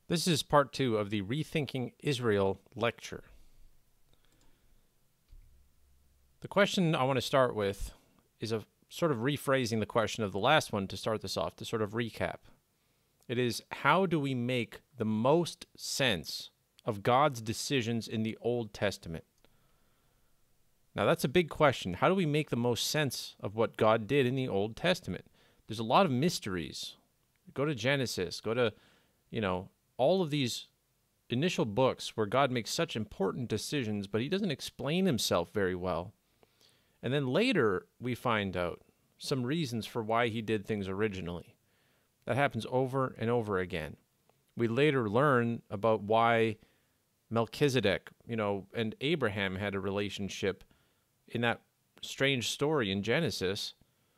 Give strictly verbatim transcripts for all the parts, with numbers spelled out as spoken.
This is part two of the Rethinking Israel lecture. The question I want to start with is a sort of rephrasing the question of the last one to start this off, to sort of recap. It is, how do we make the most sense of God's decisions in the Old Testament? Now, that's a big question. How do we make the most sense of what God did in the Old Testament? There's a lot of mysteries. Go to Genesis, go to, you know, all of these initial books where God makes such important decisions, but he doesn't explain himself very well. And then later we find out some reasons for why he did things originally. That happens over and over again. We later learn about why Melchizedek, you know, and Abraham had a relationship in that strange story in Genesis.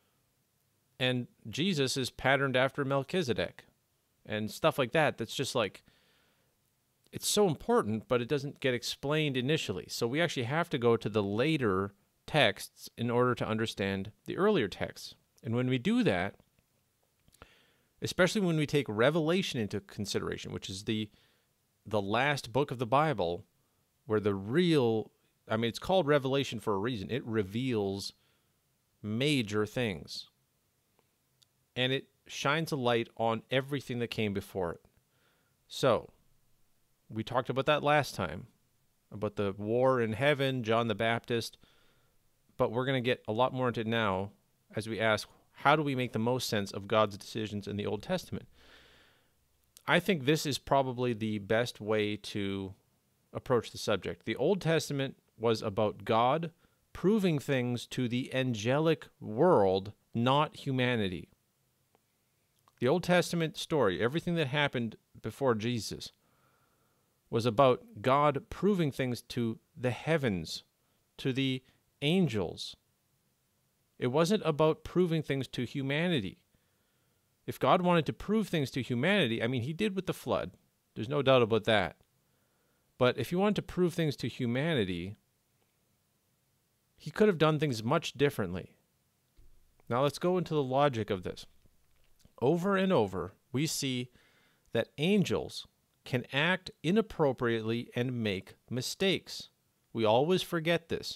And Jesus is patterned after Melchizedek and stuff like that. That's just like, it's so important, but it doesn't get explained initially. So we actually have to go to the later texts in order to understand the earlier texts. And when we do that, especially when we take Revelation into consideration, which is the the last book of the Bible, where the real, I mean, it's called Revelation for a reason. It reveals major things. And it shines a light on everything that came before it. So, we talked about that last time, about the war in heaven, John the Baptist, but we're going to get a lot more into it now as we ask, how do we make the most sense of God's decisions in the Old Testament? I think this is probably the best way to approach the subject. The Old Testament was about God proving things to the angelic world, not humanity. The Old Testament story, everything that happened before Jesus, was about God proving things to the heavens, to the angels. It wasn't about proving things to humanity. If God wanted to prove things to humanity, I mean, he did with the flood. There's no doubt about that. But if he wanted to prove things to humanity, he could have done things much differently. Now let's go into the logic of this. Over and over, we see that angels can act inappropriately and make mistakes. We always forget this.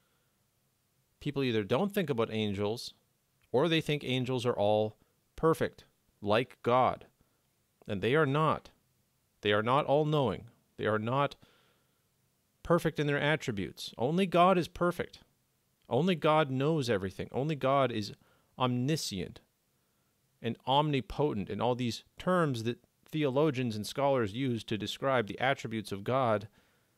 People either don't think about angels, or they think angels are all perfect, like God. And they are not. They are not all-knowing. They are not perfect in their attributes. Only God is perfect. Only God knows everything. Only God is omniscient and omnipotent, and all these terms that theologians and scholars use to describe the attributes of God.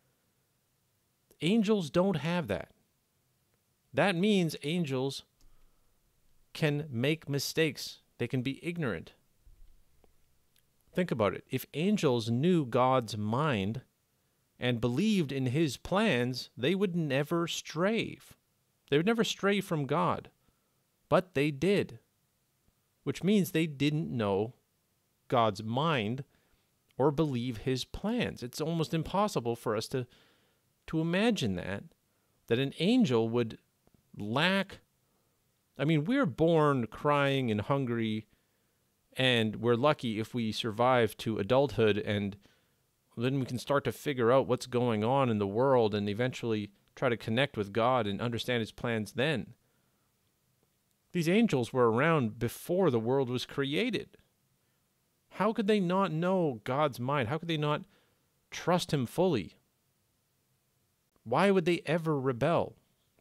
Angels don't have that. That means angels can make mistakes. They can be ignorant. Think about it. If angels knew God's mind and believed in his plans, they would never stray. They would never stray from God. But they did, which means they didn't know God's mind or believe his plans. It's almost impossible for us to, to imagine that, that an angel would lack. I mean, we're born crying and hungry, and we're lucky if we survive to adulthood, and then we can start to figure out what's going on in the world and eventually try to connect with God and understand his plans then. These angels were around before the world was created. How could they not know God's mind? How could they not trust him fully? Why would they ever rebel?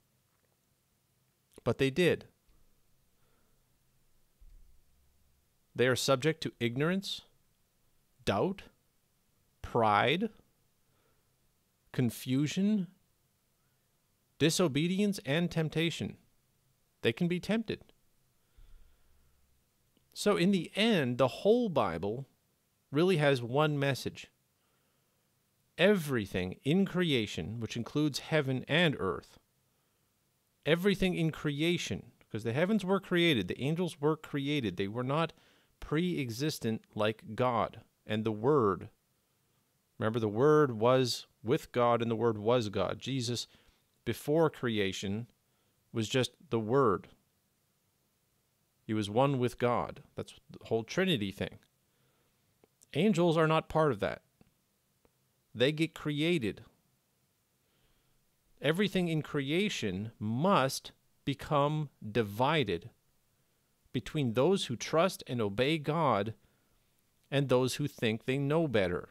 But they did. They are subject to ignorance, doubt, pride, confusion, disobedience, and temptation. They can be tempted. So in the end, the whole Bible really has one message. Everything in creation, which includes heaven and earth, everything in creation, because the heavens were created, the angels were created, they were not pre-existent like God and the Word. Remember, the Word was with God and the Word was God. Jesus, before creation, was just the Word. He was one with God. That's the whole Trinity thing. Angels are not part of that. They get created. Everything in creation must become divided between those who trust and obey God and those who think they know better.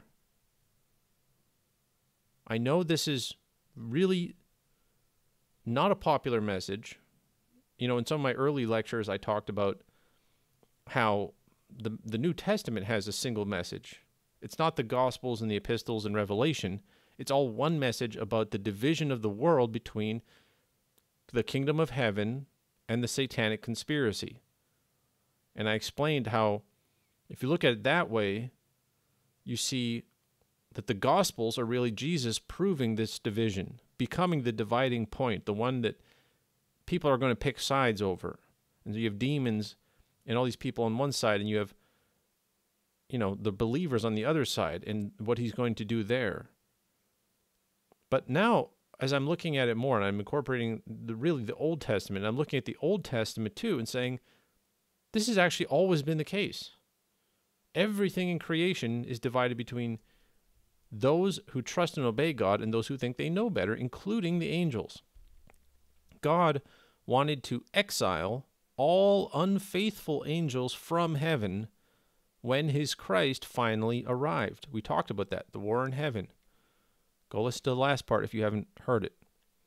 I know this is really not a popular message. You know, in some of my early lectures, I talked about how the, the New Testament has a single message. It's not the Gospels and the Epistles and Revelation. It's all one message about the division of the world between the kingdom of heaven and the satanic conspiracy. And I explained how, if you look at it that way, you see that the Gospels are really Jesus proving this division, becoming the dividing point, the one that people are going to pick sides over. And so you have demons and all these people on one side, and you have, you know, the believers on the other side, and what he's going to do there. But now, as I'm looking at it more, and I'm incorporating the really the Old Testament, I'm looking at the Old Testament too, and saying, this has actually always been the case. Everything in creation is divided between those who trust and obey God and those who think they know better, including the angels. God wanted to exile all unfaithful angels from heaven when his Christ finally arrived. We talked about that, the war in heaven. Go listen to the last part if you haven't heard it.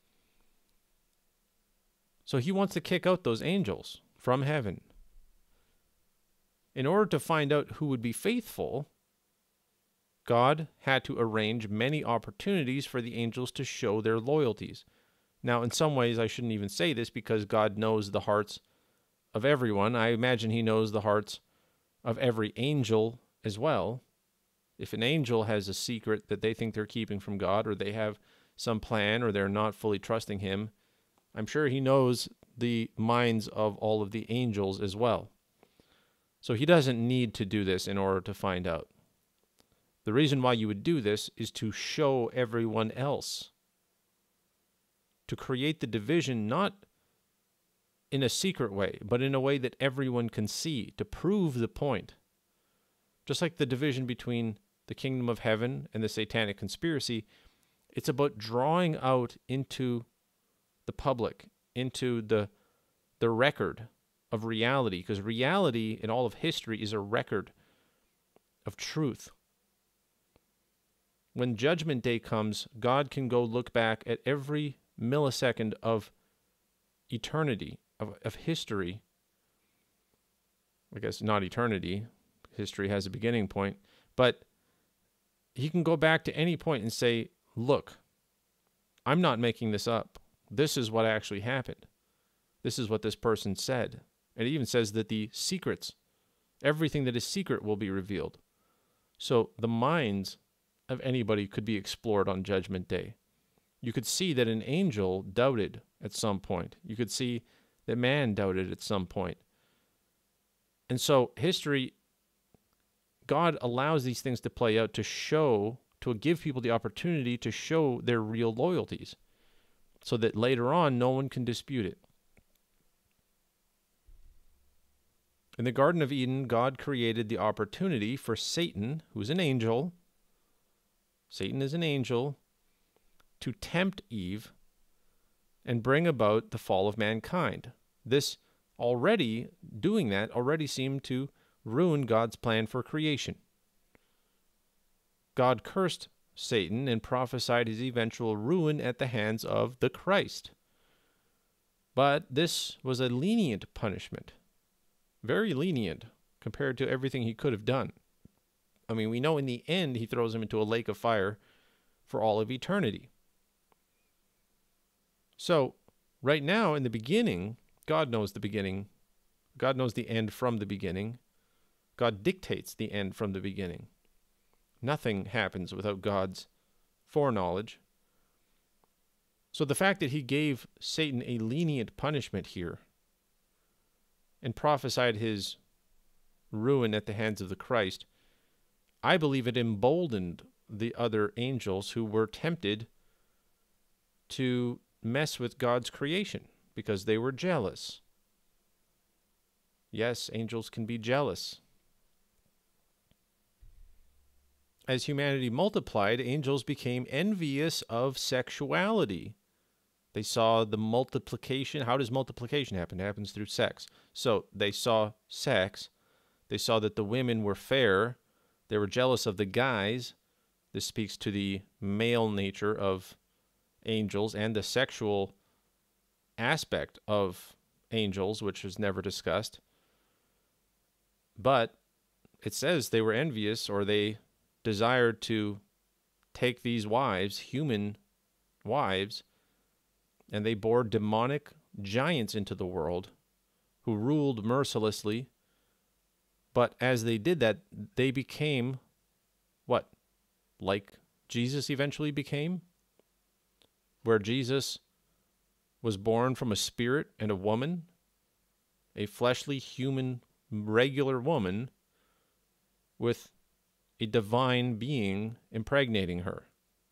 So he wants to kick out those angels from heaven. In order to find out who would be faithful, God had to arrange many opportunities for the angels to show their loyalties. Now, in some ways, I shouldn't even say this because God knows the hearts of everyone. I imagine he knows the hearts of every angel as well. If an angel has a secret that they think they're keeping from God, or they have some plan, or they're not fully trusting him, I'm sure he knows the minds of all of the angels as well. So he doesn't need to do this in order to find out. The reason why you would do this is to show everyone else, to create the division not in a secret way, but in a way that everyone can see, to prove the point. Just like the division between the kingdom of heaven and the satanic conspiracy, it's about drawing out into the public, into the, the record of reality, because reality in all of history is a record of truth. When Judgment Day comes, God can go look back at every millisecond of eternity, of, of history. I guess not eternity. History has a beginning point. But he can go back to any point and say, look, I'm not making this up. This is what actually happened. This is what this person said. And it even says that the secrets, everything that is secret will be revealed. So the minds of anybody could be explored on Judgment Day. You could see that an angel doubted at some point. You could see that man doubted at some point. And so history, God allows these things to play out to show, to give people the opportunity to show their real loyalties, so that later on no one can dispute it. In the Garden of Eden, God created the opportunity for Satan, who's an angel, Satan is an angel, to tempt Eve and bring about the fall of mankind. This already, doing that, already seemed to ruin God's plan for creation. God cursed Satan and prophesied his eventual ruin at the hands of the Christ. But this was a lenient punishment. Very lenient compared to everything he could have done. I mean, we know in the end he throws him into a lake of fire for all of eternity. So, right now, in the beginning, God knows the beginning. God knows the end from the beginning. God dictates the end from the beginning. Nothing happens without God's foreknowledge. So the fact that he gave Satan a lenient punishment here and prophesied his ruin at the hands of the Christ, I believe it emboldened the other angels who were tempted to mess with God's creation because they were jealous. Yes, angels can be jealous. as humanity multiplied, angels became envious of sexuality. They saw the multiplication. How does multiplication happen? It happens through sex. So they saw sex. They saw that the women were fair. They were jealous of the guys. This speaks to the male nature of angels and the sexual aspect of angels, which was never discussed. But it says they were envious, or they desired to take these wives, human wives, and they bore demonic giants into the world who ruled mercilessly. But as they did that, they became what? Like Jesus eventually became? Where Jesus was born from a spirit and a woman, a fleshly, human, regular woman with a divine being impregnating her.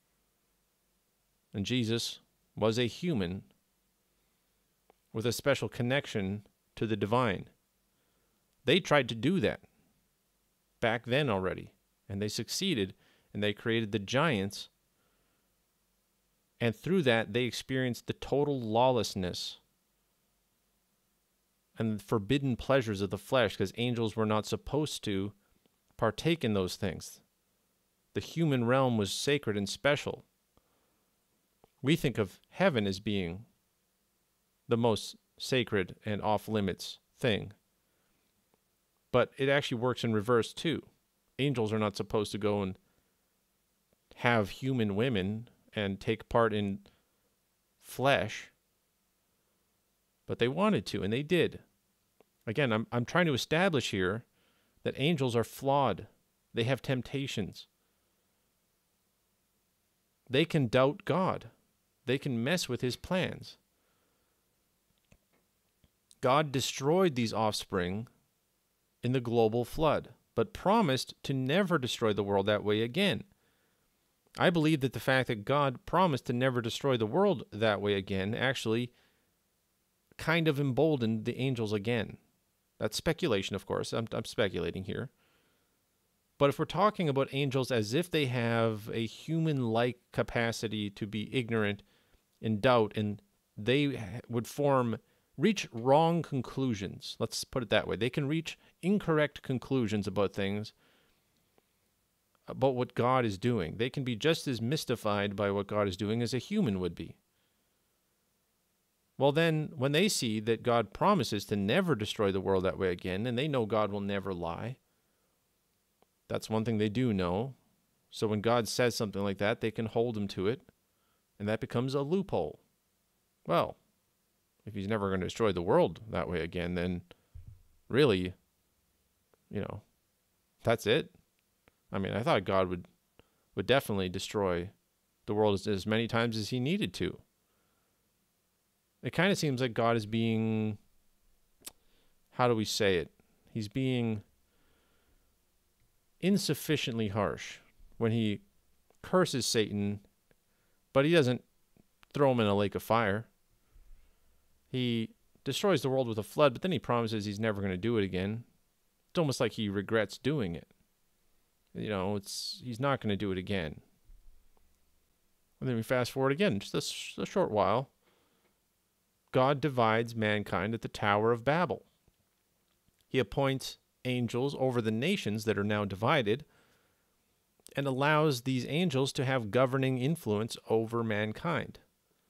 And Jesus was a human with a special connection to the divine. They tried to do that back then already, and they succeeded, and they created the giants, and through that they experienced the total lawlessness and the forbidden pleasures of the flesh, because angels were not supposed to partake in those things. The human realm was sacred and special. We think of heaven as being the most sacred and off-limits thing. But it actually works in reverse too. Angels are not supposed to go and have human women and take part in flesh. But they wanted to, and they did. Again, I'm, I'm trying to establish here that angels are flawed. They have temptations. They can doubt God. They can mess with his plans. God destroyed these offspring in the global flood, but promised to never destroy the world that way again. I believe that the fact that God promised to never destroy the world that way again actually kind of emboldened the angels again. That's speculation, of course. I'm, I'm speculating here. But if we're talking about angels as if they have a human-like capacity to be ignorant and doubt, and they would form, reach wrong conclusions. Let's put it that way. They can reach incorrect conclusions about things, about what God is doing. They can be just as mystified by what God is doing as a human would be. Well, then, when they see that God promises to never destroy the world that way again, and they know God will never lie, that's one thing they do know. So when God says something like that, they can hold him to it, and that becomes a loophole. Well, if he's never going to destroy the world that way again, then really, you know, that's it. I mean, I thought God would would definitely destroy the world as, as many times as he needed to. It kind of seems like God is being, how do we say it? He's being insufficiently harsh when he curses Satan, but he doesn't throw him in a lake of fire. He destroys the world with a flood, but then he promises he's never going to do it again. It's almost like he regrets doing it. You know, it's he's not going to do it again. And then we fast forward again, just a, a short while. God divides mankind at the Tower of Babel. He appoints angels over the nations that are now divided and allows these angels to have governing influence over mankind.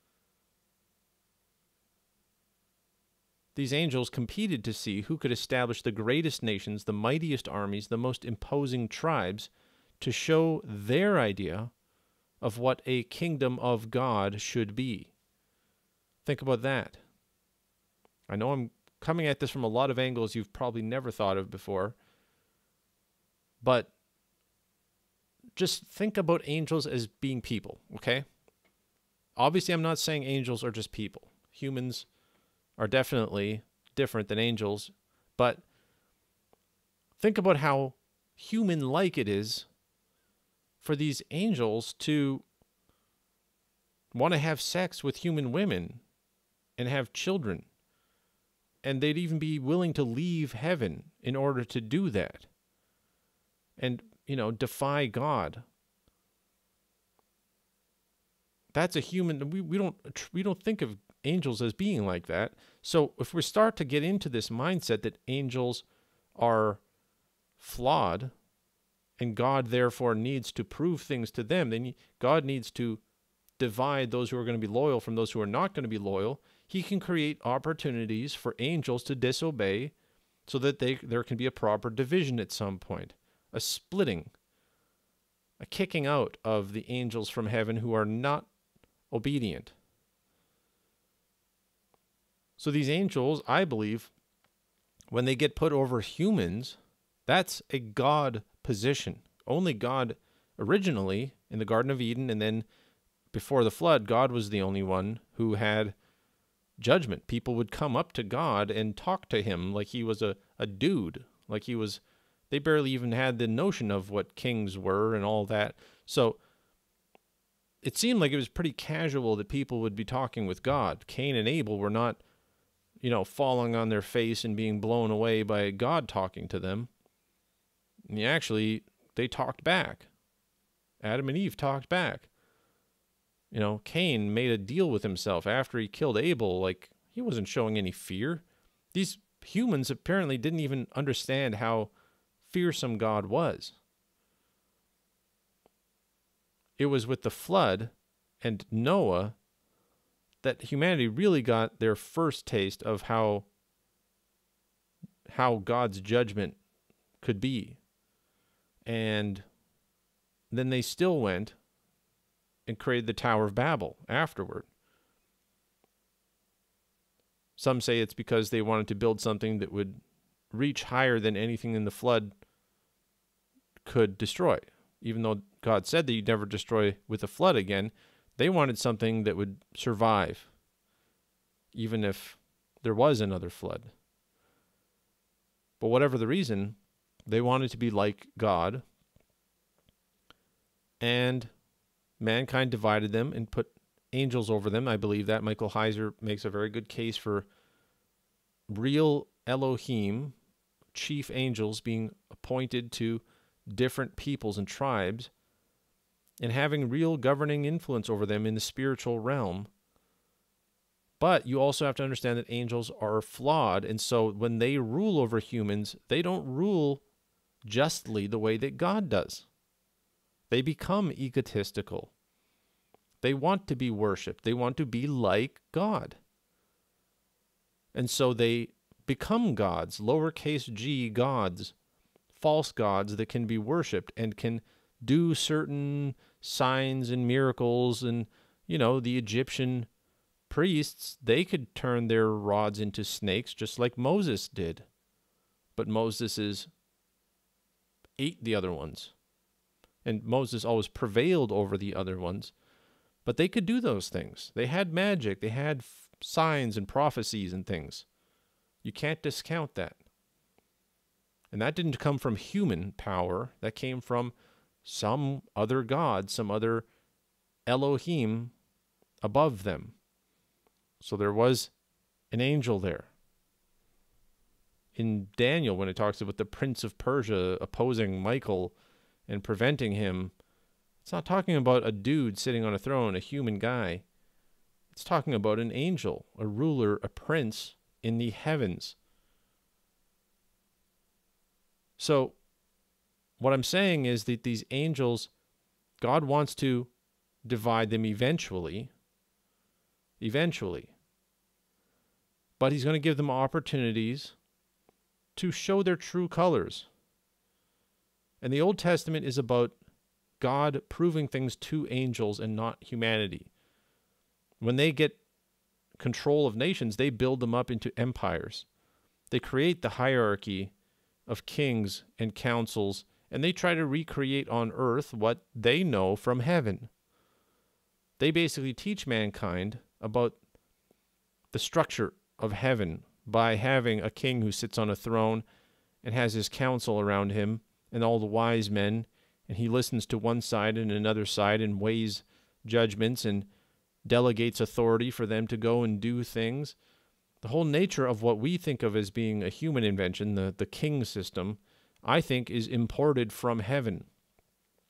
These angels competed to see who could establish the greatest nations, the mightiest armies, the most imposing tribes, to show their idea of what a kingdom of God should be. Think about that. I know I'm coming at this from a lot of angles you've probably never thought of before, but just think about angels as being people, okay? Obviously, I'm not saying angels are just people. Humans are definitely different than angels, but think about how human-like it is for these angels to want to have sex with human women and have children, and they'd even be willing to leave heaven in order to do that. And you know, defy God. That's a human. We, we don't we don't think of angels as being like that. So if we start to get into this mindset that angels are flawed and God therefore needs to prove things to them, then God needs to divide those who are going to be loyal from those who are not going to be loyal. He can create opportunities for angels to disobey so that they there can be a proper division at some point, a splitting, a kicking out of the angels from heaven who are not obedient. So these angels, I believe, when they get put over humans, that's a God position. Only God originally in the Garden of Eden, and then before the flood, God was the only one who had judgment. People would come up to God and talk to him like he was a, a dude, like he was, they barely even had the notion of what kings were and all that. So it seemed like it was pretty casual that people would be talking with God. Cain and Abel were not, you know, falling on their face and being blown away by God talking to them. And actually, they talked back. Adam and Eve talked back. You know, Cain made a deal with himself after he killed Abel. Like, he wasn't showing any fear. These humans apparently didn't even understand how fearsome God was. It was with the flood and Noah that humanity really got their first taste of how, how God's judgment could be. And then they still went and created the Tower of Babel afterward. Some say it's because they wanted to build something that would reach higher than anything in the flood could destroy. Even though God said that you'd never destroy with a flood again, they wanted something that would survive, even if there was another flood. But whatever the reason, they wanted to be like God, and mankind divided them and put angels over them. I believe that. Michael Heiser makes a very good case for real Elohim, chief angels, being appointed to different peoples and tribes and having real governing influence over them in the spiritual realm. But you also have to understand that angels are flawed, and so when they rule over humans, they don't rule justly the way that God does. They become egotistical. They want to be worshipped. They want to be like God. And so they become gods, lowercase g gods, false gods that can be worshipped and can do certain signs and miracles. And, you know, the Egyptian priests, they could turn their rods into snakes just like Moses did. But Moses is ate the other ones. And Moses always prevailed over the other ones. But they could do those things. They had magic. They had f- signs and prophecies and things. You can't discount that. And that didn't come from human power. That came from some other god, some other Elohim above them. So there was an angel there. In Daniel, when it talks about the prince of Persia opposing Michael and preventing him, it's not talking about a dude sitting on a throne, a human guy. It's talking about an angel, a ruler, a prince in the heavens. So what I'm saying is that these angels, God wants to divide them eventually. Eventually. But he's going to give them opportunities to show their true colors. And the Old Testament is about God proving things to angels and not humanity. When they get control of nations, they build them up into empires. They create the hierarchy of kings and councils, and they try to recreate on earth what they know from heaven. They basically teach mankind about the structure of heaven by having a king who sits on a throne and has his council around him and all the wise men, and he listens to one side and another side and weighs judgments and delegates authority for them to go and do things. The whole nature of what we think of as being a human invention, the, the king system, I think is imported from heaven.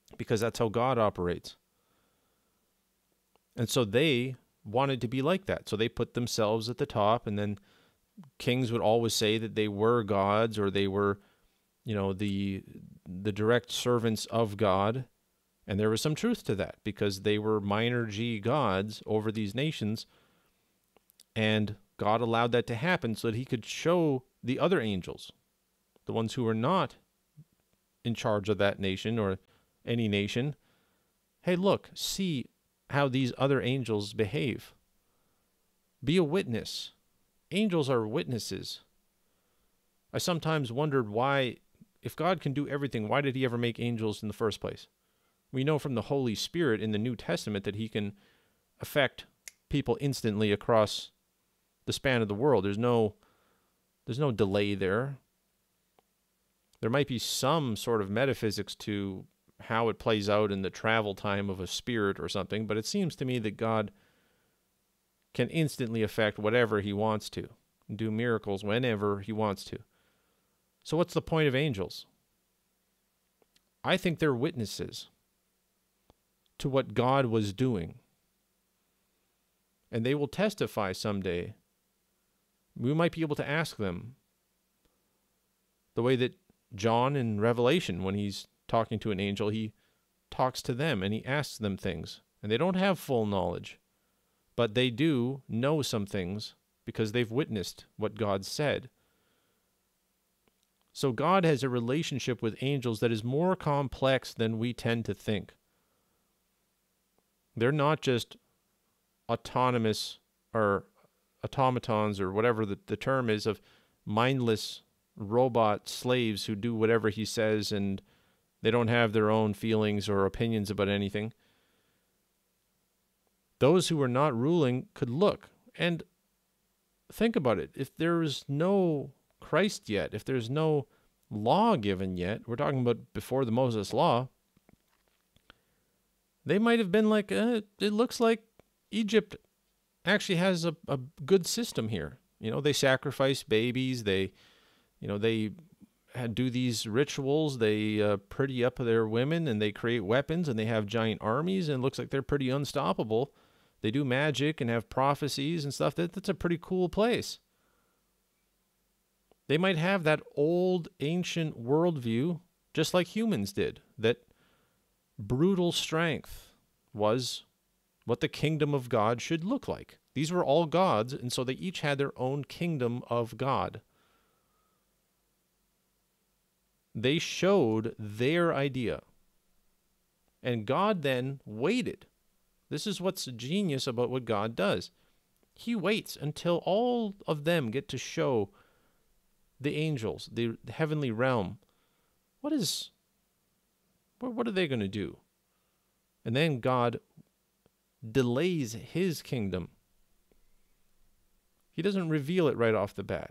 because that's how God operates. And so they wanted to be like that. So they put themselves at the top, and then kings would always say that they were gods, or they were, you know, the the direct servants of God. And there was some truth to that, because they were minor g gods over these nations, and God allowed that to happen so that he could show the other angels, the ones who were not in charge of that nation or any nation, hey, look, see how these other angels behave. Be a witness. Angels are witnesses. I sometimes wondered why, if God can do everything, why did he ever make angels in the first place? We know from the Holy Spirit in the New Testament that he can affect people instantly across the span of the world. There's no, there's no delay there. There might be some sort of metaphysics to how it plays out in the travel time of a spirit or something, but it seems to me that God can instantly affect whatever he wants to, and do miracles whenever he wants to. So what's the point of angels? I think they're witnesses to what God was doing. And they will testify someday. We might be able to ask them the way that John in Revelation, when he's talking to an angel, he talks to them and he asks them things. And they don't have full knowledge, but they do know some things because they've witnessed what God said. So God has a relationship with angels that is more complex than we tend to think. They're not just autonomous or automatons or whatever the, the term is of mindless robot slaves who do whatever he says and they don't have their own feelings or opinions about anything. Those who are not ruling could look and think about it. If there's no Christ yet, if there's no law given yet, we're talking about before the Moses law, they might have been like, uh, it looks like Egypt actually has a, a good system here. You know, they sacrifice babies, they, you know, they do these rituals, they uh, pretty up their women, and they create weapons, and they have giant armies, and it looks like they're pretty unstoppable. They do magic and have prophecies and stuff. That, that's a pretty cool place. They might have that old, ancient worldview, just like humans did, that brutal strength was what the kingdom of God should look like. These were all gods, and so they each had their own kingdom of God. They showed their idea. And God then waited. This is what's genius about what God does. He waits until all of them get to show the angels, the heavenly realm, what is, what, what are they going to do? And then God delays his kingdom. He doesn't reveal it right off the bat.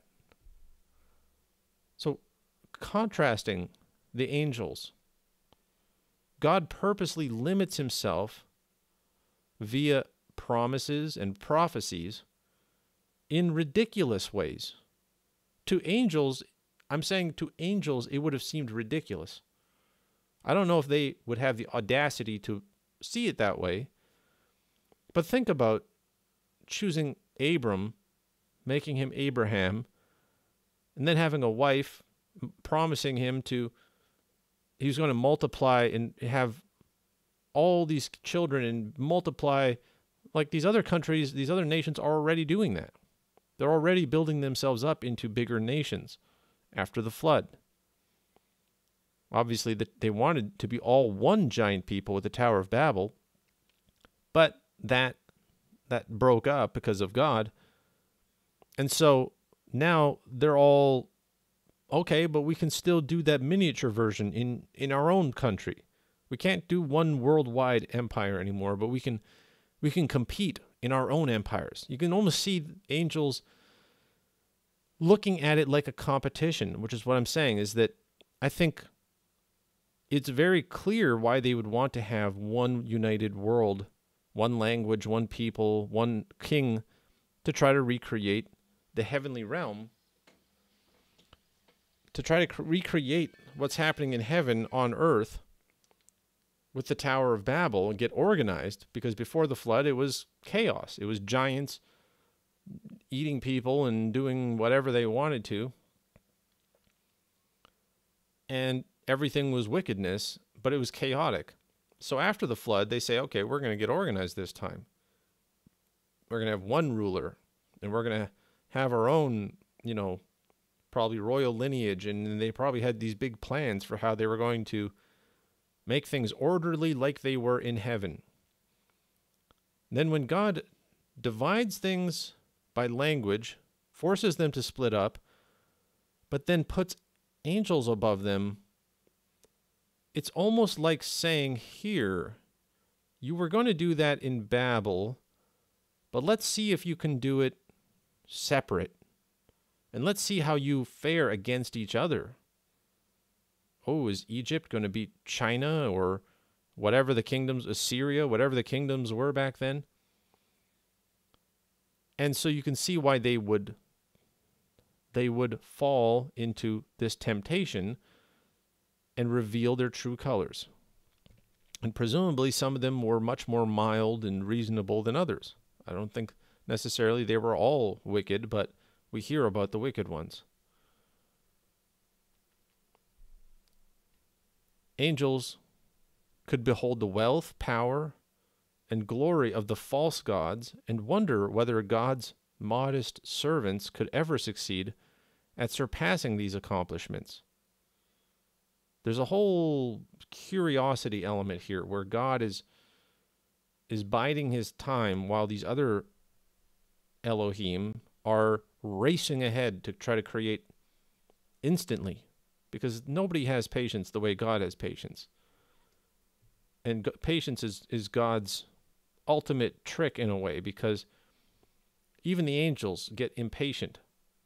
So, contrasting the angels, God purposely limits himself via promises and prophecies in ridiculous ways. To angels, I'm saying to angels, it would have seemed ridiculous. I don't know if they would have the audacity to see it that way, but think about choosing Abram, making him Abraham, and then having a wife, promising him to, he was going to multiply and have all these children and multiply, like these other countries, these other nations are already doing that. They're already building themselves up into bigger nations after the flood. Obviously, they wanted to be all one giant people with the Tower of Babel, but that that broke up because of God. And so now they're all, okay, but we can still do that miniature version in, in our own country. We can't do one worldwide empire anymore, but we can we can compete in our own empires. You can almost see angels looking at it like a competition, which is what I'm saying, is that I think it's very clear why they would want to have one united world, one language, one people, one king, to try to recreate the heavenly realm, to try to recreate what's happening in heaven on earth with the Tower of Babel and get organized, because before the flood it was chaos. It was giants eating people and doing whatever they wanted to. And everything was wickedness, but it was chaotic. So after the flood, they say, okay, we're going to get organized this time. We're going to have one ruler, and we're going to have our own, you know, probably royal lineage. And they probably had these big plans for how they were going to make things orderly like they were in heaven. Then when God divides things by language, forces them to split up, but then puts angels above them, it's almost like saying, here, you were going to do that in Babel, but let's see if you can do it separate. And let's see how you fare against each other. Oh, is Egypt going to beat China or whatever the kingdoms, Assyria, whatever the kingdoms were back then? And so you can see why they would they would fall into this temptation and reveal their true colors. And presumably some of them were much more mild and reasonable than others. I don't think necessarily they were all wicked, but we hear about the wicked ones. Angels could behold the wealth, power, and glory of the false gods and wonder whether God's modest servants could ever succeed at surpassing these accomplishments. There's a whole curiosity element here where God is is biding his time while these other Elohim are racing ahead to try to create instantly, because nobody has patience the way God has patience. And patience is, is God's ultimate trick in a way, because even the angels get impatient.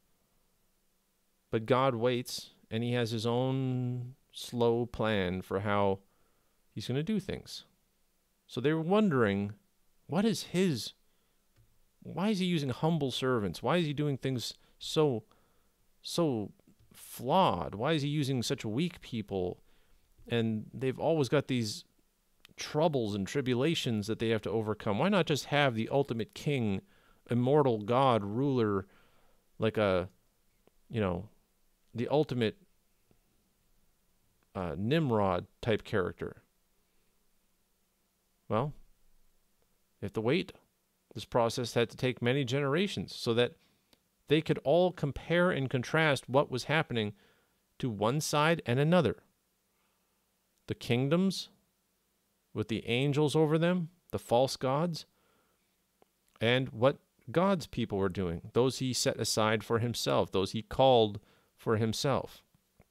But God waits, and he has his own slow plan for how he's going to do things. So they were wondering, what is his, why is he using humble servants? Why is he doing things so, so flawed? Why is he using such weak people? And they've always got these troubles and tribulations that they have to overcome. Why not just have the ultimate king, immortal God, ruler, like a, you know, the ultimate uh, Nimrod type character? Well, they have to wait. This process had to take many generations so that they could all compare and contrast what was happening to one side and another. The kingdoms with the angels over them, the false gods, and what God's people were doing, those he set aside for himself, those he called for himself.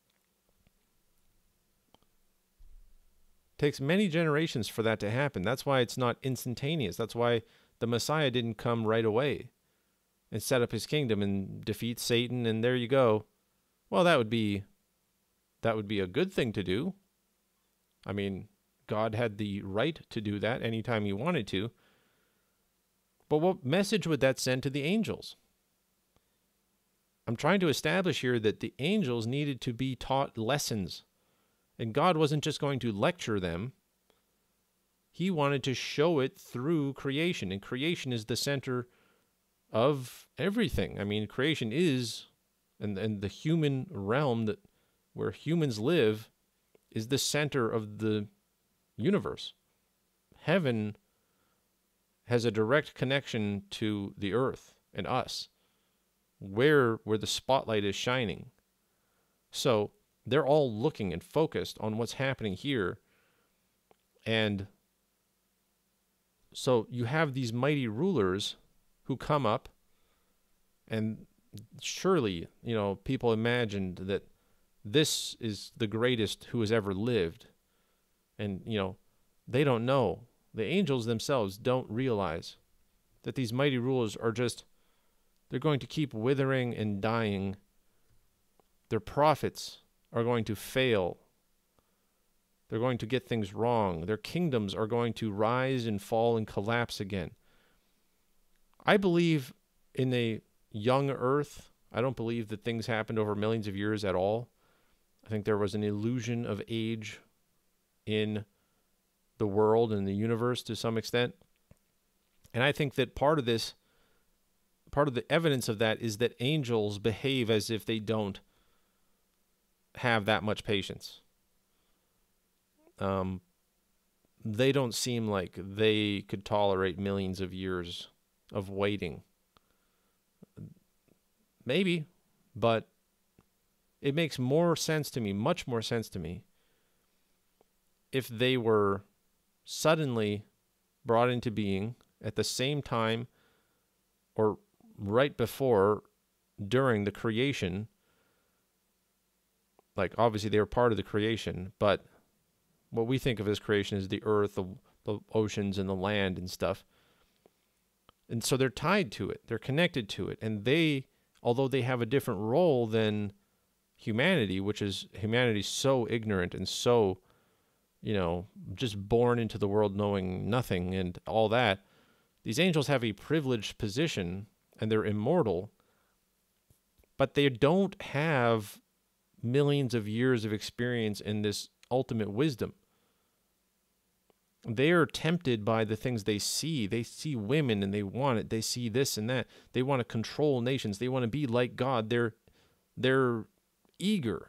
It takes many generations for that to happen. That's why it's not instantaneous. That's why the Messiah didn't come right away and set up his kingdom and defeat Satan, and there you go. Well, that would be that would be a good thing to do. I mean, God had the right to do that anytime he wanted to. But what message would that send to the angels? I'm trying to establish here that the angels needed to be taught lessons. And God wasn't just going to lecture them. He wanted to show it through creation. And creation is the center of everything. I mean, creation is, and, and the human realm that where humans live is the center of the universe. Heaven has a direct connection to the earth and us, where where the spotlight is shining. So they're all looking and focused on what's happening here. And so you have these mighty rulers who come up, and surely, you know, people imagined that this is the greatest who has ever lived. And, you know, they don't know. The angels themselves don't realize that these mighty rulers are just, they're going to keep withering and dying. Their prophets are going to fail. They're going to get things wrong. Their kingdoms are going to rise and fall and collapse again. I believe in a young earth. I don't believe that things happened over millions of years at all. I think there was an illusion of age in the world and the universe to some extent. And I think that part of this, part of the evidence of that is that angels behave as if they don't have that much patience. Um, they don't seem like they could tolerate millions of years of waiting. Maybe, but it makes more sense to me, much more sense to me, if they were suddenly brought into being at the same time or right before, during the creation. Like, obviously they were part of the creation, but what we think of as creation is the earth, the, the oceans, and the land and stuff. And so they're tied to it. They're connected to it. And they, although they have a different role than humanity, which is humanity's so ignorant and so, you know, just born into the world knowing nothing and all that, these angels have a privileged position and they're immortal, but they don't have millions of years of experience in this ultimate wisdom. They are tempted by the things they see. They see women and they want it. They see this and that. They want to control nations. They want to be like God. They're, they're eager.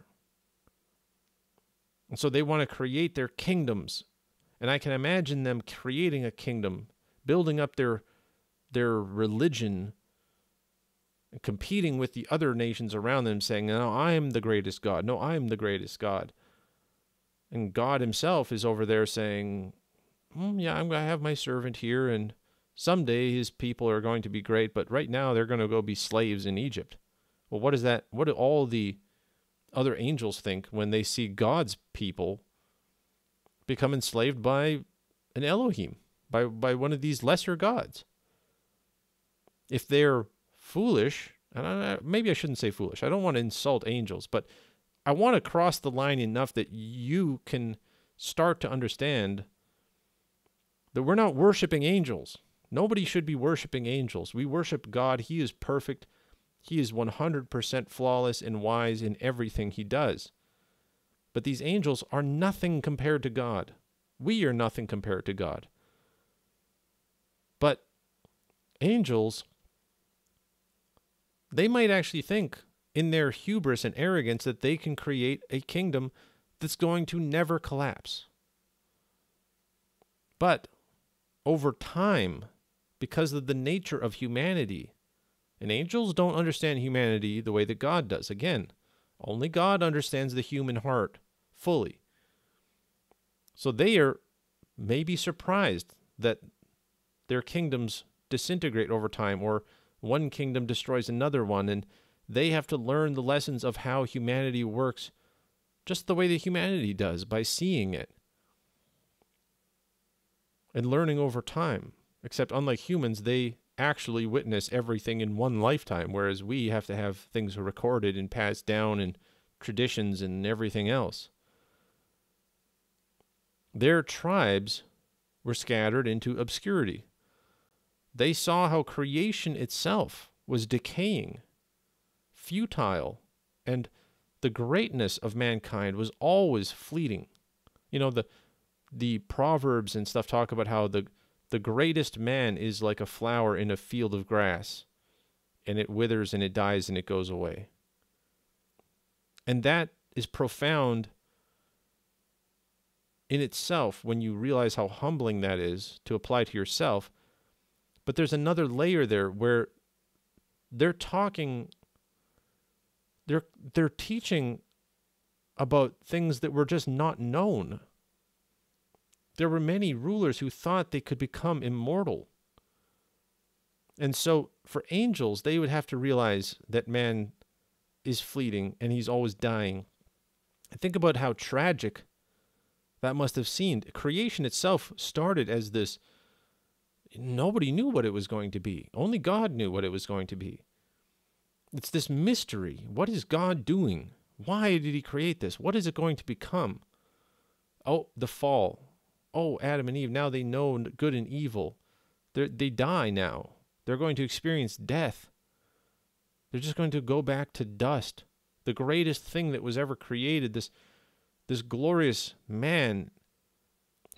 And so they want to create their kingdoms. And I can imagine them creating a kingdom, building up their, their religion, and competing with the other nations around them, saying, no, I am the greatest God. No, I am the greatest God. And God himself is over there saying, mm, yeah, I'm going to have my servant here, and someday his people are going to be great, but right now they're going to go be slaves in Egypt. Well, what is that? What do all the other angels think when they see God's people become enslaved by an Elohim, by, by one of these lesser gods? If they're foolish, and I, maybe I shouldn't say foolish. I don't want to insult angels, but I want to cross the line enough that you can start to understand that we're not worshiping angels. Nobody should be worshiping angels. We worship God. He is perfect. He is one hundred percent flawless and wise in everything he does. But these angels are nothing compared to God. We are nothing compared to God. But angels, they might actually think in their hubris and arrogance that they can create a kingdom that's going to never collapse. But over time, because of the nature of humanity, and angels don't understand humanity the way that God does. Again, only God understands the human heart fully. So they are maybe surprised that their kingdoms disintegrate over time, or one kingdom destroys another one, and they have to learn the lessons of how humanity works just the way that humanity does, by seeing it and learning over time. Except unlike humans, they actually witness everything in one lifetime, whereas we have to have things recorded and passed down and traditions and everything else. Their tribes were scattered into obscurity. They saw how creation itself was decaying, futile, and the greatness of mankind was always fleeting. You know, the the Proverbs and stuff talk about how the the greatest man is like a flower in a field of grass, and it withers and it dies and it goes away. And that is profound in itself when you realize how humbling that is to apply to yourself. But there's another layer there where they're talking, they're, they're teaching about things that were just not known. There were many rulers who thought they could become immortal. And so for angels, they would have to realize that man is fleeting and he's always dying. And think about how tragic that must have seemed. Creation itself started as this, nobody knew what it was going to be. Only God knew what it was going to be. It's this mystery. What is God doing? Why did he create this? What is it going to become? Oh, the fall. Oh, Adam and Eve, now they know good and evil. They're, they die now. They're going to experience death. They're just going to go back to dust. The greatest thing that was ever created, this, this glorious man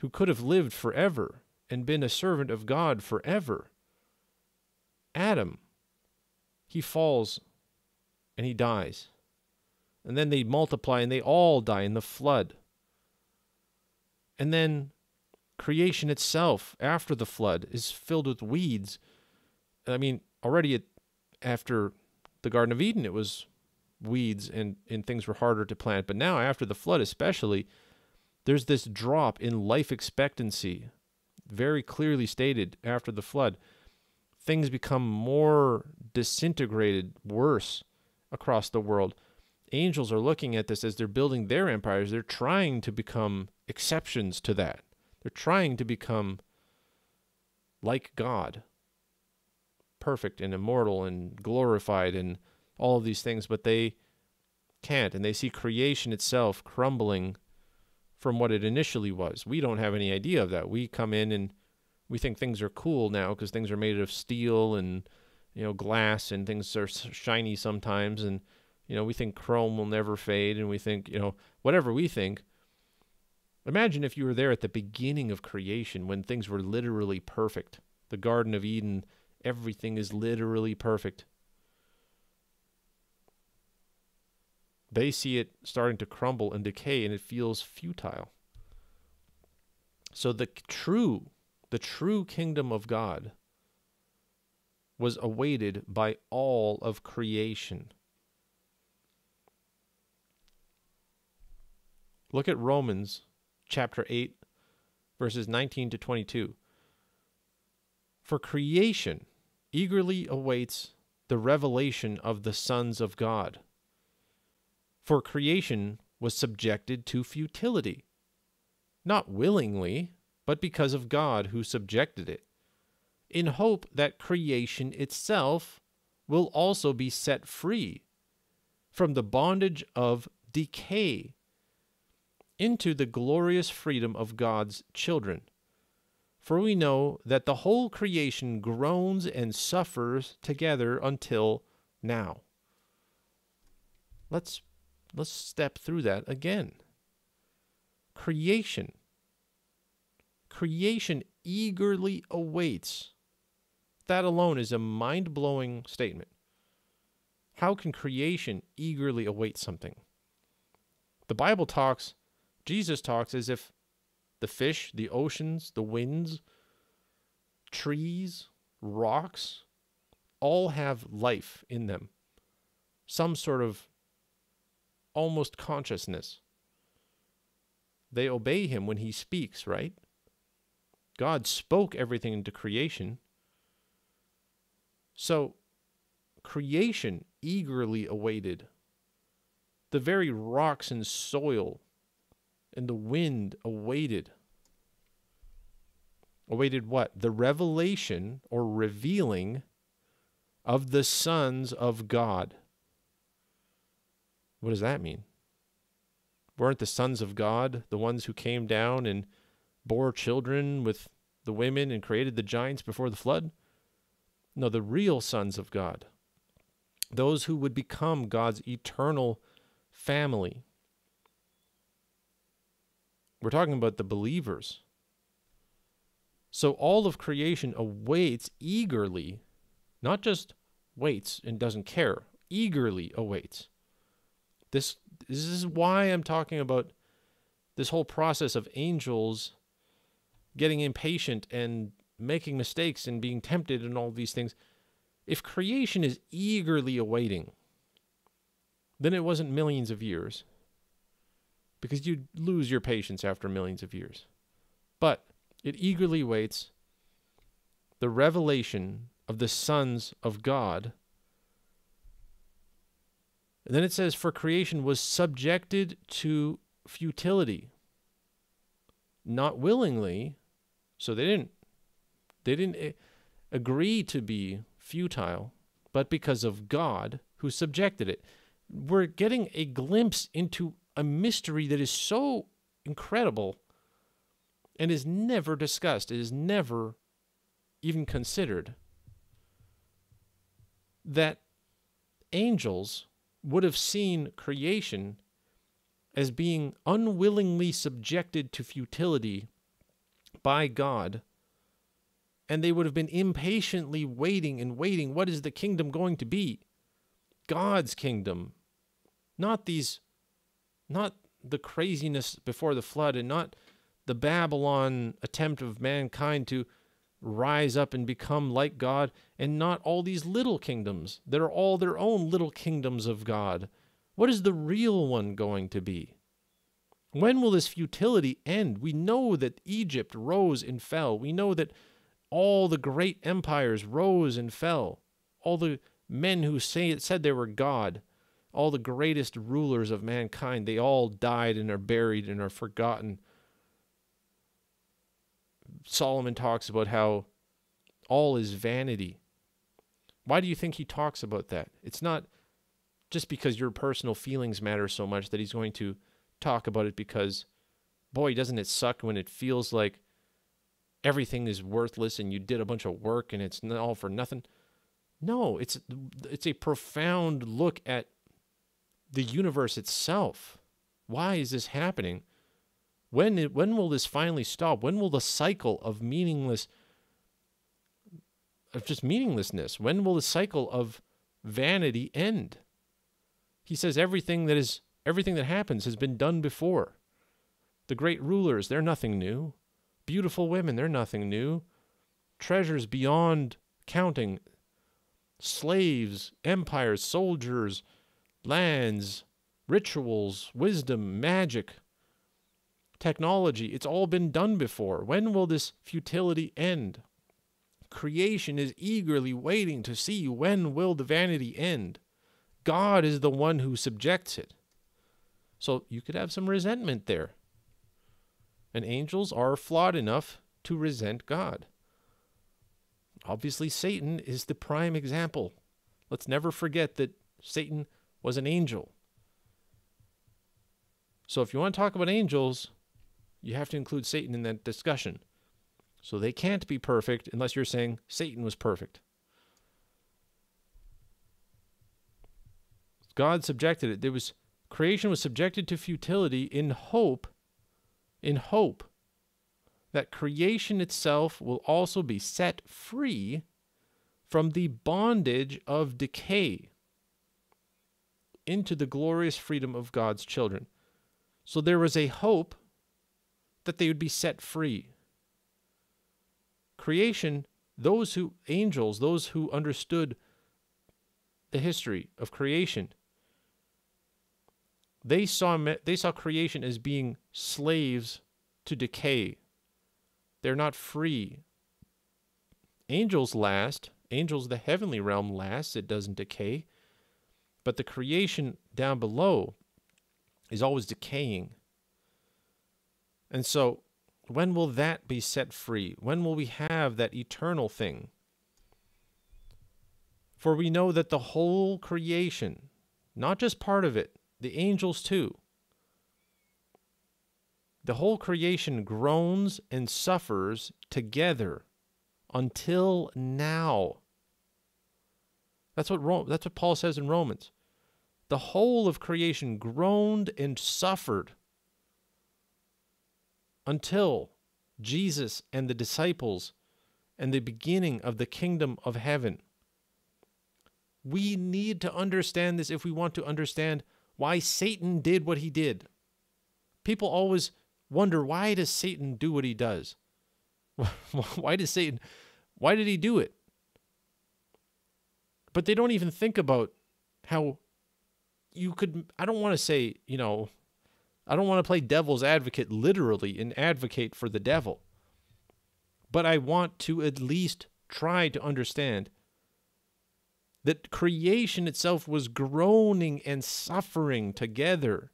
who could have lived forever and been a servant of God forever. Adam, he falls and he dies. And then they multiply and they all die in the flood. And then creation itself, after the flood, is filled with weeds. I mean, already it, after the Garden of Eden, it was weeds and, and things were harder to plant. But now, after the flood especially, there's this drop in life expectancy, very clearly stated after the flood. Things become more disintegrated, worse across the world. Angels are looking at this as they're building their empires. They're trying to become exceptions to that. They're trying to become like God, perfect and immortal and glorified and all of these things, but they can't, and they see creation itself crumbling from what it initially was. We don't have any idea of that. We come in and we think things are cool now because things are made of steel and, you know, glass, and things are shiny sometimes, and, you know, we think chrome will never fade, and we think, you know, whatever we think. Imagine if you were there at the beginning of creation when things were literally perfect. The Garden of Eden, everything is literally perfect. They see it starting to crumble and decay, and it feels futile. So the true, the true kingdom of God was awaited by all of creation. Look at Romans chapter eight, verses nineteen to twenty-two. For creation eagerly awaits the revelation of the sons of God. For creation was subjected to futility, not willingly, but because of God who subjected it, in hope that creation itself will also be set free from the bondage of decay into the glorious freedom of God's children. For we know that the whole creation groans and suffers together until now. Let's let's step through that again. Creation. Creation eagerly awaits. That alone is a mind-blowing statement. How can creation eagerly await something? The Bible talks, Jesus talks as if the fish, the oceans, the winds, trees, rocks, all have life in them. Some sort of almost consciousness. They obey him when he speaks, right? God spoke everything into creation. So creation eagerly awaited. The very rocks and soil and the wind awaited. Awaited what? The revelation or revealing of the sons of God. What does that mean? Weren't the sons of God the ones who came down and bore children with the women and created the giants before the flood? No, the real sons of God. Those who would become God's eternal family. We're talking about the believers. So all of creation awaits eagerly, not just waits and doesn't care, eagerly awaits. This, this is why I'm talking about this whole process of angels getting impatient and making mistakes and being tempted and all these things. If creation is eagerly awaiting, then it wasn't millions of years, because you'd lose your patience after millions of years. But it eagerly waits the revelation of the sons of God. And then it says, for creation was subjected to futility, not willingly. So they didn't, they didn't agree to be futile, but because of God who subjected it. We're getting a glimpse into a mystery that is so incredible and is never discussed. It is never even considered. That angels would have seen creation as being unwillingly subjected to futility by God, and they would have been impatiently waiting and waiting. What is the kingdom going to be? God's kingdom, not these, not the craziness before the flood, and not the Babylon attempt of mankind to rise up and become like God, and not all these little kingdoms that are all their own little kingdoms of God. What is the real one going to be? When will this futility end? We know that Egypt rose and fell. We know that all the great empires rose and fell. All the men who say, said they were God, all the greatest rulers of mankind, they all died and are buried and are forgotten. Solomon talks about how all is vanity. Why do you think he talks about that? It's not just because your personal feelings matter so much that he's going to talk about it because, boy, doesn't it suck when it feels like everything is worthless and you did a bunch of work and it's all for nothing. No, it's it's a profound look at the universe itself. Why is this happening? When it, when will this finally stop? When will the cycle of meaningless, of just meaninglessness, when will the cycle of vanity end? He says everything that is everything that happens has been done before. The great rulers, they're nothing new. Beautiful women, they're nothing new. Treasures beyond counting. Slaves, empires, soldiers, lands, rituals, wisdom, magic, technology, it's all been done before. When will this futility end? Creation is eagerly waiting to see when will the vanity end. God is the one who subjects it. So you could have some resentment there. And angels are flawed enough to resent God. Obviously, Satan is the prime example. Let's never forget that Satan was an angel. So if you want to talk about angels, you have to include Satan in that discussion. So they can't be perfect unless you're saying Satan was perfect. God subjected it. There was creation was subjected to futility in hope, in hope that creation itself will also be set free from the bondage of decay into the glorious freedom of God's children. So there was a hope that they would be set free. Creation, those who, angels, those who understood the history of creation, they saw, they saw creation as being slaves to decay. They're not free. Angels last. Angels, the heavenly realm lasts. It doesn't decay. But the creation down below is always decaying. And so, when will that be set free? When will we have that eternal thing? For we know that the whole creation, not just part of it, the angels too, the whole creation groans and suffers together until now. That's what Rome, that's what Paul says in Romans. The whole of creation groaned and suffered until Jesus and the disciples and the beginning of the kingdom of heaven. We need to understand this if we want to understand why Satan did what he did. People always wonder, why does Satan do what he does? Why does Satan, why did he do it? But they don't even think about how you could, I don't want to say, you know, I don't want to play devil's advocate literally and advocate for the devil. But I want to at least try to understand that creation itself was groaning and suffering together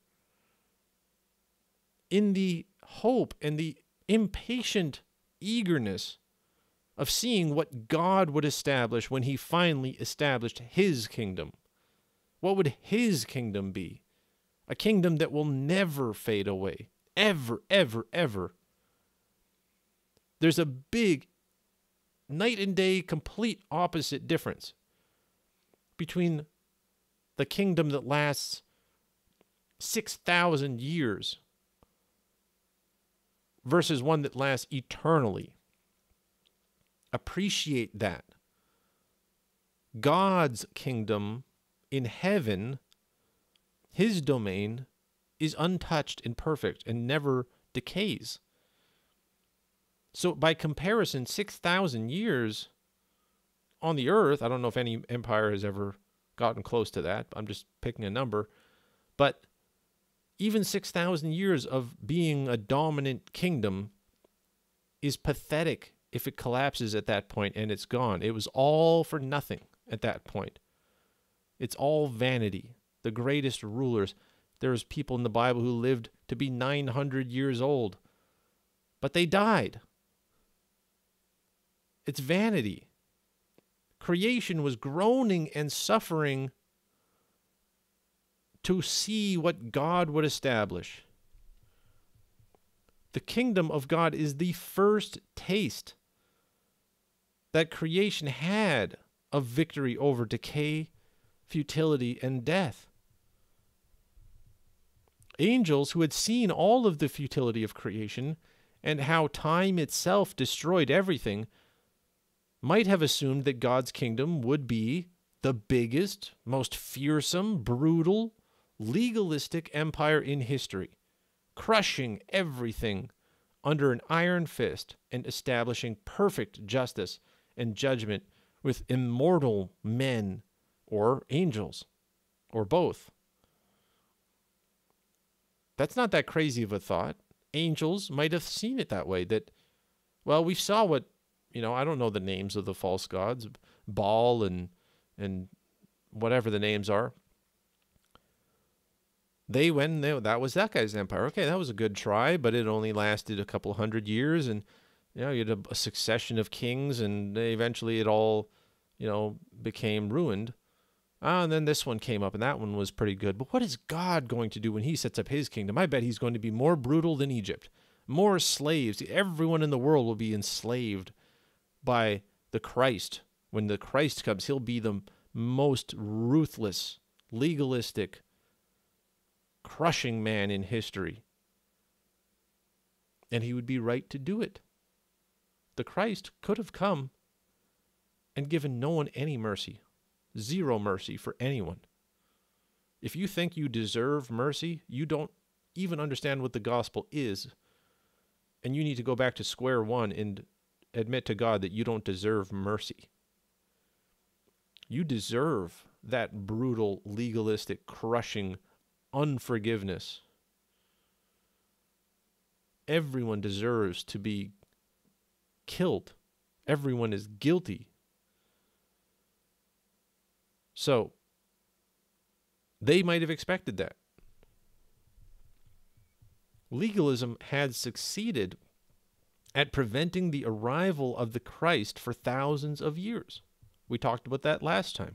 in the hope and the impatient eagerness of seeing what God would establish when he finally established his kingdom. What would his kingdom be? A kingdom that will never fade away. Ever, ever, ever. There's a big night and day complete opposite difference between the kingdom that lasts six thousand years versus one that lasts eternally. Appreciate that. God's kingdom in heaven, his domain, is untouched and perfect and never decays. So by comparison, six thousand years on the earth, I don't know if any empire has ever gotten close to that. I'm just picking a number. But even six thousand years of being a dominant kingdom is pathetic if it collapses at that point and it's gone. It was all for nothing at that point. It's all vanity. The greatest rulers, there's people in the Bible who lived to be nine hundred years old, but they died. It's vanity. Creation was groaning and suffering to see what God would establish. The kingdom of God is the first taste that creation had of victory over decay, futility, and death. Angels who had seen all of the futility of creation and how time itself destroyed everything might have assumed that God's kingdom would be the biggest, most fearsome, brutal, legalistic empire in history, crushing everything under an iron fist and establishing perfect justice and judgment with immortal men or angels, or both. That's not that crazy of a thought. Angels might have seen it that way, that, well, we saw what, you know, I don't know the names of the false gods, Baal and and whatever the names are. They went, they, that was that guy's empire. Okay, that was a good try, but it only lasted a couple hundred years, and, you know, you had a, a succession of kings, and eventually it all, you know, became ruined. Ah, and then this one came up, and that one was pretty good. But what is God going to do when he sets up his kingdom? I bet he's going to be more brutal than Egypt. More slaves. Everyone in the world will be enslaved by the Christ. When the Christ comes, he'll be the most ruthless, legalistic, crushing man in history. And he would be right to do it. The Christ could have come and given no one any mercy. Zero mercy for anyone. If you think you deserve mercy, you don't even understand what the gospel is. And you need to go back to square one and admit to God that you don't deserve mercy. You deserve that brutal, legalistic, crushing unforgiveness. Everyone deserves to be killed. Everyone is guilty. So, they might have expected that. Legalism had succeeded at preventing the arrival of the Christ for thousands of years. We talked about that last time.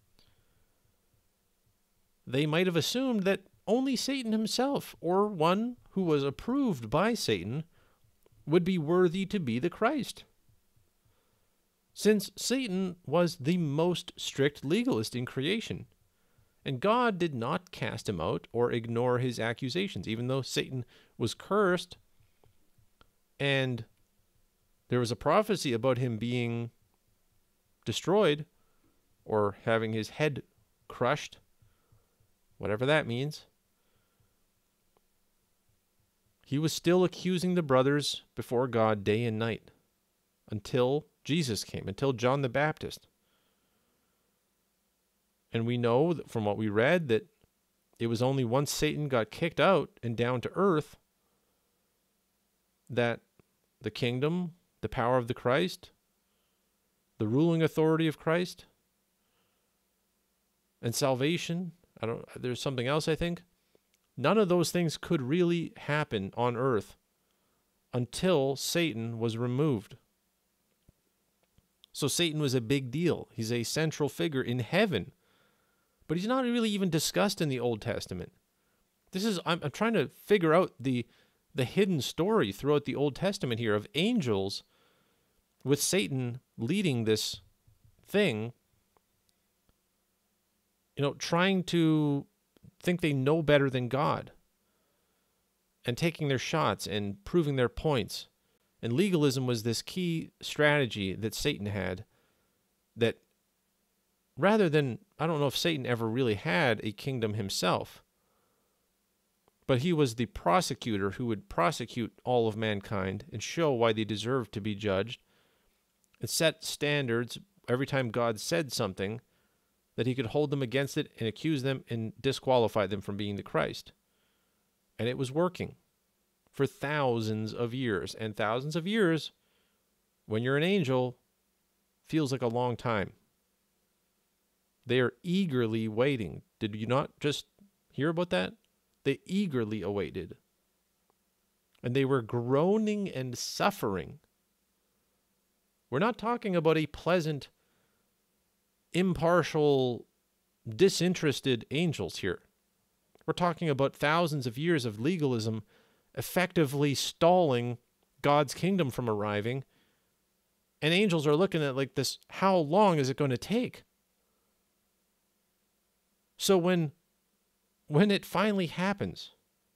They might have assumed that only Satan himself, or one who was approved by Satan, would be worthy to be the Christ, since Satan was the most strict legalist in creation, and God did not cast him out or ignore his accusations, even though Satan was cursed, and there was a prophecy about him being destroyed or having his head crushed, whatever that means. He was still accusing the brothers before God day and night until Jesus came, until John the Baptist. And we know that from what we read that it was only once Satan got kicked out and down to earth that the kingdom, the power of the Christ, the ruling authority of Christ, and salvation, I don't, there's something else I think, none of those things could really happen on earth until Satan was removed. So Satan was a big deal. He's a central figure in heaven. But he's not really even discussed in the Old Testament. This is, I'm, I'm trying to figure out the, the hidden story throughout the Old Testament here of angels with Satan leading this thing, you know, trying to think they know better than God. and taking their shots and proving their points. And legalism was this key strategy that Satan had, that rather than, I don't know if Satan ever really had a kingdom himself, but he was the prosecutor who would prosecute all of mankind and show why they deserved to be judged and set standards every time God said something, that he could hold them against it and accuse them and disqualify them from being the Christ. And it was working for thousands of years. And thousands of years, when you're an angel, feels like a long time. They are eagerly waiting. Did you not just hear about that? They eagerly awaited. And they were groaning and suffering. We're not talking about a pleasant, impartial, disinterested angels here. We're talking about thousands of years of legalism effectively stalling God's kingdom from arriving. And angels are looking at like this, how long is it going to take? So when, when it finally happens,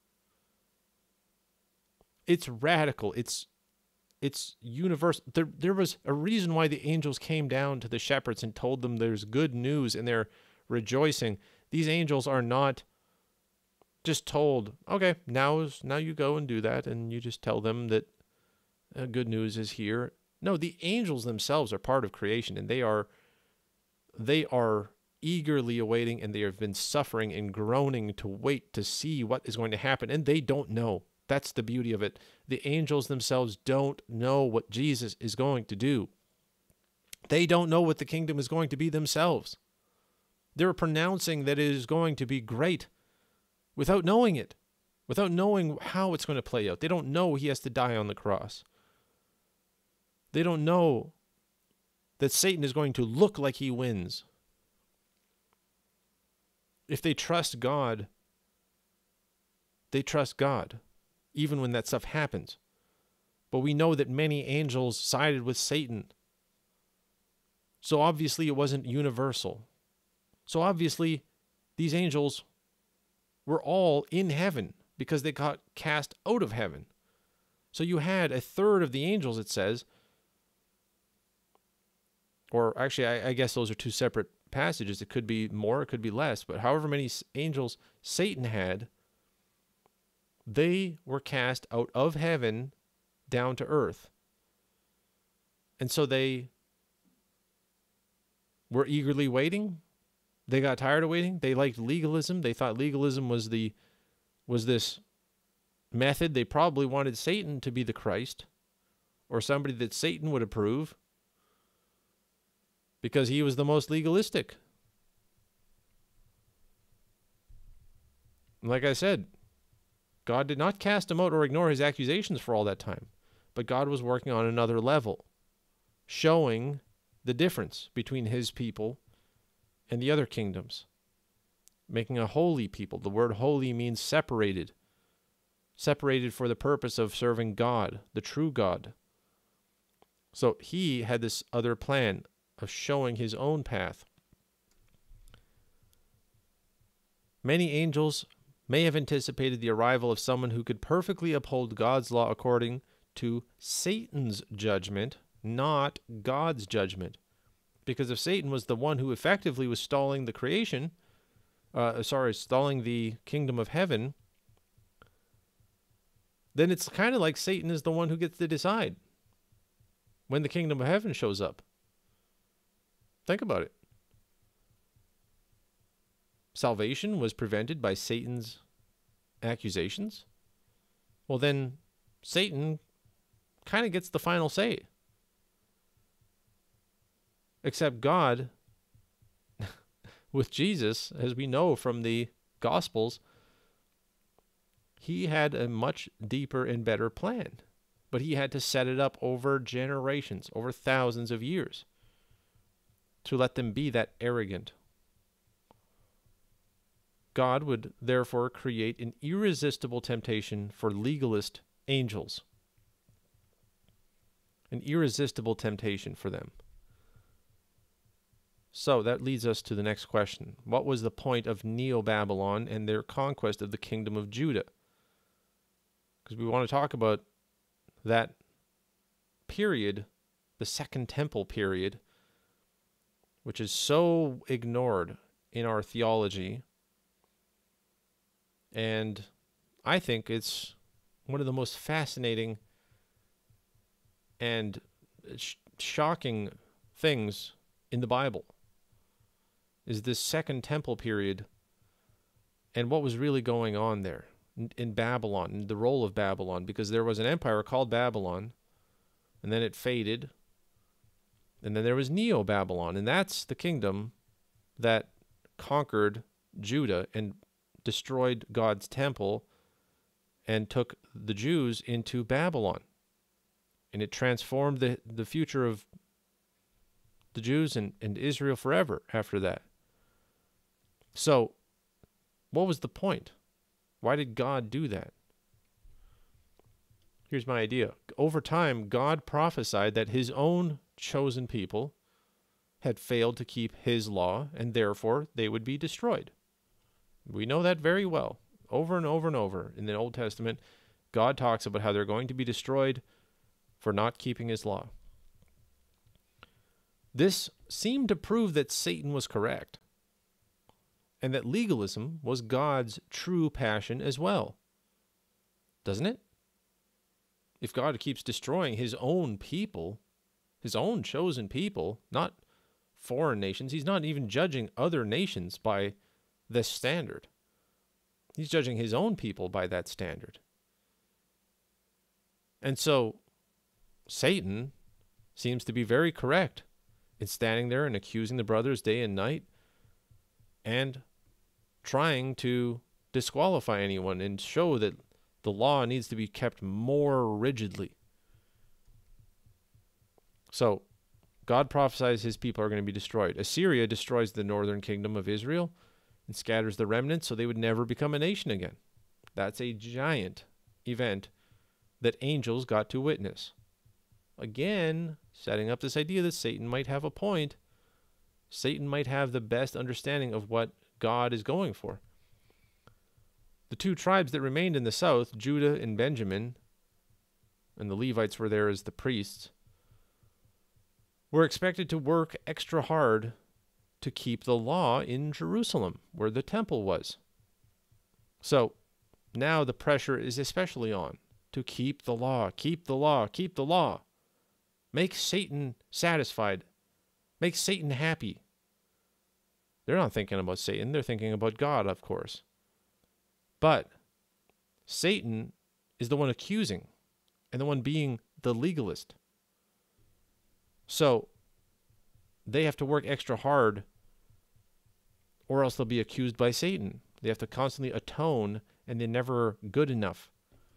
it's radical. It's It's universal. There, there was a reason why the angels came down to the shepherds and told them there's good news and they're rejoicing. These angels are not just told, okay, now is now you go and do that, and you just tell them that uh, good news is here. No, the angels themselves are part of creation, and they are they are eagerly awaiting, and they have been suffering and groaning to wait to see what is going to happen, and they don't know. That's the beauty of it. The angels themselves don't know what Jesus is going to do. They don't know what the kingdom is going to be themselves. They're pronouncing that it is going to be great without knowing it, without knowing how it's going to play out. They don't know he has to die on the cross. They don't know that Satan is going to look like he wins. If they trust God, they trust God, even when that stuff happens. But we know that many angels sided with Satan. So obviously it wasn't universal. So obviously these angels were all in heaven because they got cast out of heaven. So you had a third of the angels, it says, or actually I, I guess those are two separate passages. It could be more, it could be less, but however many angels Satan had, they were cast out of heaven down to earth. And so they were eagerly waiting. They got tired of waiting. They liked legalism. They thought legalism was the was this method. They probably wanted Satan to be the Christ, or somebody that Satan would approve, because he was the most legalistic. Like I said, God did not cast him out or ignore his accusations for all that time, but God was working on another level, showing the difference between his people and the other kingdoms, making a holy people. The word holy means separated, separated for the purpose of serving God, the true God. So he had this other plan of showing his own path. Many angels may have anticipated the arrival of someone who could perfectly uphold God's law according to Satan's judgment, not God's judgment. Because if Satan was the one who effectively was stalling the creation, uh, sorry, stalling the kingdom of heaven, then it's kind of like Satan is the one who gets to decide when the kingdom of heaven shows up. Think about it. Salvation was prevented by Satan's accusations. Well, then Satan kind of gets the final say. Except God, with Jesus, as we know from the Gospels, he had a much deeper and better plan. But he had to set it up over generations, over thousands of years, to let them be that arrogant. God would therefore create an irresistible temptation for legalist angels. An irresistible temptation for them. So that leads us to the next question. What was the point of Neo-Babylon and their conquest of the kingdom of Judah? because we want to talk about that period, the Second Temple period, which is so ignored in our theology. And I think it's one of the most fascinating and sh- shocking things in the Bible is this Second Temple period and what was really going on there in, in Babylon, and the role of Babylon, because there was an empire called Babylon, and then it faded, and then there was Neo-Babylon, and that's the kingdom that conquered Judah and destroyed God's temple and took the Jews into Babylon. And it transformed the, the future of the Jews and, and Israel forever after that. So, what was the point? Why did God do that? Here's my idea. Over time, God prophesied that his own chosen people had failed to keep his law, and therefore they would be destroyed. We know that very well. Over and over and over in the Old Testament, God talks about how they're going to be destroyed for not keeping his law. This seemed to prove that Satan was correct, and that legalism was God's true passion as well. Doesn't it? If God keeps destroying his own people, his own chosen people, not foreign nations, he's not even judging other nations by this standard. He's judging his own people by that standard. And so Satan seems to be very correct in standing there and accusing the brothers day and night and trying to disqualify anyone and show that the law needs to be kept more rigidly. So God prophesies his people are going to be destroyed. Assyria destroys the northern kingdom of Israel and scatters the remnants so they would never become a nation again. That's a giant event that angels got to witness. Again, setting up this idea that Satan might have a point. Satan might have the best understanding of what God is going for. The two tribes that remained in the south, Judah and Benjamin, and the Levites were there as the priests, were expected to work extra hard to keep the law in Jerusalem, where the temple was. So now the pressure is especially on to keep the law, keep the law, keep the law. Make Satan satisfied. Make Satan happy. They're not thinking about Satan. They're thinking about God, of course. But Satan is the one accusing and the one being the legalist. So they have to work extra hard or else they'll be accused by Satan. They have to constantly atone and they're never good enough.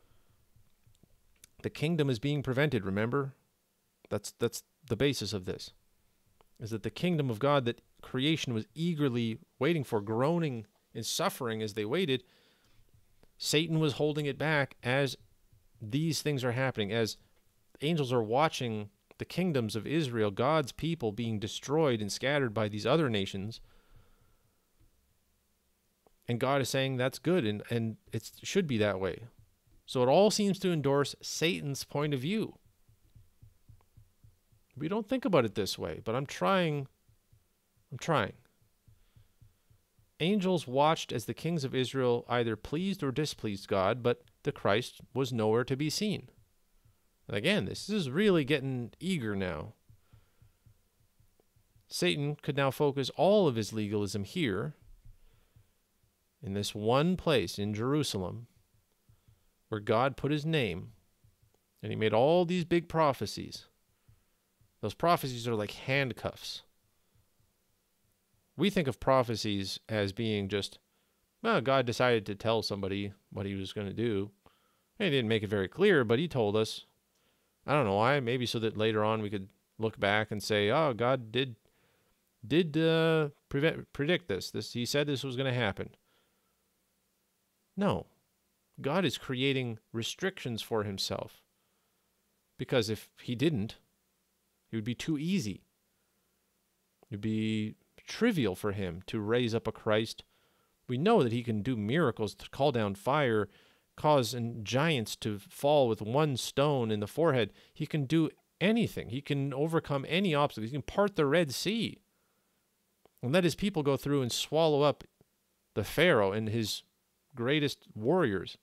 The kingdom is being prevented, remember? That's that's the basis of this. Is that the kingdom of God that creation was eagerly waiting for, groaning and suffering as they waited, Satan was holding it back as these things are happening, as angels are watching the kingdoms of Israel, God's people, being destroyed and scattered by these other nations. And God is saying that's good, and, and it should be that way. So it all seems to endorse Satan's point of view. We don't think about it this way, but I'm trying. I'm trying. Angels watched as the kings of Israel either pleased or displeased God, but the Christ was nowhere to be seen. And again, this is really getting eager now. Satan could now focus all of his legalism here, in this one place in Jerusalem, where God put his name, and he made all these big prophecies. Those prophecies are like handcuffs. We think of prophecies as being just, well, God decided to tell somebody what he was going to do. He didn't make it very clear, but he told us. I don't know why. Maybe so that later on we could look back and say, oh, God did did uh, prevent, predict this. This he said this was going to happen. No. God is creating restrictions for himself. Because if he didn't, it would be too easy. It would be trivial for him to raise up a Christ. We know that he can do miracles, to call down fire, cause giants to fall with one stone in the forehead. He can do anything. He can overcome any obstacle. He can part the Red Sea and let his people go through and swallow up the Pharaoh and his greatest warriors.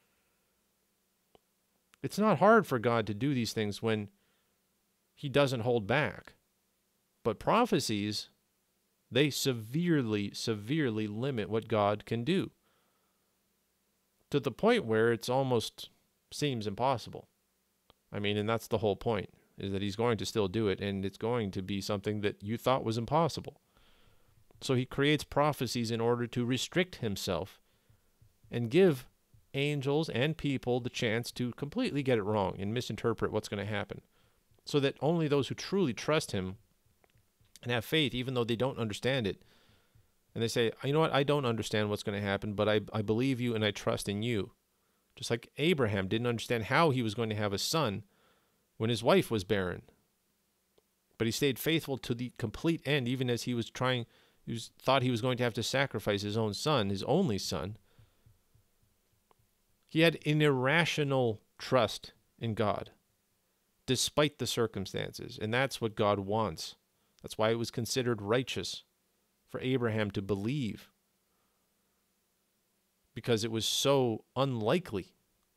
It's not hard for God to do these things when he doesn't hold back. But prophecies, they severely, severely limit what God can do, to the point where it's almost seems impossible. I mean, and that's the whole point, is that he's going to still do it, and it's going to be something that you thought was impossible. So he creates prophecies in order to restrict himself and give angels and people the chance to completely get it wrong and misinterpret what's going to happen, so that only those who truly trust him and have faith, even though they don't understand it, and they say, you know what, I don't understand what's going to happen, but I, I believe you and I trust in you. Just like Abraham didn't understand how he was going to have a son when his wife was barren. But he stayed faithful to the complete end, even as he was trying, he was, thought he was going to have to sacrifice his own son, his only son. He had an irrational trust in God, despite the circumstances. And that's what God wants. That's why it was considered righteous for Abraham to believe, because it was so unlikely.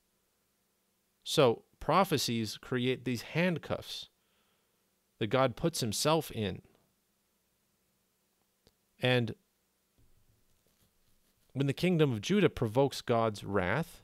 So prophecies create these handcuffs that God puts himself in. And when the kingdom of Judah provokes God's wrath,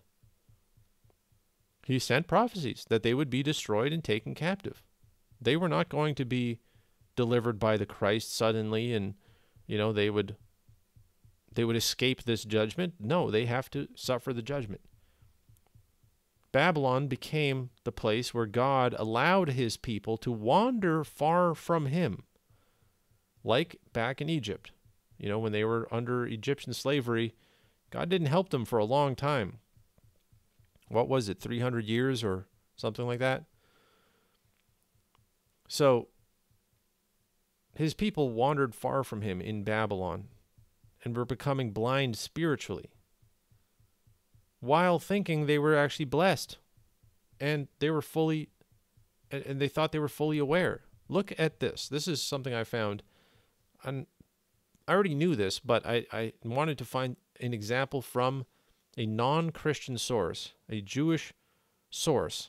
he sent prophecies that they would be destroyed and taken captive. They were not going to be delivered by the Christ suddenly, and you know they would they would escape this judgment. No, they have to suffer the judgment. Babylon became the place where God allowed his people to wander far from him, like back in Egypt. You know, when they were under Egyptian slavery, God didn't help them for a long time. What was it, three hundred years or something like that? So his people wandered far from him in Babylon and were becoming blind spiritually, while thinking they were actually blessed, and they were fully, and they thought they were fully aware. Look at this. This is something I found, and I already knew this, but I, I wanted to find an example from a non-Christian source, a Jewish source.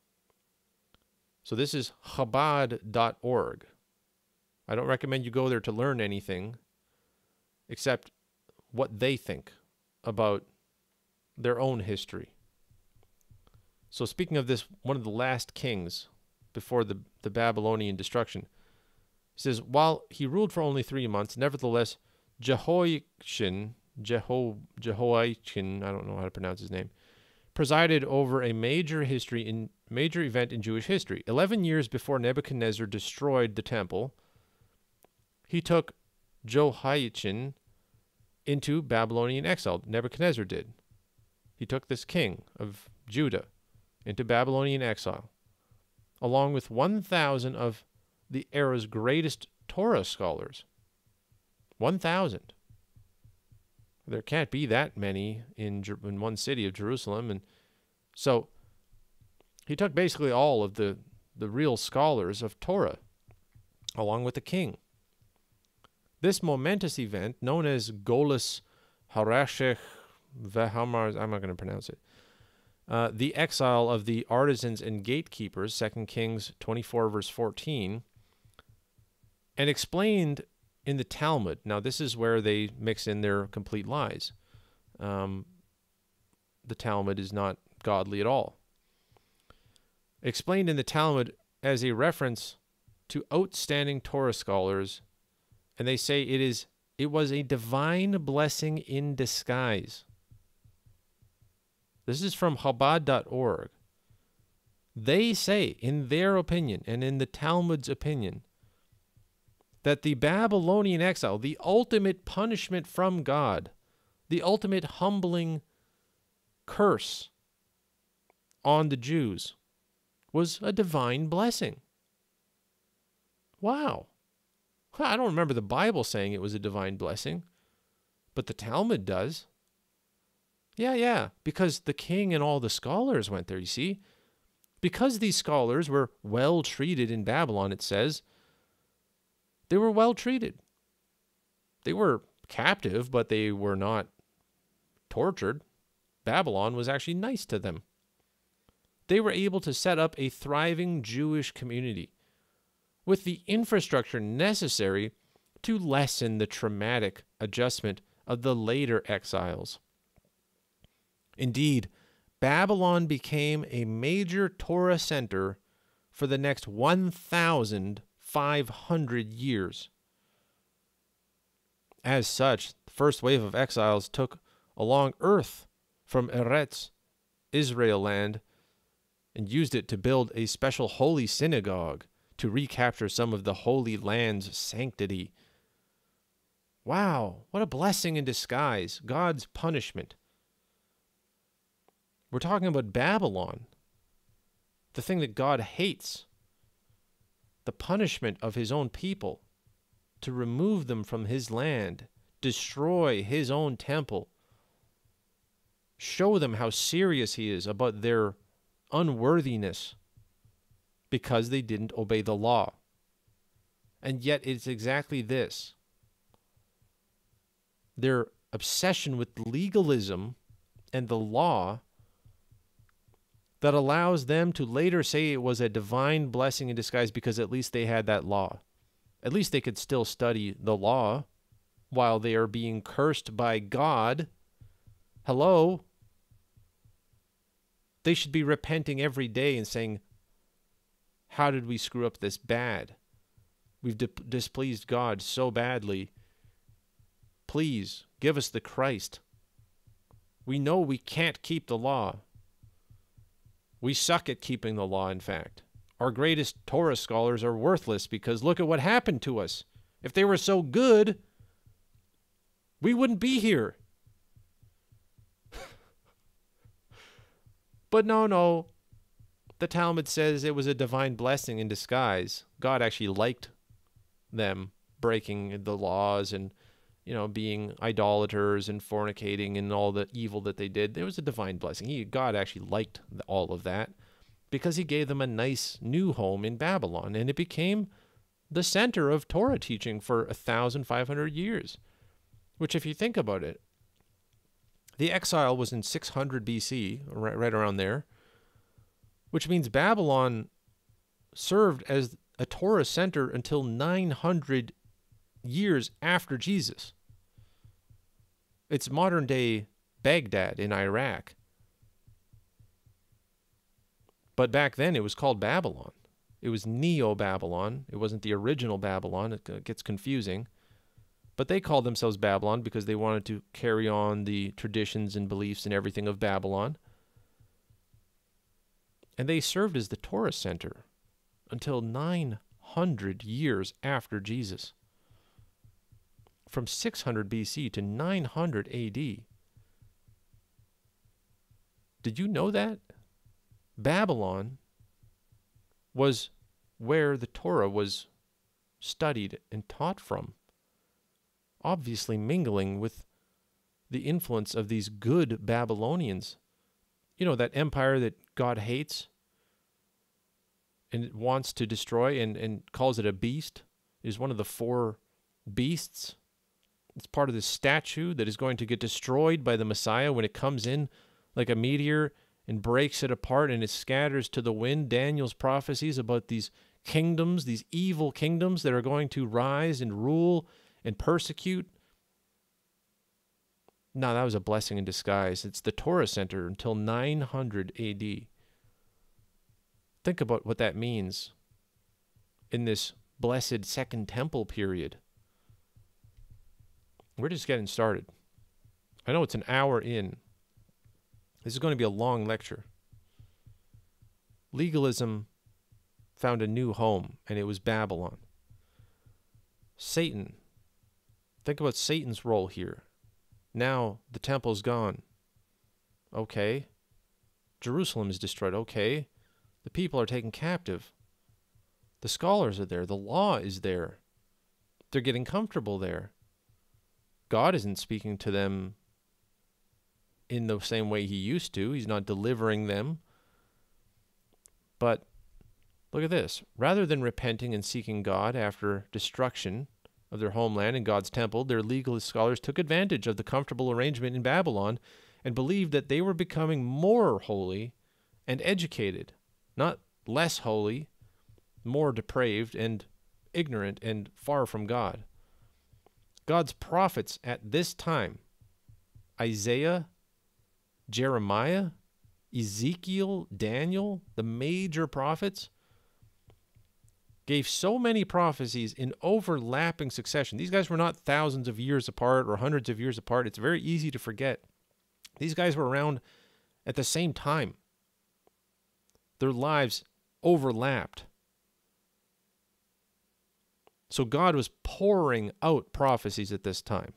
So this is Chabad dot org. I don't recommend you go there to learn anything except what they think about their own history. So speaking of this, one of the last kings before the, the Babylonian destruction, he says, while he ruled for only three months, nevertheless, Jehoiachin, Jeho, Jehoiachin, I don't know how to pronounce his name, presided over a major history in major event in Jewish history. Eleven years before Nebuchadnezzar destroyed the temple, he took Jehoiachin into Babylonian exile. Nebuchadnezzar did. He took this king of Judah into Babylonian exile, along with one thousand of the era's greatest Torah scholars. one thousand. There can't be that many in, in one city of Jerusalem. And so he took basically all of the, the real scholars of Torah, along with the king. This momentous event, known as Golus Harashech Vehamar, I'm not going to pronounce it, uh, the exile of the artisans and gatekeepers, Second Kings twenty-four, verse fourteen, and explained in the Talmud. Now, this is where they mix in their complete lies. Um, the Talmud is not godly at all. Explained in the Talmud as a reference to outstanding Torah scholars, and they say it is it was a divine blessing in disguise. This is from Chabad dot org. They say, in their opinion, and in the Talmud's opinion, that the Babylonian exile, the ultimate punishment from God, the ultimate humbling curse on the Jews, was a divine blessing. Wow. I don't remember the Bible saying it was a divine blessing, but the Talmud does. Yeah, yeah, because the king and all the scholars went there, you see. Because these scholars were well treated in Babylon, it says, they were well treated. They were captive, but they were not tortured. Babylon was actually nice to them. They were able to set up a thriving Jewish community with the infrastructure necessary to lessen the traumatic adjustment of the later exiles. Indeed, Babylon became a major Torah center for the next one thousand five hundred years. As such, the first wave of exiles took along earth from Eretz, Israel land, and used it to build a special holy synagogue to recapture some of the Holy Land's sanctity. Wow, what a blessing in disguise, God's punishment. We're talking about Babylon, the thing that God hates, the punishment of his own people, to remove them from his land, destroy his own temple, show them how serious he is about their unworthiness because they didn't obey the law. And yet it's exactly this. Their obsession with legalism and the law that allows them to later say it was a divine blessing in disguise because at least they had that law. At least they could still study the law while they are being cursed by God. Hello? They should be repenting every day and saying, how did we screw up this bad? We've di- displeased God so badly. Please give us the Christ. We know we can't keep the law. We suck at keeping the law, in fact. Our greatest Torah scholars are worthless because look at what happened to us. If they were so good, we wouldn't be here. But no, no. The Talmud says it was a divine blessing in disguise. God actually liked them breaking the laws and, you know, being idolaters and fornicating and all the evil that they did. There was a divine blessing. He, God actually liked all of that because he gave them a nice new home in Babylon, and it became the center of Torah teaching for one thousand five hundred years, which, if you think about it, the exile was in six hundred B C, right, right around there, which means Babylon served as a Torah center until nine hundred years after Jesus. It's modern-day Baghdad in Iraq. But back then it was called Babylon. It was Neo-Babylon. It wasn't the original Babylon. It gets confusing. But they called themselves Babylon because they wanted to carry on the traditions and beliefs and everything of Babylon. And they served as the Torah center until nine hundred years after Jesus. From six hundred B C to nine hundred A D. Did you know that? Babylon was where the Torah was studied and taught from, obviously mingling with the influence of these good Babylonians. You know, that empire that God hates and wants to destroy and, and calls it a beast, is one of the four beasts. It's part of the statue that is going to get destroyed by the Messiah when it comes in like a meteor and breaks it apart and it scatters to the wind. Daniel's prophecies about these kingdoms, these evil kingdoms that are going to rise and rule and persecute. No, that was a blessing in disguise. It's the Torah center until nine hundred A D. Think about what that means in this blessed Second Temple period. We're just getting started. I know it's an hour in. This is going to be a long lecture. Legalism found a new home, and it was Babylon. Satan. Think about Satan's role here. Now the temple's gone. Okay. Jerusalem is destroyed. Okay. The people are taken captive. The scholars are there. The law is there. They're getting comfortable there. God isn't speaking to them in the same way he used to. He's not delivering them. But look at this. Rather than repenting and seeking God after destruction of their homeland and God's temple, their legalist scholars took advantage of the comfortable arrangement in Babylon and believed that they were becoming more holy and educated, not less holy, more depraved and ignorant and far from God. God's prophets at this time, Isaiah, Jeremiah, Ezekiel, Daniel, the major prophets, gave so many prophecies in overlapping succession. These guys were not thousands of years apart or hundreds of years apart. It's very easy to forget. These guys were around at the same time. Their lives overlapped. So God was pouring out prophecies at this time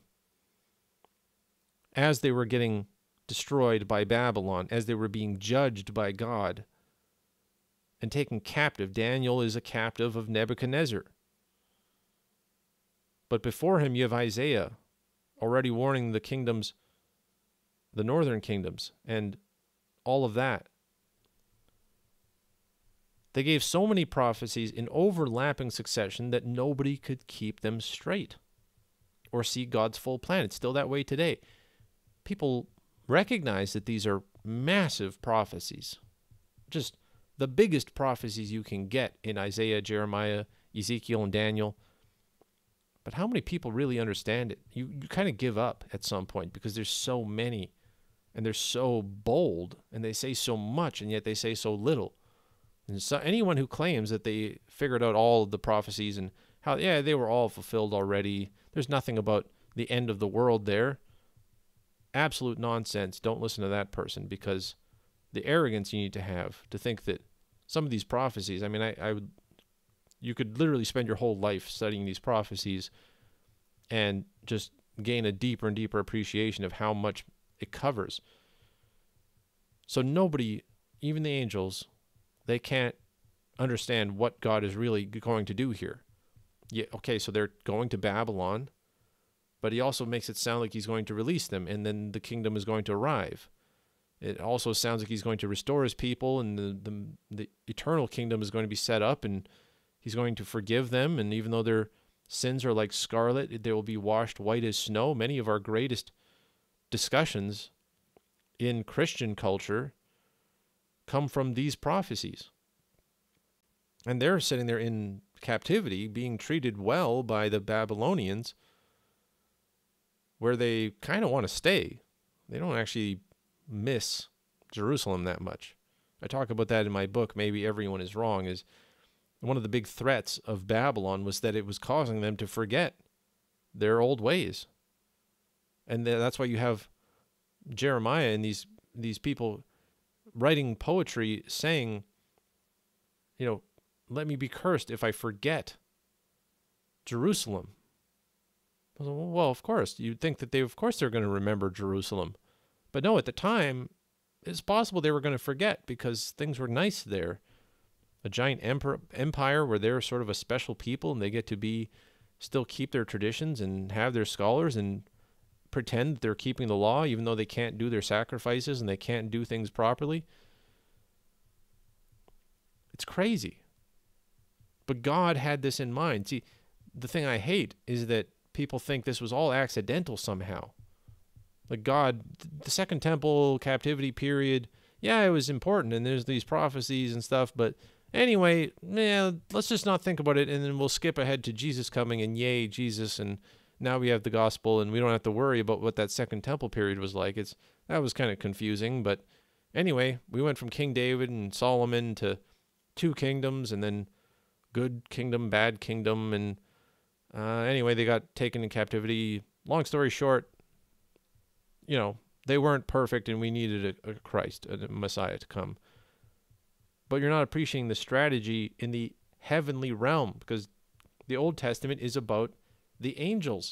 as they were getting destroyed by Babylon, as they were being judged by God and taken captive. Daniel is a captive of Nebuchadnezzar. But before him, you have Isaiah already warning the kingdoms, the northern kingdoms, and all of that. They gave so many prophecies in overlapping succession that nobody could keep them straight or see God's full plan. It's still that way today. People recognize that these are massive prophecies, just the biggest prophecies you can get in Isaiah, Jeremiah, Ezekiel, and Daniel. But how many people really understand it? You, you kind of give up at some point because there's so many, and they're so bold, and they say so much, and yet they say so little. And so anyone who claims that they figured out all of the prophecies and how, yeah, they were all fulfilled already, there's nothing about the end of the world there, absolute nonsense. Don't listen to that person, because the arrogance you need to have to think that some of these prophecies, I mean, I, I would, you could literally spend your whole life studying these prophecies and just gain a deeper and deeper appreciation of how much it covers. So nobody, even the angels, they can't understand what God is really going to do here. Yeah, okay, so they're going to Babylon, but he also makes it sound like he's going to release them, and then the kingdom is going to arrive. It also sounds like he's going to restore his people, and the, the, the eternal kingdom is going to be set up, and he's going to forgive them, and even though their sins are like scarlet, they will be washed white as snow. Many of our greatest discussions in Christian culture come from these prophecies. And they're sitting there in captivity, being treated well by the Babylonians, where they kind of want to stay. They don't actually miss Jerusalem that much. I talk about that in my book, Maybe Everyone is Wrong, is one of the big threats of Babylon was that it was causing them to forget their old ways. And that's why you have Jeremiah and these these people writing poetry saying, you know, let me be cursed if I forget Jerusalem. Well, of course, you'd think that they, of course, they're going to remember Jerusalem. But no, at the time, it's possible they were going to forget because things were nice there. A giant emperor, empire where they're sort of a special people and they get to be, still keep their traditions and have their scholars and pretend that they're keeping the law, even though they can't do their sacrifices and they can't do things properly. It's crazy. But God had this in mind. See, the thing I hate is that people think this was all accidental somehow. Like God, the Second Temple captivity period, yeah, it was important, and there's these prophecies and stuff, but anyway, yeah, let's just not think about it, and then we'll skip ahead to Jesus coming, and yay, Jesus, and now we have the gospel, and we don't have to worry about what that Second Temple period was like. It's that was kind of confusing, but anyway, we went from King David and Solomon to two kingdoms, and then good kingdom, bad kingdom, and uh, anyway, they got taken in captivity. Long story short, you know, they weren't perfect, and we needed a, a Christ, a Messiah to come. But you're not appreciating the strategy in the heavenly realm, because the Old Testament is about the angels.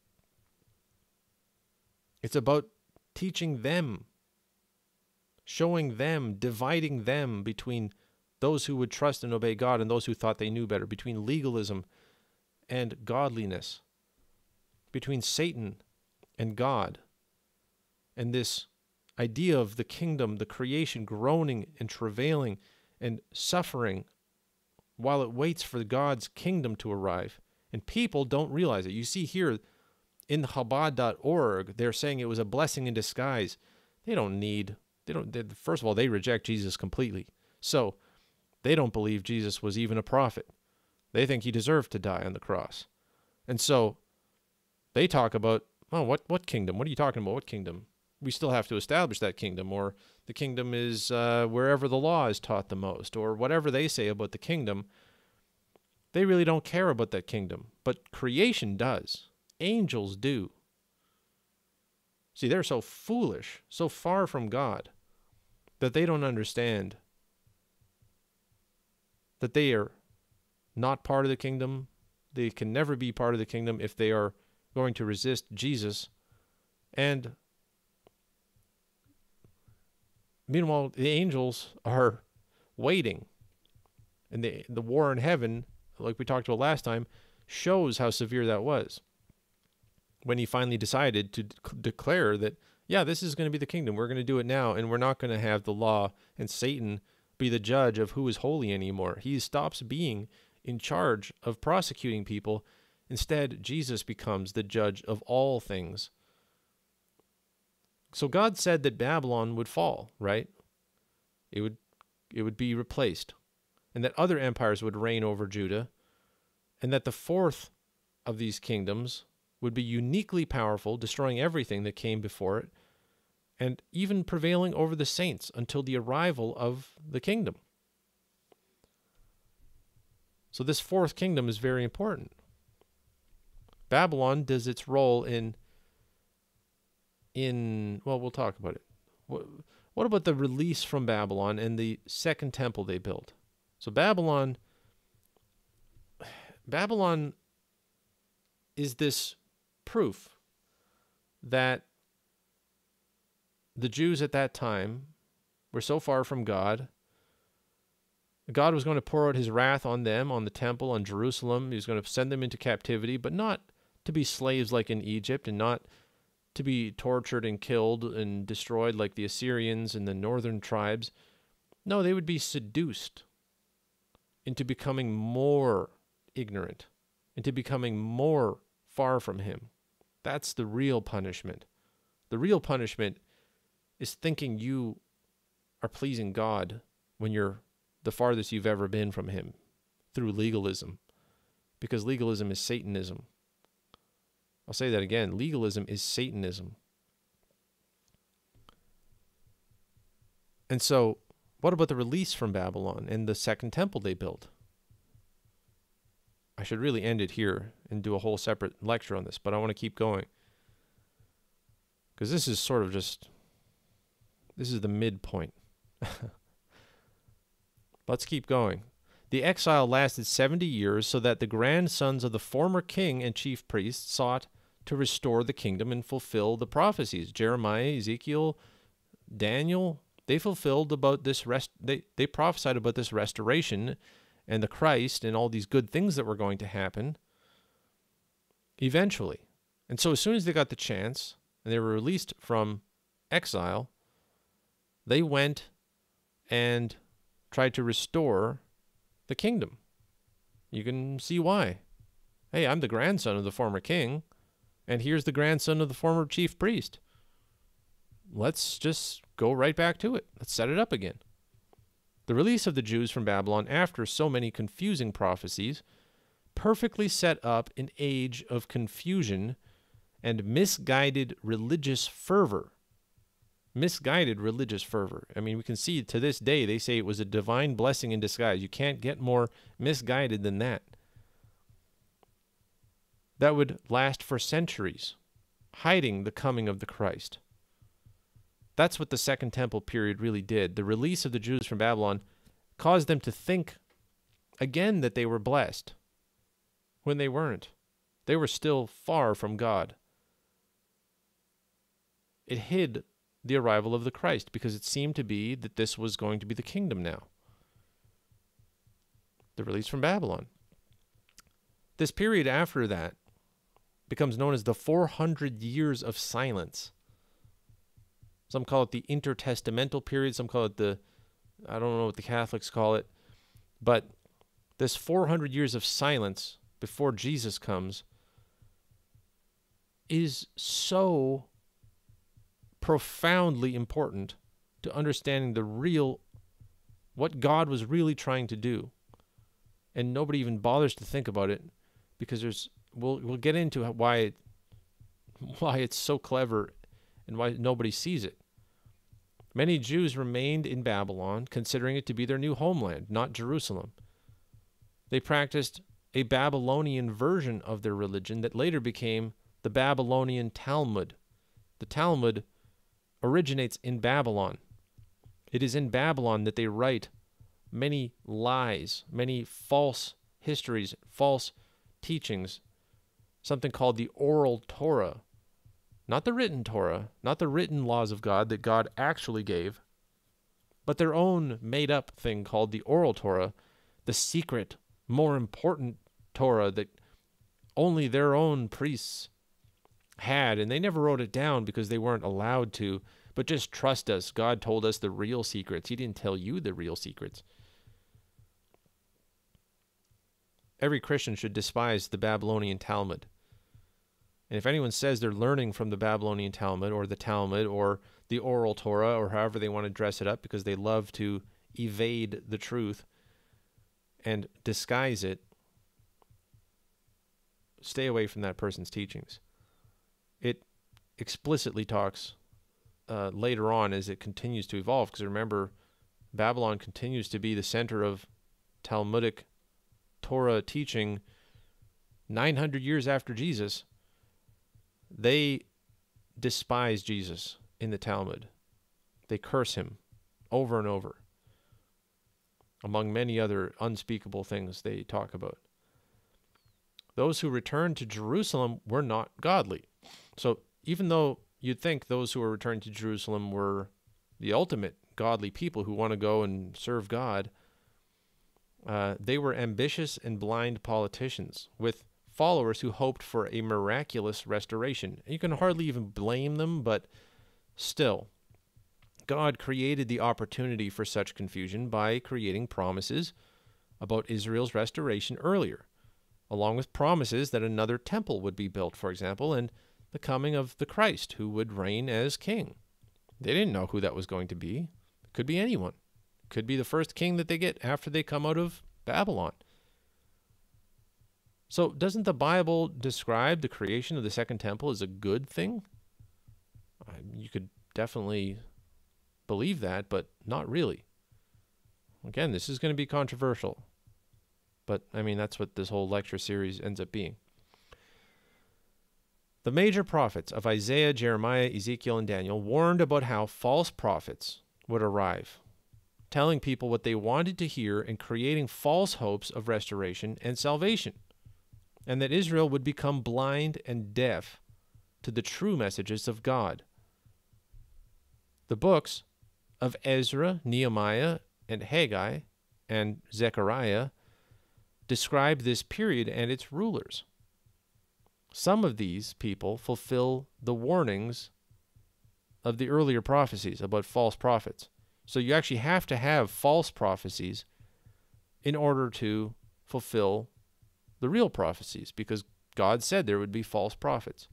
It's about teaching them, showing them, dividing them between those who would trust and obey God and those who thought they knew better, between legalism and godliness, between Satan and God, and this idea of the kingdom, the creation groaning and travailing and suffering while it waits for God's kingdom to arrive. And people don't realize it. You see here in Chabad dot org, they're saying it was a blessing in disguise. They don't need, they don't, they, first of all, they reject Jesus completely. So they don't believe Jesus was even a prophet. They think he deserved to die on the cross. And so they talk about, oh, what, what kingdom? What are you talking about? What kingdom? We still have to establish that kingdom, or the kingdom is uh, wherever the law is taught the most, or whatever they say about the kingdom. They really don't care about that kingdom, but creation does. Angels do. See, they're so foolish, so far from God, that they don't understand that they are not part of the kingdom. They can never be part of the kingdom if they are going to resist Jesus. And meanwhile, the angels are waiting. And the, the war in heaven, like we talked about last time, shows how severe that was. When he finally decided to de- declare that, yeah, this is going to be the kingdom. We're going to do it now, and we're not going to have the law and Satan be the judge of who is holy anymore. He stops being in charge of prosecuting people. Instead, Jesus becomes the judge of all things. So God said that Babylon would fall, right? It would, it would be replaced, and that other empires would reign over Judah, and that the fourth of these kingdoms would be uniquely powerful, destroying everything that came before it, and even prevailing over the saints until the arrival of the kingdom. So this fourth kingdom is very important. Babylon does its role in, in well, we'll talk about it. What, what about the release from Babylon and the second temple they built? So Babylon, Babylon is this proof that the Jews at that time were so far from God. God was going to pour out his wrath on them, on the temple, on Jerusalem. He was going to send them into captivity, but not to be slaves like in Egypt, and not to be tortured and killed and destroyed like the Assyrians and the northern tribes. No, they would be seduced into becoming more ignorant, into becoming more far from him. That's the real punishment. The real punishment is thinking you are pleasing God when you're the farthest you've ever been from him through legalism, because legalism is Satanism. I'll say that again. Legalism is Satanism. And so, what about the release from Babylon and the second temple they built? I should really end it here and do a whole separate lecture on this, but I want to keep going, because this is sort of just, this is the midpoint. Let's keep going. The exile lasted seventy years, so that the grandsons of the former king and chief priests sought to restore the kingdom and fulfill the prophecies. Jeremiah, Ezekiel, Daniel, they fulfilled about this rest. They, they prophesied about this restoration and the Christ and all these good things that were going to happen eventually. And so as soon as they got the chance and they were released from exile, they went and tried to restore the kingdom. You can see why. Hey, I'm the grandson of the former king, and here's the grandson of the former chief priest. Let's just go right back to it. Let's set it up again. The release of the Jews from Babylon after so many confusing prophecies perfectly set up an age of confusion and misguided religious fervor. Misguided religious fervor. I mean, we can see to this day, they say it was a divine blessing in disguise. You can't get more misguided than that. That would last for centuries, hiding the coming of the Christ. That's what the Second Temple period really did. The release of the Jews from Babylon caused them to think again that they were blessed, when they weren't. They were still far from God. It hid the arrival of the Christ, because it seemed to be that this was going to be the kingdom now. The release from Babylon. This period after that becomes known as the four hundred years of silence. Some call it the intertestamental period. Some call it the, I don't know what the Catholics call it. But this four hundred years of silence before Jesus comes is so profoundly important to understanding the real, what God was really trying to do. And nobody even bothers to think about it because there's, we'll, we'll get into why, it, why it's so clever and why nobody sees it. Many Jews remained in Babylon, considering it to be their new homeland, not Jerusalem. They practiced a Babylonian version of their religion that later became the Babylonian Talmud. The Talmud originates in Babylon. It is in Babylon that they write many lies, many false histories, false teachings, something called the oral Torah. Not the written Torah, not the written laws of God that God actually gave, but their own made-up thing called the oral Torah, the secret, more important Torah that only their own priests had, and they never wrote it down because they weren't allowed to, but just trust us. God told us the real secrets. He didn't tell you the real secrets. Every Christian should despise the Babylonian Talmud. And if anyone says they're learning from the Babylonian Talmud or the Talmud or the oral Torah or however they want to dress it up because they love to evade the truth and disguise it, stay away from that person's teachings. It explicitly talks uh, later on as it continues to evolve, because remember, Babylon continues to be the center of Talmudic Torah teaching nine hundred years after Jesus. They despise Jesus in the Talmud. They curse him over and over, among many other unspeakable things they talk about. Those who returned to Jerusalem were not godly. So even though you'd think those who were returned to Jerusalem were the ultimate godly people who want to go and serve God, uh, they were ambitious and blind politicians with followers who hoped for a miraculous restoration. You can hardly even blame them, but still, God created the opportunity for such confusion by creating promises about Israel's restoration earlier, along with promises that another temple would be built, for example, and the coming of the Christ who would reign as king. They didn't know who that was going to be. It could be anyone. It could be the first king that they get after they come out of Babylon. So doesn't the Bible describe the creation of the second temple as a good thing? You could definitely believe that, but not really. Again, this is going to be controversial. But, I mean, that's what this whole lecture series ends up being. The major prophets of Isaiah, Jeremiah, Ezekiel, and Daniel warned about how false prophets would arrive, telling people what they wanted to hear and creating false hopes of restoration and salvation, and that Israel would become blind and deaf to the true messages of God. The books of Ezra, Nehemiah, and Haggai, and Zechariah describe this period and its rulers. Some of these people fulfill the warnings of the earlier prophecies about false prophets. So you actually have to have false prophecies in order to fulfill the real prophecies, because God said there would be false prophets.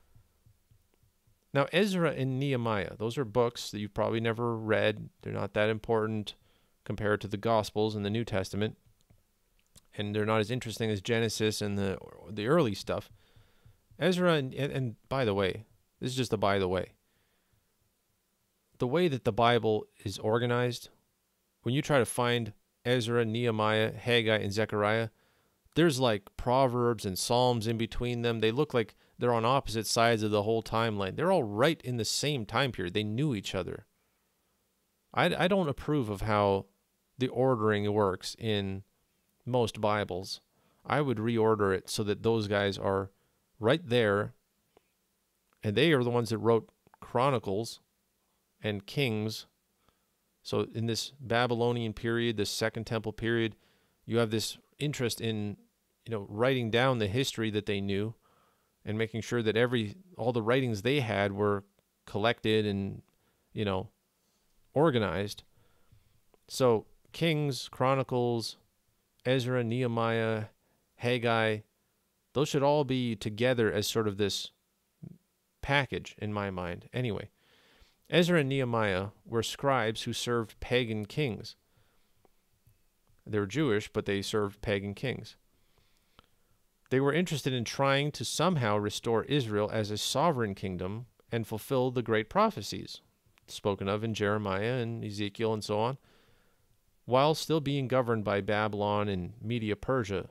Now, Ezra and Nehemiah, those are books that you've probably never read. They're not that important compared to the Gospels and the New Testament, and they're not as interesting as Genesis and the the early stuff. Ezra, and, and, and by the way, this is just a by the way. The way that the Bible is organized, when you try to find Ezra, Nehemiah, Haggai, and Zechariah, there's like Proverbs and Psalms in between them. They look like they're on opposite sides of the whole timeline. They're all right in the same time period. They knew each other. I, I don't approve of how the ordering works in most Bibles. I would reorder it so that those guys are right there, and they are the ones that wrote Chronicles and Kings. So in this Babylonian period, this Second Temple period, you have this interest in, you know, writing down the history that they knew and making sure that every all the writings they had were collected and you know, organized. So Kings, Chronicles, Ezra, Nehemiah, Haggai, those should all be together as sort of this package in my mind. Anyway, Ezra and Nehemiah were scribes who served pagan kings. They were Jewish, but they served pagan kings. They were interested in trying to somehow restore Israel as a sovereign kingdom and fulfill the great prophecies spoken of in Jeremiah and Ezekiel and so on, while still being governed by Babylon and Media Persia.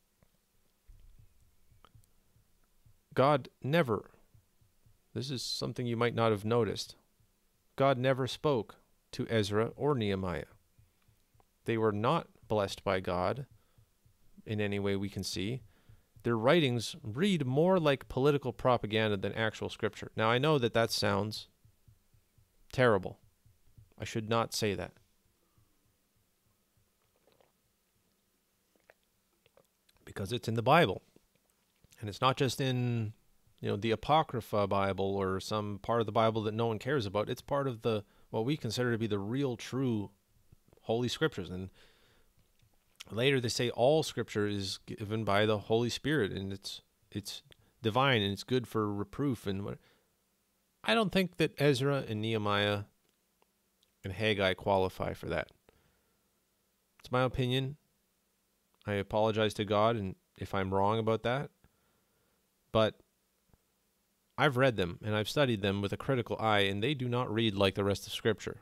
God never, this is something you might not have noticed, God never spoke to Ezra or Nehemiah. They were not blessed by God in any way we can see. Their writings read more like political propaganda than actual scripture. Now, I know that that sounds terrible. I should not say that. Because it's in the Bible. And it's not just in, you know, the Apocrypha Bible or some part of the Bible that no one cares about. It's part of the what we consider to be the real, true Holy Scriptures. And later they say all Scripture is given by the Holy Spirit, and it's it's divine and it's good for reproof. And what I don't think that Ezra and Nehemiah and Haggai qualify for that. It's my opinion. I apologize to God and if I'm wrong about that. But I've read them and I've studied them with a critical eye, and they do not read like the rest of Scripture.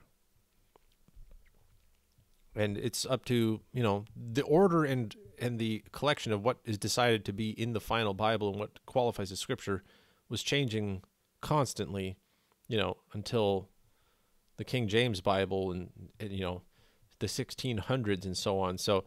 And it's up to, you know, the order and and the collection of what is decided to be in the final Bible and what qualifies as Scripture was changing constantly, you know, until the King James Bible and, and you know, the sixteen hundreds and so on. So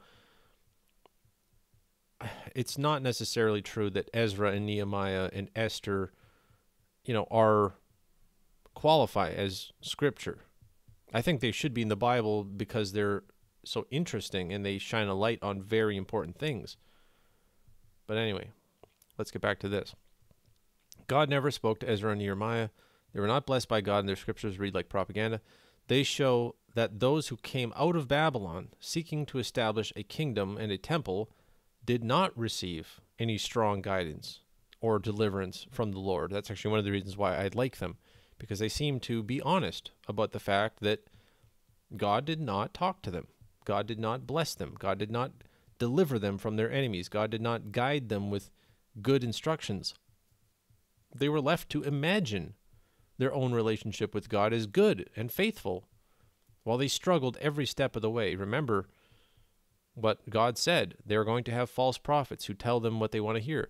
it's not necessarily true that Ezra and Nehemiah and Esther, you know, are qualify as Scripture. I think they should be in the Bible because they're so interesting and they shine a light on very important things. But anyway, let's get back to this. God never spoke to Ezra and Nehemiah. They were not blessed by God, and their scriptures read like propaganda. They show that those who came out of Babylon seeking to establish a kingdom and a temple did not receive any strong guidance or deliverance from the Lord. That's actually one of the reasons why I like them, because they seem to be honest about the fact that God did not talk to them. God did not bless them. God did not deliver them from their enemies. God did not guide them with good instructions. They were left to imagine their own relationship with God as good and faithful while they struggled every step of the way. Remember what God said. They're going to have false prophets who tell them what they want to hear.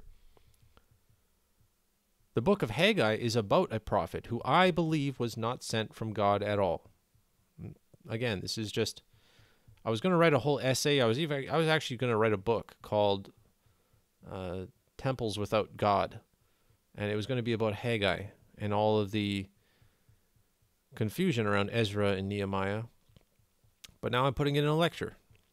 The book of Haggai is about a prophet who I believe was not sent from God at all. Again, this is just, I was going to write a whole essay. I was even, I was actually going to write a book called uh, Temples Without God. And it was going to be about Haggai and all of the confusion around Ezra and Nehemiah. But now I'm putting it in a lecture.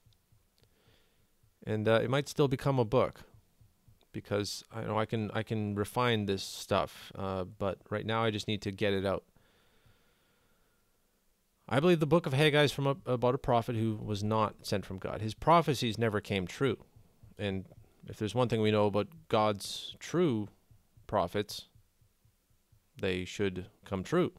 And uh, it might still become a book, because I know I can I can refine this stuff, uh, but right now I just need to get it out. I believe the book of Haggai is from a, about a prophet who was not sent from God. His prophecies never came true. And if there's one thing we know about God's true prophets, they should come true.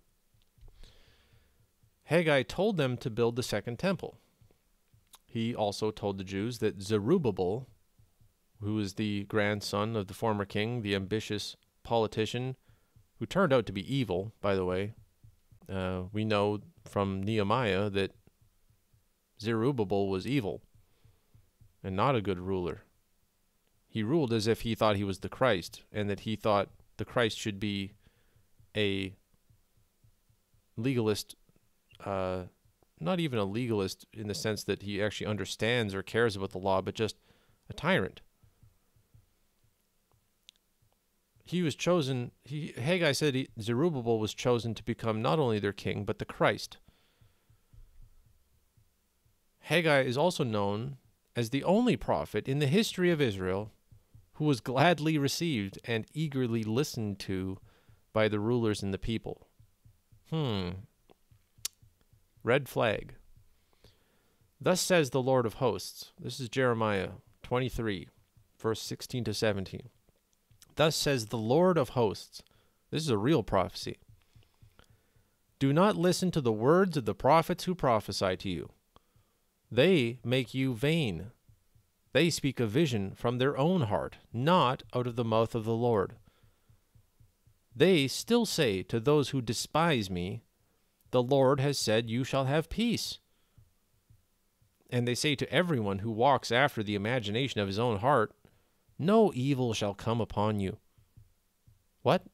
Haggai told them to build the second temple. He also told the Jews that Zerubbabel, who is the grandson of the former king, the ambitious politician, who turned out to be evil, by the way. Uh, we know from Nehemiah that Zerubbabel was evil and not a good ruler. He ruled as if he thought he was the Christ, and that he thought the Christ should be a legalist, uh, not even a legalist in the sense that he actually understands or cares about the law, but just a tyrant. He was chosen, he, Haggai said he, Zerubbabel was chosen to become not only their king, but the Christ. Haggai is also known as the only prophet in the history of Israel who was gladly received and eagerly listened to by the rulers and the people. Hmm. Red flag. Thus says the Lord of hosts. This is Jeremiah twenty-three, verse sixteen to seventeen. Thus says the Lord of hosts. This is a real prophecy. Do not listen to the words of the prophets who prophesy to you. They make you vain. They speak a vision from their own heart, not out of the mouth of the Lord. They still say to those who despise me, the Lord has said you shall have peace. And they say to everyone who walks after the imagination of his own heart, no evil shall come upon you. What?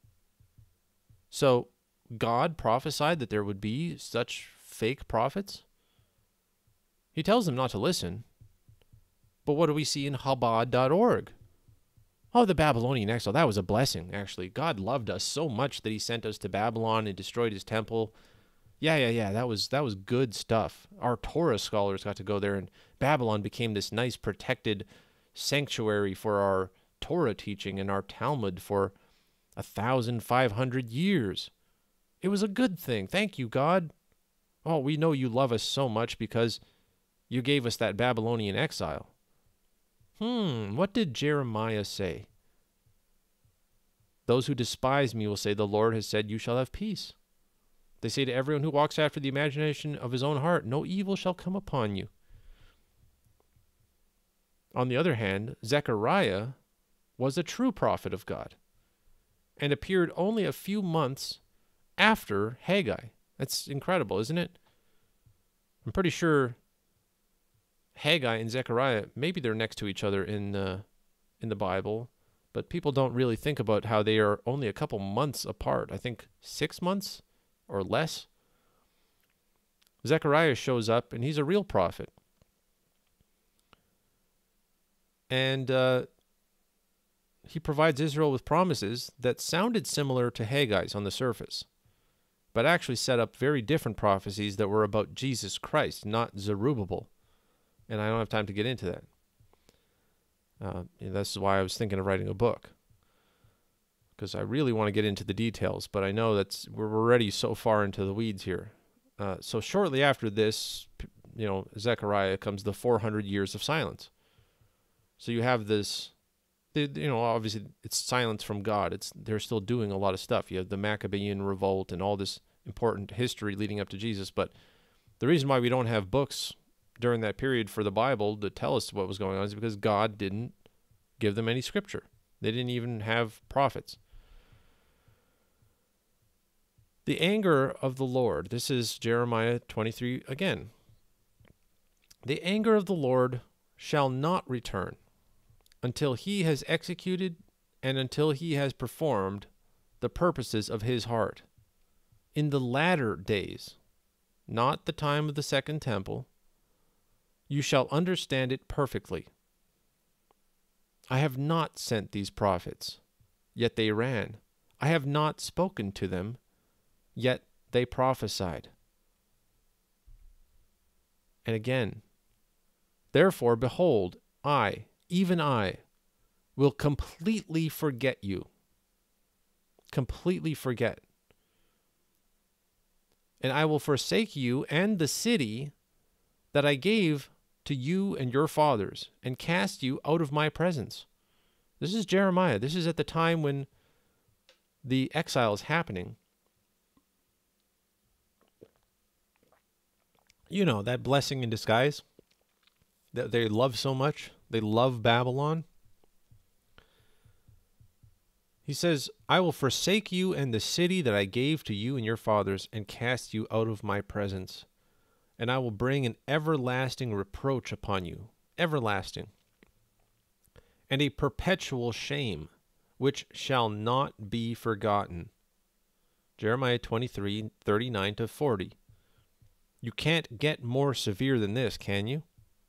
So God prophesied that there would be such fake prophets? He tells them not to listen. But what do we see in Chabad dot org? Oh, the Babylonian exile, that was a blessing, actually. God loved us so much that he sent us to Babylon and destroyed his temple. Yeah, yeah, yeah, that was that was good stuff. Our Torah scholars got to go there, and Babylon became this nice protected sanctuary for our Torah teaching and our Talmud for a thousand five hundred years. It was a good thing. Thank you, God. Oh, we know you love us so much because you gave us that Babylonian exile. Hmm, what did Jeremiah say? Those who despise me will say, the Lord has said, you shall have peace. They say to everyone who walks after the imagination of his own heart, no evil shall come upon you. On the other hand, Zechariah was a true prophet of God and appeared only a few months after Haggai. That's incredible, isn't it? I'm pretty sure Haggai and Zechariah, maybe they're next to each other in uh, in the Bible, but people don't really think about how they are only a couple months apart. I think six months or less. Zechariah shows up, and he's a real prophet. And uh, he provides Israel with promises that sounded similar to Haggai's on the surface, but actually set up very different prophecies that were about Jesus Christ, not Zerubbabel. And I don't have time to get into that. Uh, and this is why I was thinking of writing a book, because I really want to get into the details, but I know that's we're already so far into the weeds here. Uh, so shortly after this, you know, Zechariah comes the four hundred years of silence. So you have this, you know, obviously it's silence from God. It's they're still doing a lot of stuff. You have the Maccabean revolt and all this important history leading up to Jesus. But the reason why we don't have books during that period for the Bible to tell us what was going on is because God didn't give them any scripture. They didn't even have prophets. The anger of the Lord. This is Jeremiah twenty-three again. The anger of the Lord shall not return until he has executed and until he has performed the purposes of his heart. In the latter days, not the time of the second temple, you shall understand it perfectly. I have not sent these prophets, yet they ran. I have not spoken to them, yet they prophesied. And again, therefore, behold, I, even I, will completely forget you. Completely forget. And I will forsake you and the city that I gave to you and your fathers, and cast you out of my presence. This is Jeremiah. This is at the time when the exile is happening. You know, that blessing in disguise that they love so much. They love Babylon. He says, I will forsake you and the city that I gave to you and your fathers, and cast you out of my presence. And I will bring an everlasting reproach upon you, everlasting, and a perpetual shame, which shall not be forgotten. Jeremiah twenty-three, thirty-nine to forty. You can't get more severe than this, can you?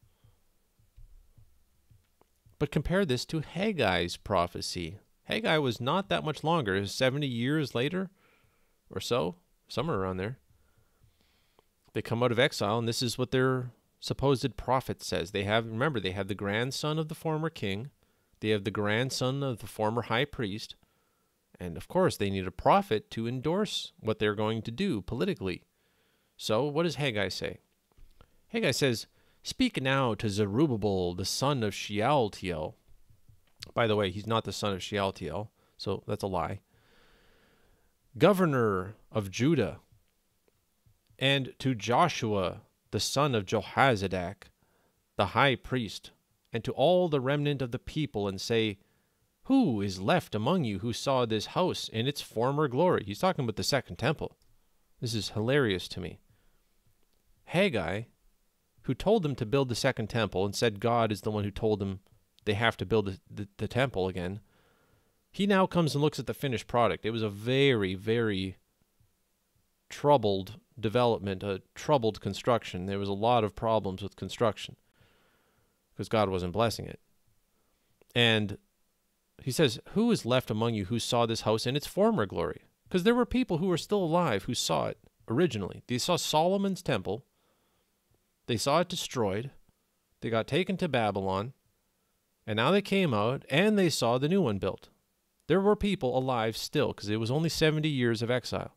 But compare this to Haggai's prophecy. Haggai was not that much longer. It was seventy years later or so, somewhere around there. They come out of exile, and this is what their supposed prophet says. They have, remember, they have the grandson of the former king. They have the grandson of the former high priest. And, of course, they need a prophet to endorse what they're going to do politically. So what does Haggai say? Haggai says, "Speak now to Zerubbabel, the son of Shealtiel." By the way, he's not the son of Shealtiel, so that's a lie. "Governor of Judah, and to Joshua, the son of Jehozadak, the high priest, and to all the remnant of the people, and say, who is left among you who saw this house in its former glory?" He's talking about the second temple. This is hilarious to me. Haggai, who told them to build the second temple and said God is the one who told them they have to build the, the, the temple again, he now comes and looks at the finished product. It was a very, very troubled development, a troubled construction. There was a lot of problems with construction because God wasn't blessing it. And he says, who is left among you who saw this house in its former glory? Because there were people who were still alive who saw it originally. They saw Solomon's temple. They saw it destroyed. They got taken to Babylon. And now they came out and they saw the new one built. There were people alive still because it was only seventy years of exile.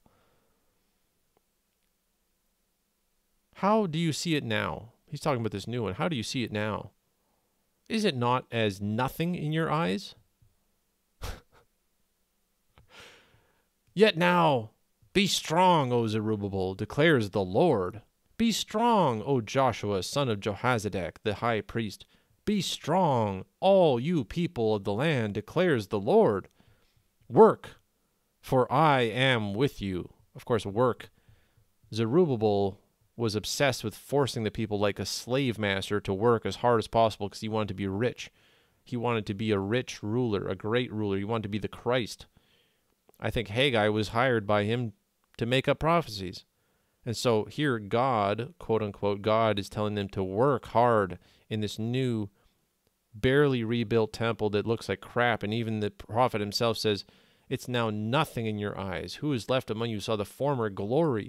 How do you see it now? He's talking about this new one. How do you see it now? Is it not as nothing in your eyes? Yet now, be strong, O Zerubbabel, declares the Lord. Be strong, O Joshua, son of Jehozadak, the high priest. Be strong, all you people of the land, declares the Lord. Work, for I am with you. Of course, work. Zerubbabel was obsessed with forcing the people like a slave master to work as hard as possible because he wanted to be rich. He wanted to be a rich ruler, a great ruler. He wanted to be the Christ. I think Haggai was hired by him to make up prophecies. And so here God, quote unquote, God is telling them to work hard in this new, barely rebuilt temple that looks like crap. And even the prophet himself says, it's now nothing in your eyes. Who is left among you saw the former glory?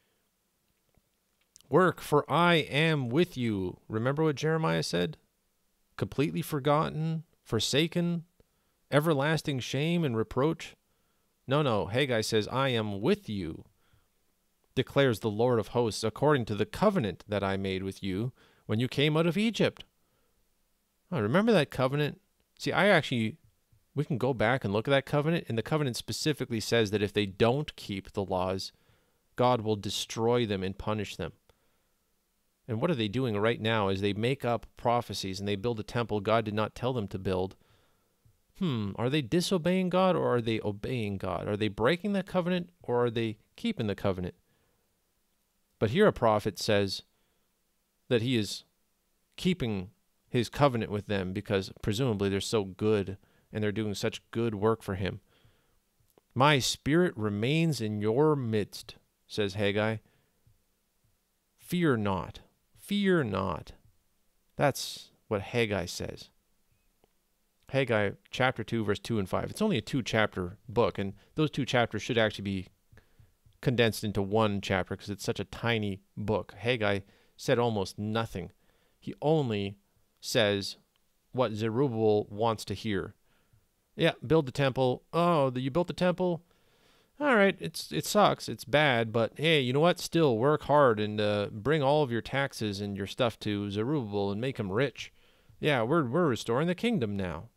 Work, for I am with you. Remember what Jeremiah said? Completely forgotten, forsaken, everlasting shame and reproach. No, no, Haggai says, I am with you, declares the Lord of hosts, according to the covenant that I made with you when you came out of Egypt. Oh, remember that covenant? See, I actually, we can go back and look at that covenant, and the covenant specifically says that if they don't keep the laws, God will destroy them and punish them. And what are they doing right now is they make up prophecies and they build a temple God did not tell them to build. Hmm, are they disobeying God or are they obeying God? Are they breaking the covenant or are they keeping the covenant? But here a prophet says that he is keeping his covenant with them because presumably they're so good and they're doing such good work for him. My spirit remains in your midst, says Haggai. Fear not. Fear not. That's what Haggai says. Haggai chapter two, verse two and five. It's only a two-chapter book, and those two chapters should actually be condensed into one chapter because it's such a tiny book. Haggai said almost nothing. He only says what Zerubbabel wants to hear. Yeah, build the temple. Oh, you built the temple? All right, it's it sucks. It's bad, but hey, you know what? Still work hard and uh, bring all of your taxes and your stuff to Zerubbabel and make him rich. Yeah, we're we're restoring the kingdom now.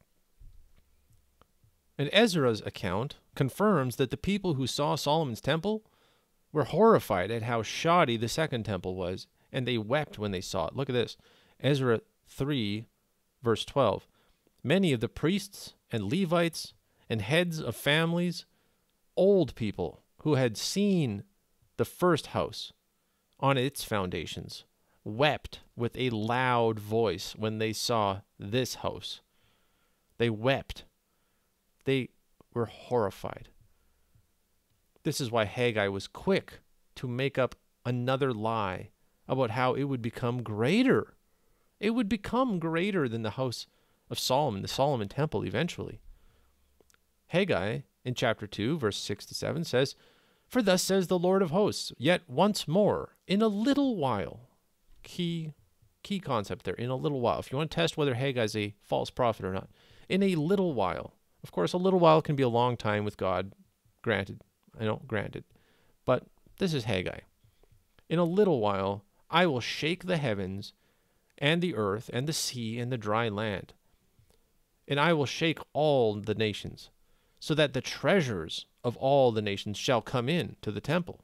And Ezra's account confirms that the people who saw Solomon's temple were horrified at how shoddy the second temple was, and they wept when they saw it. Look at this. Ezra three, verse twelve. Many of the priests and Levites and heads of families, old people who had seen the first house on its foundations, wept with a loud voice when they saw this house. They wept. They were horrified. This is why Haggai was quick to make up another lie about how it would become greater. It would become greater than the house of Solomon, the Solomon temple eventually. Haggai in chapter two, verse six to seven says, For thus says the Lord of hosts, yet once more, in a little while. Key, key concept there, in a little while. If you want to test whether Haggai is a false prophet or not, in a little while. Of course, a little while can be a long time with God, granted. I know, granted. But this is Haggai. In a little while I will shake the heavens and the earth and the sea and the dry land. And I will shake all the nations, so that the treasures of all the nations shall come in to the temple.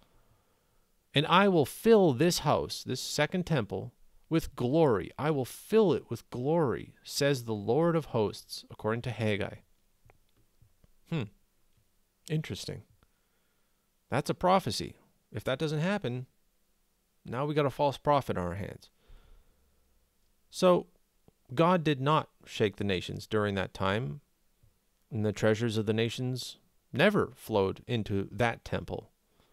And I will fill this house, this second temple, with glory. I will fill it with glory, says the Lord of hosts, according to Haggai. Hmm. Interesting. That's a prophecy. If that doesn't happen, now we got a false prophet on our hands. So, God did not shake the nations during that time, and the treasures of the nations never flowed into that temple.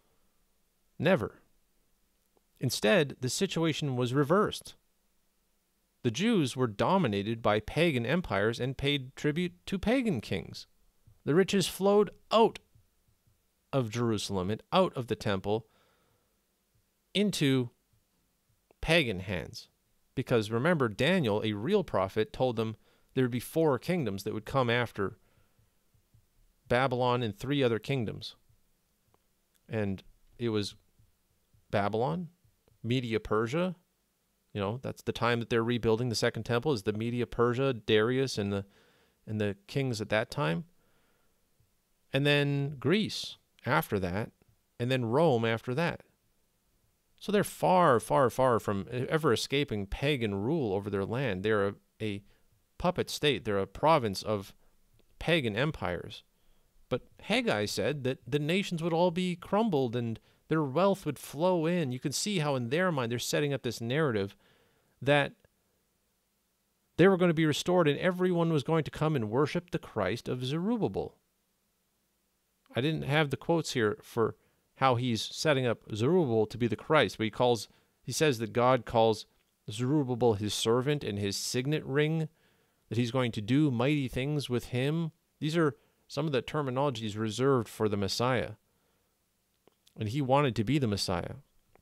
Never. Instead, the situation was reversed. The Jews were dominated by pagan empires and paid tribute to pagan kings. The riches flowed out of Jerusalem and out of the temple into pagan hands. Because remember, Daniel, a real prophet, told them there would be four kingdoms that would come after Babylon and three other kingdoms. And it was Babylon, Media Persia. You know, that's the time that they're rebuilding the second temple, is the Media Persia, Darius and the and the kings at that time. And then Greece after that, and then Rome after that. So they're far, far, far from ever escaping pagan rule over their land. They're a, a puppet state. They're a province of pagan empires. But Haggai said that the nations would all be crumbled and their wealth would flow in. You can see how in their mind they're setting up this narrative that they were going to be restored and everyone was going to come and worship the Christ of Zerubbabel. I didn't have the quotes here for how he's setting up Zerubbabel to be the Christ, but he calls, he says that God calls Zerubbabel his servant and his signet ring, that he's going to do mighty things with him. These are some of the terminologies reserved for the Messiah. And he wanted to be the Messiah.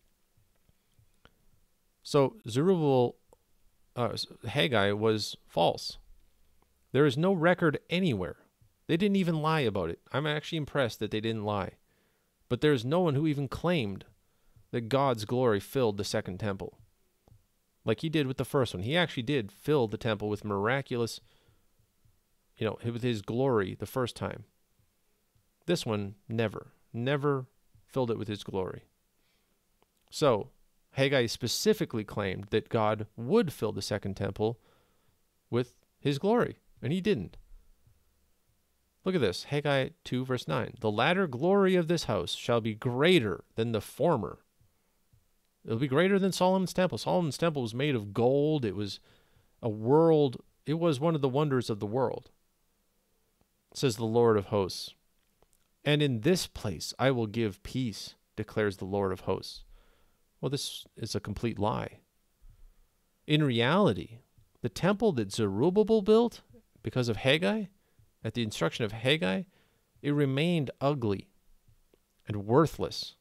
So Zerubbabel, uh, Haggai was false. There is no record anywhere. They didn't even lie about it. I'm actually impressed that they didn't lie. But there's no one who even claimed that God's glory filled the second temple, like he did with the first one. He actually did fill the temple with miraculous, you know, with his glory the first time. This one never, never filled it with his glory. So Haggai specifically claimed that God would fill the second temple with his glory, and he didn't. Look at this, Haggai two, verse nine. The latter glory of this house shall be greater than the former. It'll be greater than Solomon's temple. Solomon's temple was made of gold. It was a world. It was one of the wonders of the world, says the Lord of hosts. And in this place I will give peace, declares the Lord of hosts. Well, this is a complete lie. In reality, the temple that Zerubbabel built because of Haggai, at the instruction of Haggai, it remained ugly and worthless.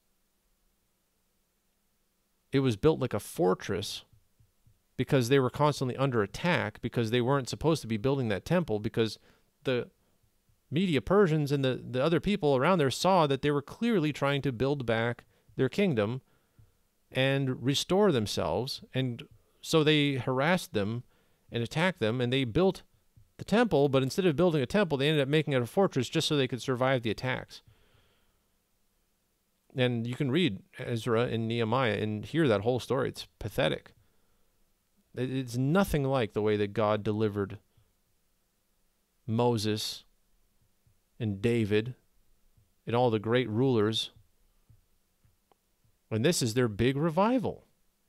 It was built like a fortress because they were constantly under attack, because they weren't supposed to be building that temple, because the Media Persians and the, the other people around there saw that they were clearly trying to build back their kingdom and restore themselves. And so they harassed them and attacked them, and they built the temple, but instead of building a temple, they ended up making it a fortress just so they could survive the attacks. And you can read Ezra and Nehemiah and hear that whole story. It's pathetic. It's nothing like the way that God delivered Moses and David and all the great rulers. And this is their big revival.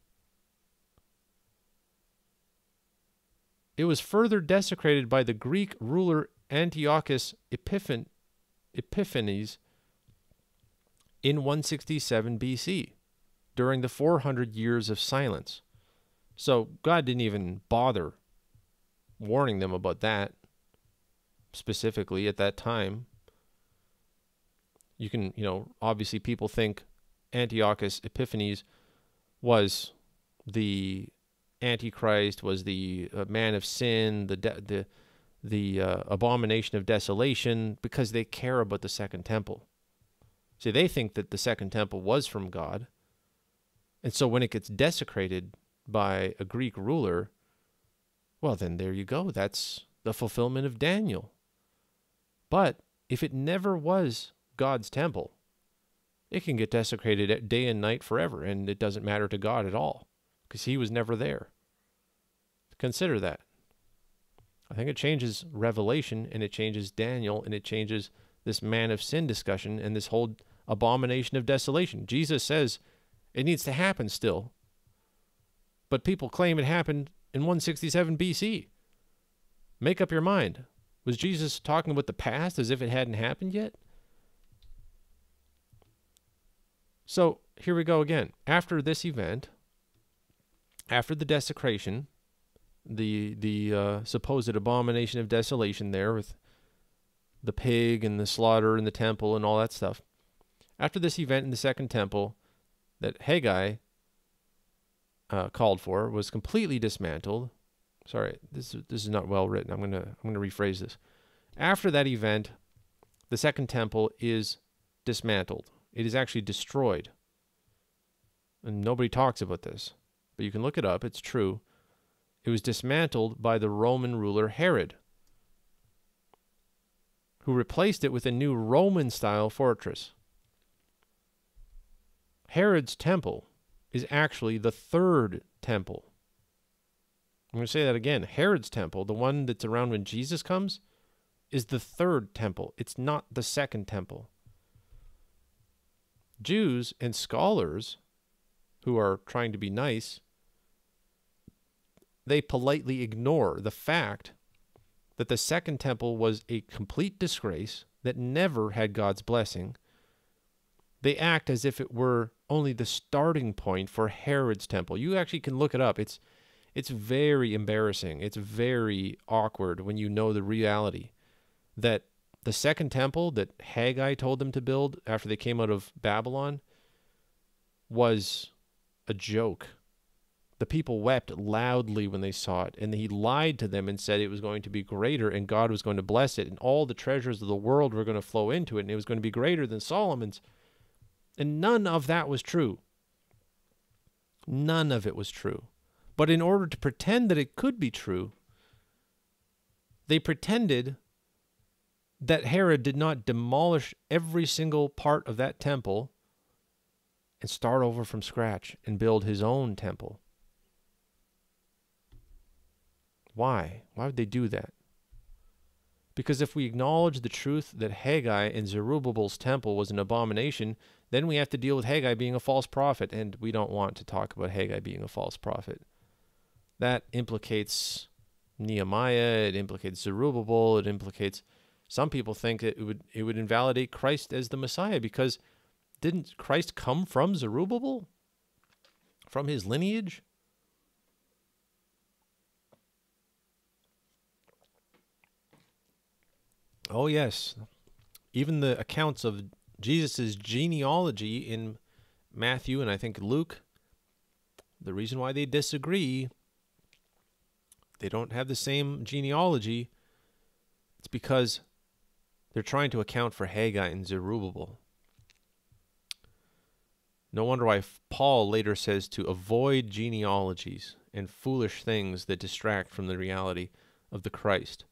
It was further desecrated by the Greek ruler Antiochus Epiphan Epiphanes in one sixty-seven B C, during the four hundred years of silence. So God didn't even bother warning them about that specifically at that time. You can, you know, obviously people think Antiochus Epiphanes was the Antichrist, was the uh, man of sin, the de the the uh, abomination of desolation, because they care about the second temple. See, they think that the second temple was from God, And so when it gets desecrated by a Greek ruler, well, then there you go. That's the fulfillment of Daniel. But if it never was God's temple, it can get desecrated day and night forever, and it doesn't matter to God at all because he was never there. Consider that. I think it changes Revelation, and it changes Daniel, and it changes this man of sin discussion and this whole abomination of desolation. Jesus says it needs to happen still, but people claim it happened in one sixty-seven B C. Make up your mind. Was Jesus talking about the past as if it hadn't happened yet? So here we go again. After this event, after the desecration, the the uh, supposed abomination of desolation there with the pig and the slaughter in the temple and all that stuff. After this event in the second temple that Haggai uh, called for was completely dismantled. Sorry, this is, this is not well written. I'm gonna I'm gonna rephrase this. After that event, the second temple is dismantled. It is actually destroyed. And nobody talks about this, but you can look it up. It's true. It was dismantled by the Roman ruler Herod, who replaced it with a new Roman-style fortress. Herod's temple is actually the third temple. I'm going to say that again. Herod's temple, the one that's around when Jesus comes, is the third temple. It's not the second temple. Jews and scholars who are trying to be nice, they politely ignore the fact that the second temple was a complete disgrace that never had God's blessing. They act as if it were only the starting point for Herod's temple. You actually can look it up. It's it's very embarrassing. It's very awkward when you know the reality that the second temple that Haggai told them to build after they came out of Babylon was a joke. The people wept loudly when they saw it, and he lied to them and said it was going to be greater and God was going to bless it, and all the treasures of the world were going to flow into it, and it was going to be greater than Solomon's. And none of that was true. None of it was true. But in order to pretend that it could be true, they pretended that Herod did not demolish every single part of that temple and start over from scratch and build his own temple. Why? Why would they do that? Because if we acknowledge the truth that Haggai and Zerubbabel's temple was an abomination, then we have to deal with Haggai being a false prophet, and we don't want to talk about Haggai being a false prophet. That implicates Nehemiah, it implicates Zerubbabel, it implicates... Some people think that it would it would invalidate Christ as the Messiah, because didn't Christ come from Zerubbabel? From his lineage? Oh, yes. Even the accounts of Jesus' genealogy in Matthew and I think Luke, the reason why they disagree, they don't have the same genealogy, it's because they're trying to account for Haggai and Zerubbabel. No wonder why Paul later says to avoid genealogies and foolish things that distract from the reality of the Christ.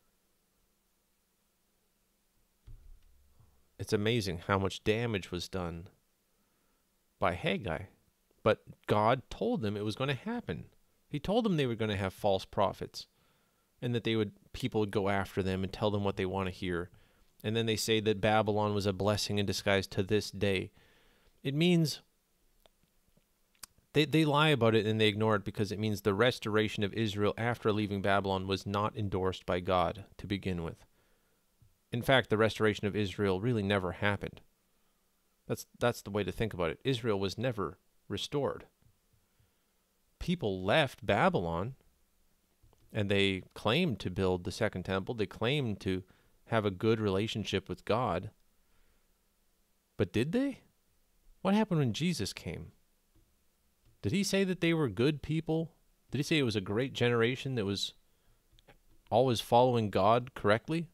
It's amazing how much damage was done by Haggai. But God told them it was going to happen. He told them they were going to have false prophets and that they would people would go after them and tell them what they want to hear. And then they say that Babylon was a blessing in disguise to this day. It means they, they lie about it and they ignore it because it means the restoration of Israel after leaving Babylon was not endorsed by God to begin with. In fact, the restoration of Israel really never happened. That's that's the way to think about it. Israel was never restored. People left Babylon, and they claimed to build the second temple. They claimed to have a good relationship with God. But did they? What happened when Jesus came? Did he say that they were good people? Did he say it was a great generation that was always following God correctly?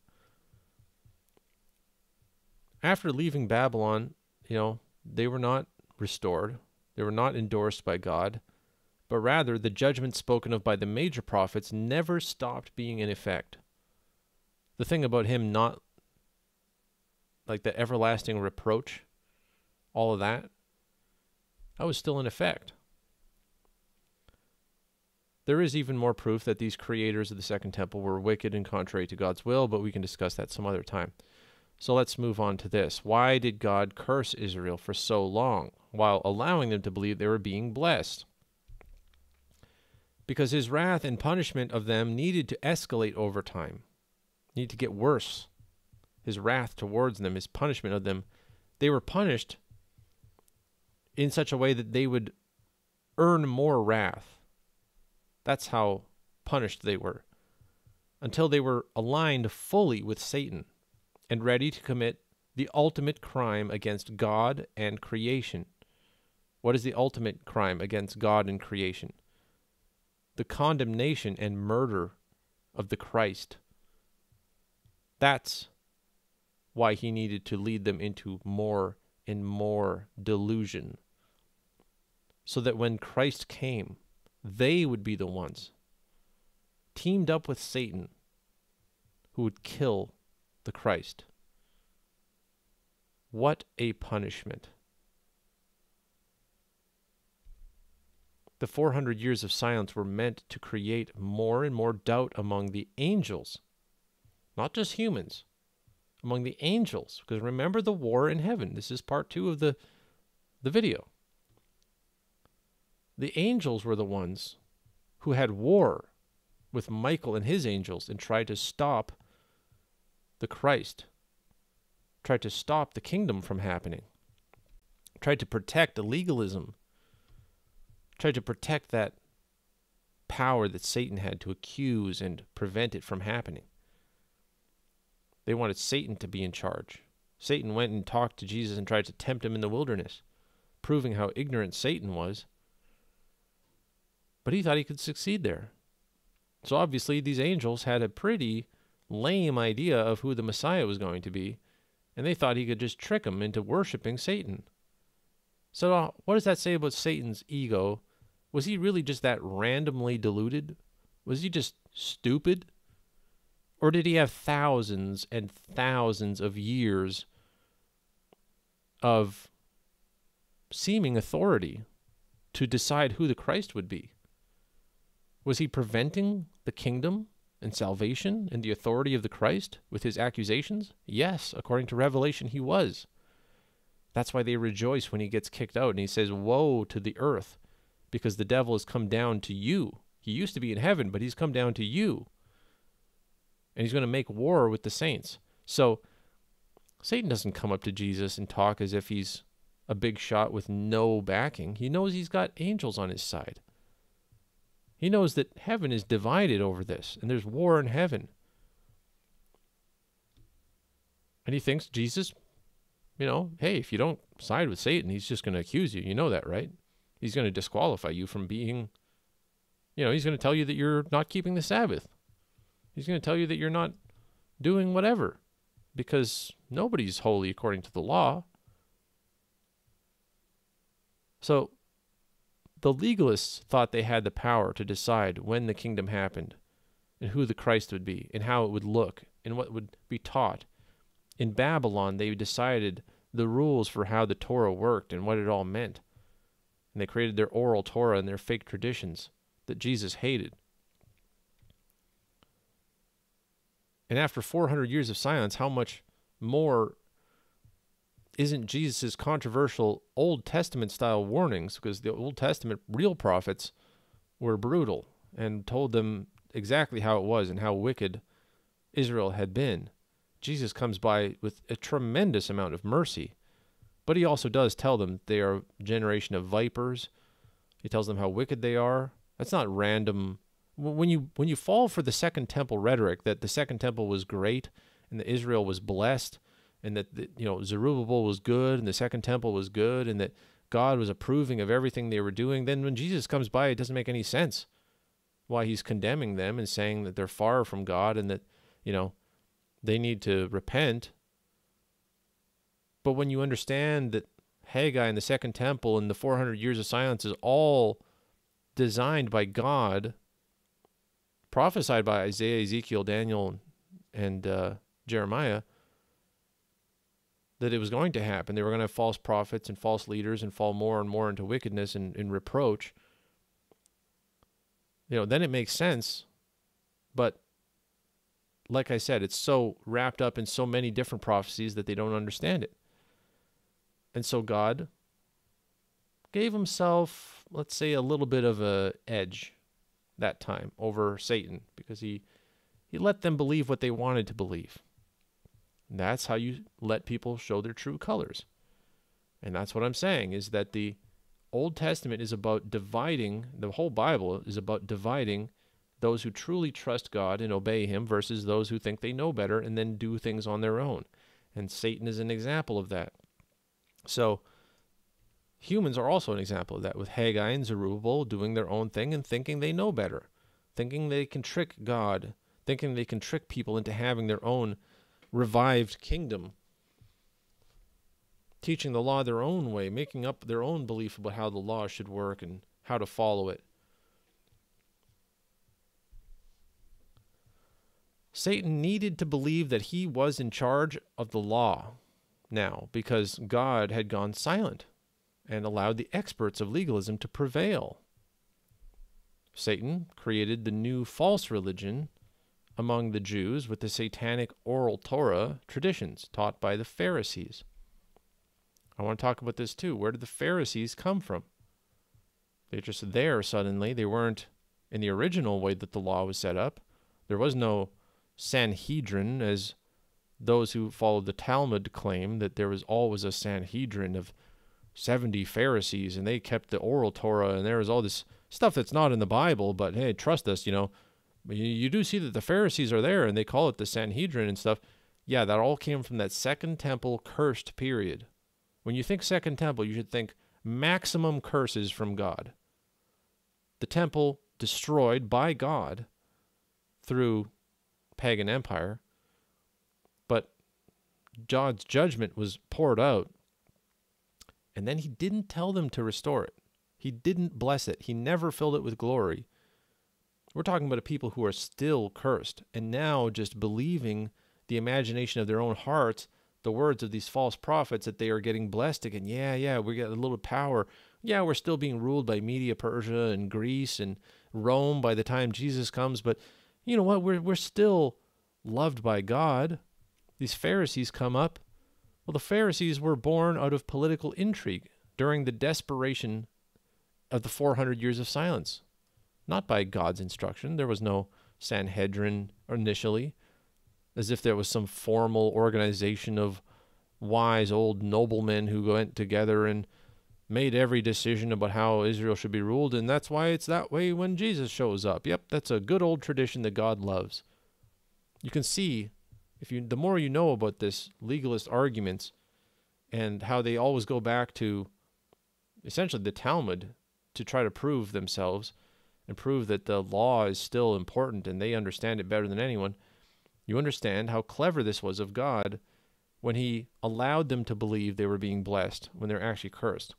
After leaving Babylon, you know, they were not restored. They were not endorsed by God, but rather the judgment spoken of by the major prophets never stopped being in effect. The thing about him not, like the everlasting reproach, all of that, that was still in effect. There is even more proof that these creators of the Second Temple were wicked and contrary to God's will, but we can discuss that some other time. So let's move on to this. Why did God curse Israel for so long, while allowing them to believe they were being blessed? Because his wrath and punishment of them needed to escalate over time, needed to get worse. His wrath towards them, his punishment of them, they were punished in such a way that they would earn more wrath. That's how punished they were, until they were aligned fully with Satan and ready to commit the ultimate crime against God and creation. What is the ultimate crime against God and creation? The condemnation and murder of the Christ. That's why he needed to lead them into more and more delusion, so that when Christ came, they would be the ones teamed up with Satan who would kill the Christ. What a punishment. The four hundred years of silence were meant to create more and more doubt among the angels, not just humans, among the angels. Because remember the war in heaven. This is part two of the, the video. The angels were the ones who had war with Michael and his angels and tried to stop the Christ, tried to stop the kingdom from happening, tried to protect legalism, tried to protect that power that Satan had to accuse and prevent it from happening. They wanted Satan to be in charge. Satan went and talked to Jesus and tried to tempt him in the wilderness, proving how ignorant Satan was. But he thought he could succeed there. So obviously these angels had a pretty lame idea of who the Messiah was going to be, and they thought he could just trick them into worshiping Satan. So uh, what does that say about Satan's ego? Was he really just that randomly deluded? Was he just stupid? Or did he have thousands and thousands of years of seeming authority to decide who the Christ would be? Was he preventing the kingdom and salvation and the authority of the Christ with his accusations? Yes, according to Revelation, he was. That's why they rejoice when he gets kicked out and he says, "Woe to the earth, because the devil has come down to you." He used to be in heaven, but he's come down to you. And he's going to make war with the saints. So Satan doesn't come up to Jesus and talk as if he's a big shot with no backing. He knows he's got angels on his side. He knows that heaven is divided over this, and there's war in heaven. And he thinks Jesus, you know, hey, if you don't side with Satan, he's just going to accuse you. You know that, right? He's going to disqualify you from being, you know, he's going to tell you that you're not keeping the Sabbath. He's going to tell you that you're not doing whatever, because nobody's holy according to the law. So the legalists thought they had the power to decide when the kingdom happened and who the Christ would be and how it would look and what would be taught. In Babylon, they decided the rules for how the Torah worked and what it all meant. And they created their oral Torah and their fake traditions that Jesus hated. And after four hundred years of silence, how much more isn't Jesus' controversial Old Testament style warnings? Because the Old Testament real prophets were brutal and told them exactly how it was and how wicked Israel had been. Jesus comes by with a tremendous amount of mercy, but he also does tell them they are a generation of vipers. He tells them how wicked they are. That's not random. When you when you fall for the Second Temple rhetoric that the Second Temple was great and that Israel was blessed and that the, you know Zerubbabel was good and the Second Temple was good and that God was approving of everything they were doing, then when Jesus comes by, it doesn't make any sense why he's condemning them and saying that they're far from God and that, you know, they need to repent. But when you understand that Haggai and the Second Temple and the four hundred years of silence is all designed by God, prophesied by Isaiah, Ezekiel, Daniel, and uh, Jeremiah, that it was going to happen. They were going to have false prophets and false leaders and fall more and more into wickedness and, and reproach. You know, then it makes sense. But like I said, it's so wrapped up in so many different prophecies that they don't understand it. And so God gave himself, let's say, a little bit of a edge that time over Satan, because he, he let them believe what they wanted to believe. And that's how you let people show their true colors. And that's what I'm saying, is that the Old Testament is about dividing, the whole Bible is about dividing those who truly trust God and obey him versus those who think they know better and then do things on their own. And Satan is an example of that. So humans are also an example of that, with Haggai and Zerubbabel doing their own thing and thinking they know better, thinking they can trick God, thinking they can trick people into having their own revived kingdom, teaching the law their own way, making up their own belief about how the law should work and how to follow it. Satan needed to believe that he was in charge of the law now, because God had gone silent and allowed the experts of legalism to prevail. Satan created the new false religion among the Jews with the satanic oral Torah traditions taught by the Pharisees. I want to talk about this too. Where did the Pharisees come from? They're just there suddenly. They weren't in the original way that the law was set up. There was no Sanhedrin, as those who followed the Talmud claim, that there was always a Sanhedrin of seventy Pharisees and they kept the oral Torah, and there was all this stuff that's not in the Bible, but hey, trust us, you know. But you, you do see that the Pharisees are there and they call it the Sanhedrin and stuff. Yeah, that all came from that Second Temple cursed period. When you think Second Temple, you should think maximum curses from God. The temple destroyed by God through pagan empire, but God's judgment was poured out, and then he didn't tell them to restore it. He didn't bless it. He never filled it with glory. We're talking about a people who are still cursed, and now just believing the imagination of their own hearts, the words of these false prophets, that they are getting blessed again. Yeah, yeah, we got a little power. Yeah, we're still being ruled by Media Persia and Greece and Rome by the time Jesus comes, but you know what? We're, we're still loved by God. These Pharisees come up. Well, the Pharisees were born out of political intrigue during the desperation of the four hundred years of silence. Not by God's instruction. There was no Sanhedrin initially, as if there was some formal organization of wise old noblemen who went together and made every decision about how Israel should be ruled, and that's why it's that way when Jesus shows up. Yep, that's a good old tradition that God loves. You can see, if you the more you know about this legalist arguments and how they always go back to essentially the Talmud to try to prove themselves and prove that the law is still important and they understand it better than anyone, you understand how clever this was of God when he allowed them to believe they were being blessed when they're actually cursed.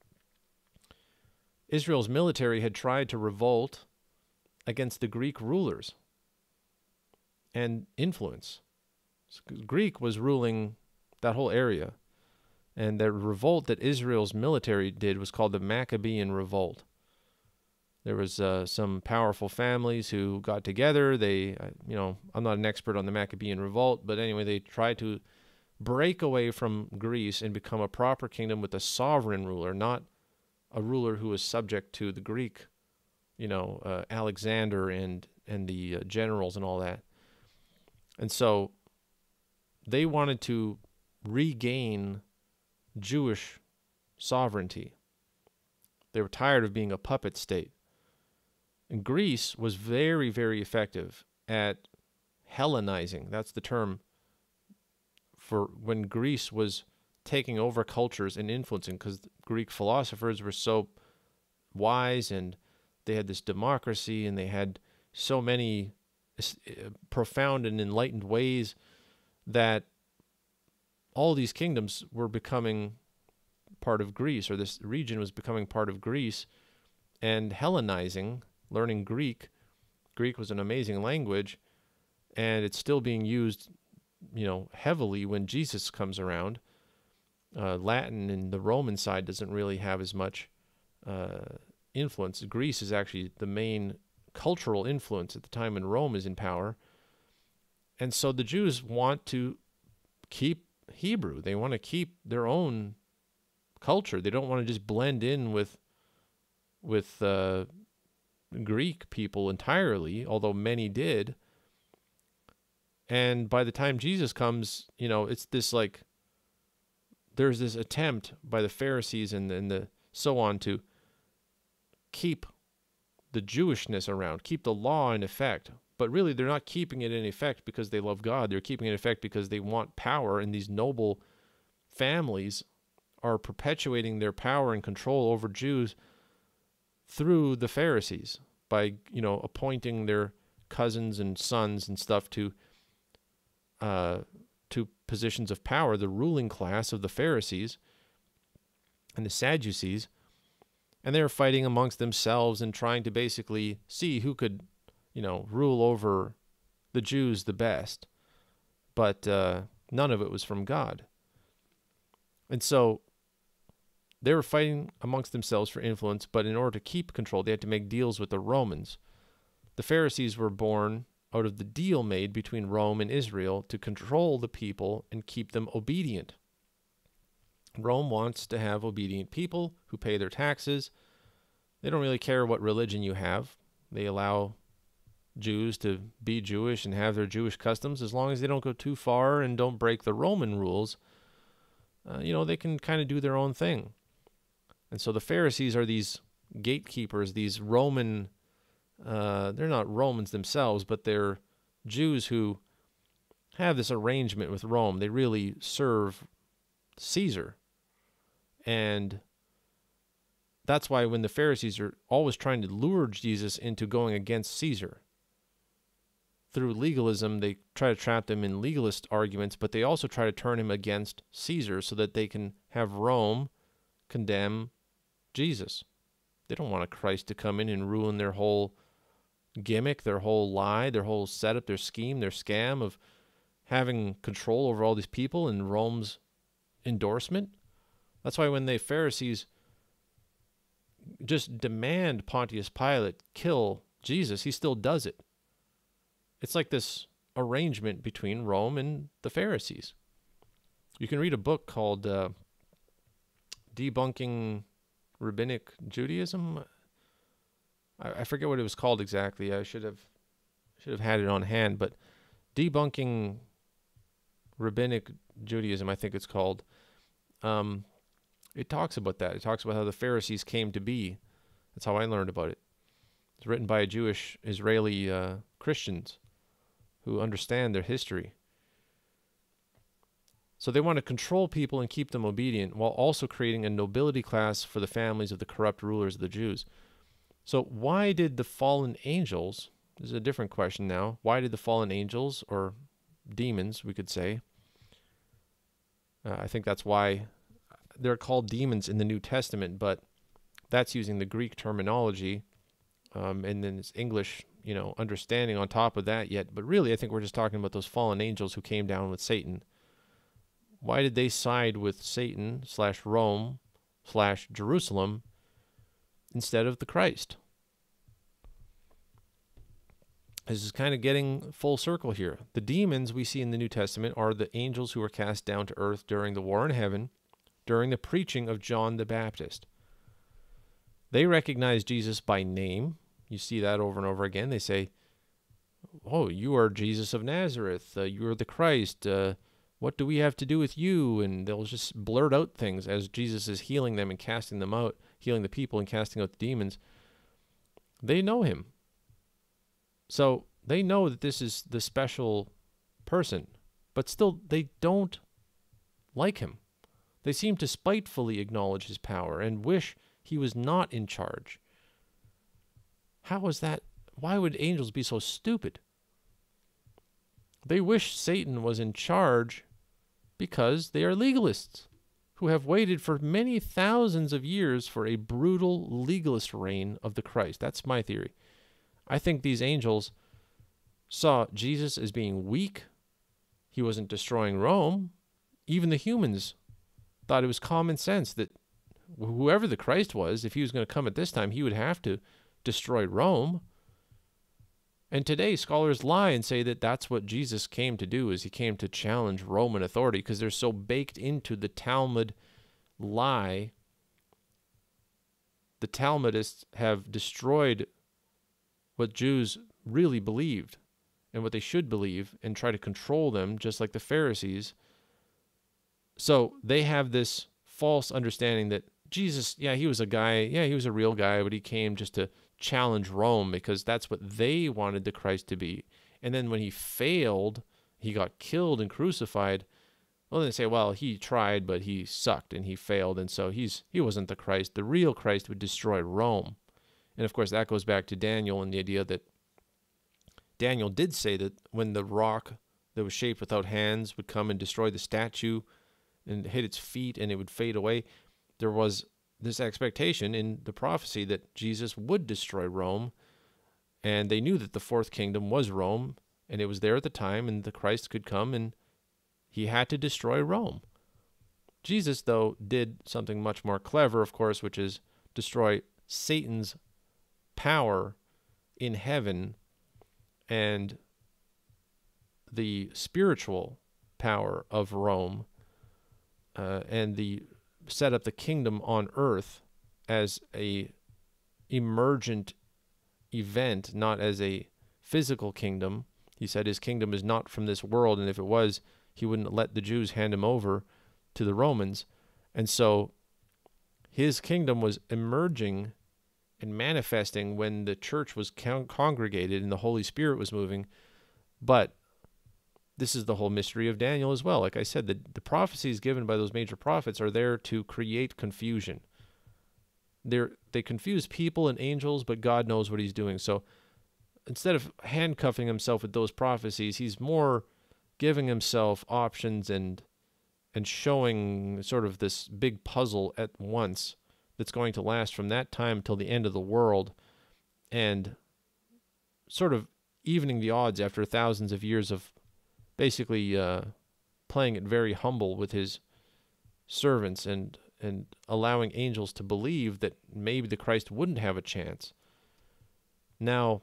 Israel's military had tried to revolt against the Greek rulers and influence. Greek was ruling that whole area, and the revolt that Israel's military did was called the Maccabean Revolt. There was uh, some powerful families who got together. They, uh, you know, I'm not an expert on the Maccabean Revolt, but anyway, they tried to break away from Greece and become a proper kingdom with a sovereign ruler, not a ruler who was subject to the Greek, you know, uh, Alexander and and the uh, generals and all that. And so they wanted to regain Jewish sovereignty. They were tired of being a puppet state. And Greece was very, very effective at Hellenizing. That's the term for when Greece was taking over cultures and influencing, because Greek philosophers were so wise and they had this democracy and they had so many profound and enlightened ways that all these kingdoms were becoming part of Greece, or this region was becoming part of Greece, and Hellenizing, learning Greek. Greek was an amazing language, and it's still being used, you know, heavily when Jesus comes around. Uh, Latin in the Roman side doesn't really have as much uh, influence. Greece is actually the main cultural influence at the time when Rome is in power. And so the Jews want to keep Hebrew. They want to keep their own culture. They don't want to just blend in with with uh, Greek people entirely, although many did. And by the time Jesus comes, you know, it's this like, there's this attempt by the Pharisees and, and the so on to keep the Jewishness around, keep the law in effect. But really, they're not keeping it in effect because they love God. They're keeping it in effect because they want power, and these noble families are perpetuating their power and control over Jews through the Pharisees by, you know, appointing their cousins and sons and stuff to uh, to positions of power, the ruling class of the Pharisees and the Sadducees. And they're fighting amongst themselves and trying to basically see who could, you know, rule over the Jews the best. But uh, none of it was from God. And so they were fighting amongst themselves for influence, but in order to keep control, they had to make deals with the Romans. The Pharisees were born out of the deal made between Rome and Israel to control the people and keep them obedient. Rome wants to have obedient people who pay their taxes. They don't really care what religion you have. They allow Jews to be Jewish and have their Jewish customs as long as they don't go too far and don't break the Roman rules. Uh, you know, they can kind of do their own thing. And so the Pharisees are these gatekeepers, these Roman, uh, they're not Romans themselves, but they're Jews who have this arrangement with Rome. They really serve Caesar. And that's why when the Pharisees are always trying to lure Jesus into going against Caesar, through legalism, they try to trap them in legalist arguments, but they also try to turn him against Caesar so that they can have Rome condemn Jesus. They don't want a Christ to come in and ruin their whole gimmick, their whole lie, their whole setup, their scheme, their scam of having control over all these people in Rome's endorsement. That's why when the Pharisees just demand Pontius Pilate kill Jesus, he still does it. It's like this arrangement between Rome and the Pharisees. You can read a book called uh, Debunking Rabbinic Judaism. I, I forget what it was called exactly. I should have should have had it on hand, but Debunking Rabbinic Judaism, I think it's called. Um, it talks about that. It talks about how the Pharisees came to be. That's how I learned about it. It's written by Jewish Israeli uh, Christians who understand their history. So they want to control people and keep them obedient while also creating a nobility class for the families of the corrupt rulers of the Jews. So why did the fallen angels, this is a different question now, why did the fallen angels, or demons, we could say, uh, I think that's why they're called demons in the New Testament, but that's using the Greek terminology, um, and then it's English, you know, understanding on top of that yet. But really, I think we're just talking about those fallen angels who came down with Satan. Why did they side with Satan slash Rome slash Jerusalem instead of the Christ? This is kind of getting full circle here. The demons we see in the New Testament are the angels who were cast down to earth during the war in heaven, during the preaching of John the Baptist. They recognize Jesus by name. You see that over and over again. They say, oh, you are Jesus of Nazareth. Uh, you are the Christ. Uh, what do we have to do with you? And they'll just blurt out things as Jesus is healing them and casting them out, healing the people and casting out the demons. They know him. So they know that this is the special person, but still they don't like him. They seem to spitefully acknowledge his power and wish he was not in charge. How is that? Why would angels be so stupid? They wish Satan was in charge because they are legalists who have waited for many thousands of years for a brutal legalist reign of the Christ. That's my theory. I think these angels saw Jesus as being weak. He wasn't destroying Rome. Even the humans thought it was common sense that whoever the Christ was, if he was going to come at this time, he would have to destroy Rome. And today, scholars lie and say that that's what Jesus came to do, is he came to challenge Roman authority, because they're so baked into the Talmud lie. The Talmudists have destroyed what Jews really believed and what they should believe and try to control them, just like the Pharisees. So they have this false understanding that Jesus, yeah, he was a guy, yeah, he was a real guy, but he came just to challenge Rome because that's what they wanted the Christ to be. And then when he failed, he got killed and crucified. Well, they say, well, he tried, but he sucked and he failed, and so he's he wasn't the Christ. The real Christ would destroy Rome. And of course, that goes back to Daniel and the idea that Daniel did say that when the rock that was shaped without hands would come and destroy the statue and hit its feet and it would fade away, there was this expectation in the prophecy that Jesus would destroy Rome, and they knew that the fourth kingdom was Rome, and it was there at the time, and the Christ could come, and he had to destroy Rome. Jesus, though, did something much more clever, of course, which is destroy Satan's power in heaven and the spiritual power of Rome, uh, and the set up the kingdom on earth as a emergent event, not as a physical kingdom. He said his kingdom is not from this world, and if it was, he wouldn't let the Jews hand him over to the Romans. And so his kingdom was emerging and manifesting when the church was con congregated and the Holy Spirit was moving. But this is the whole mystery of Daniel as well. Like I said, the, the prophecies given by those major prophets are there to create confusion. They're, they confuse people and angels, but God knows what he's doing. So instead of handcuffing himself with those prophecies, he's more giving himself options and and showing sort of this big puzzle at once that's going to last from that time till the end of the world, and sort of evening the odds after thousands of years of basically uh, playing it very humble with his servants and and allowing angels to believe that maybe the Christ wouldn't have a chance. Now,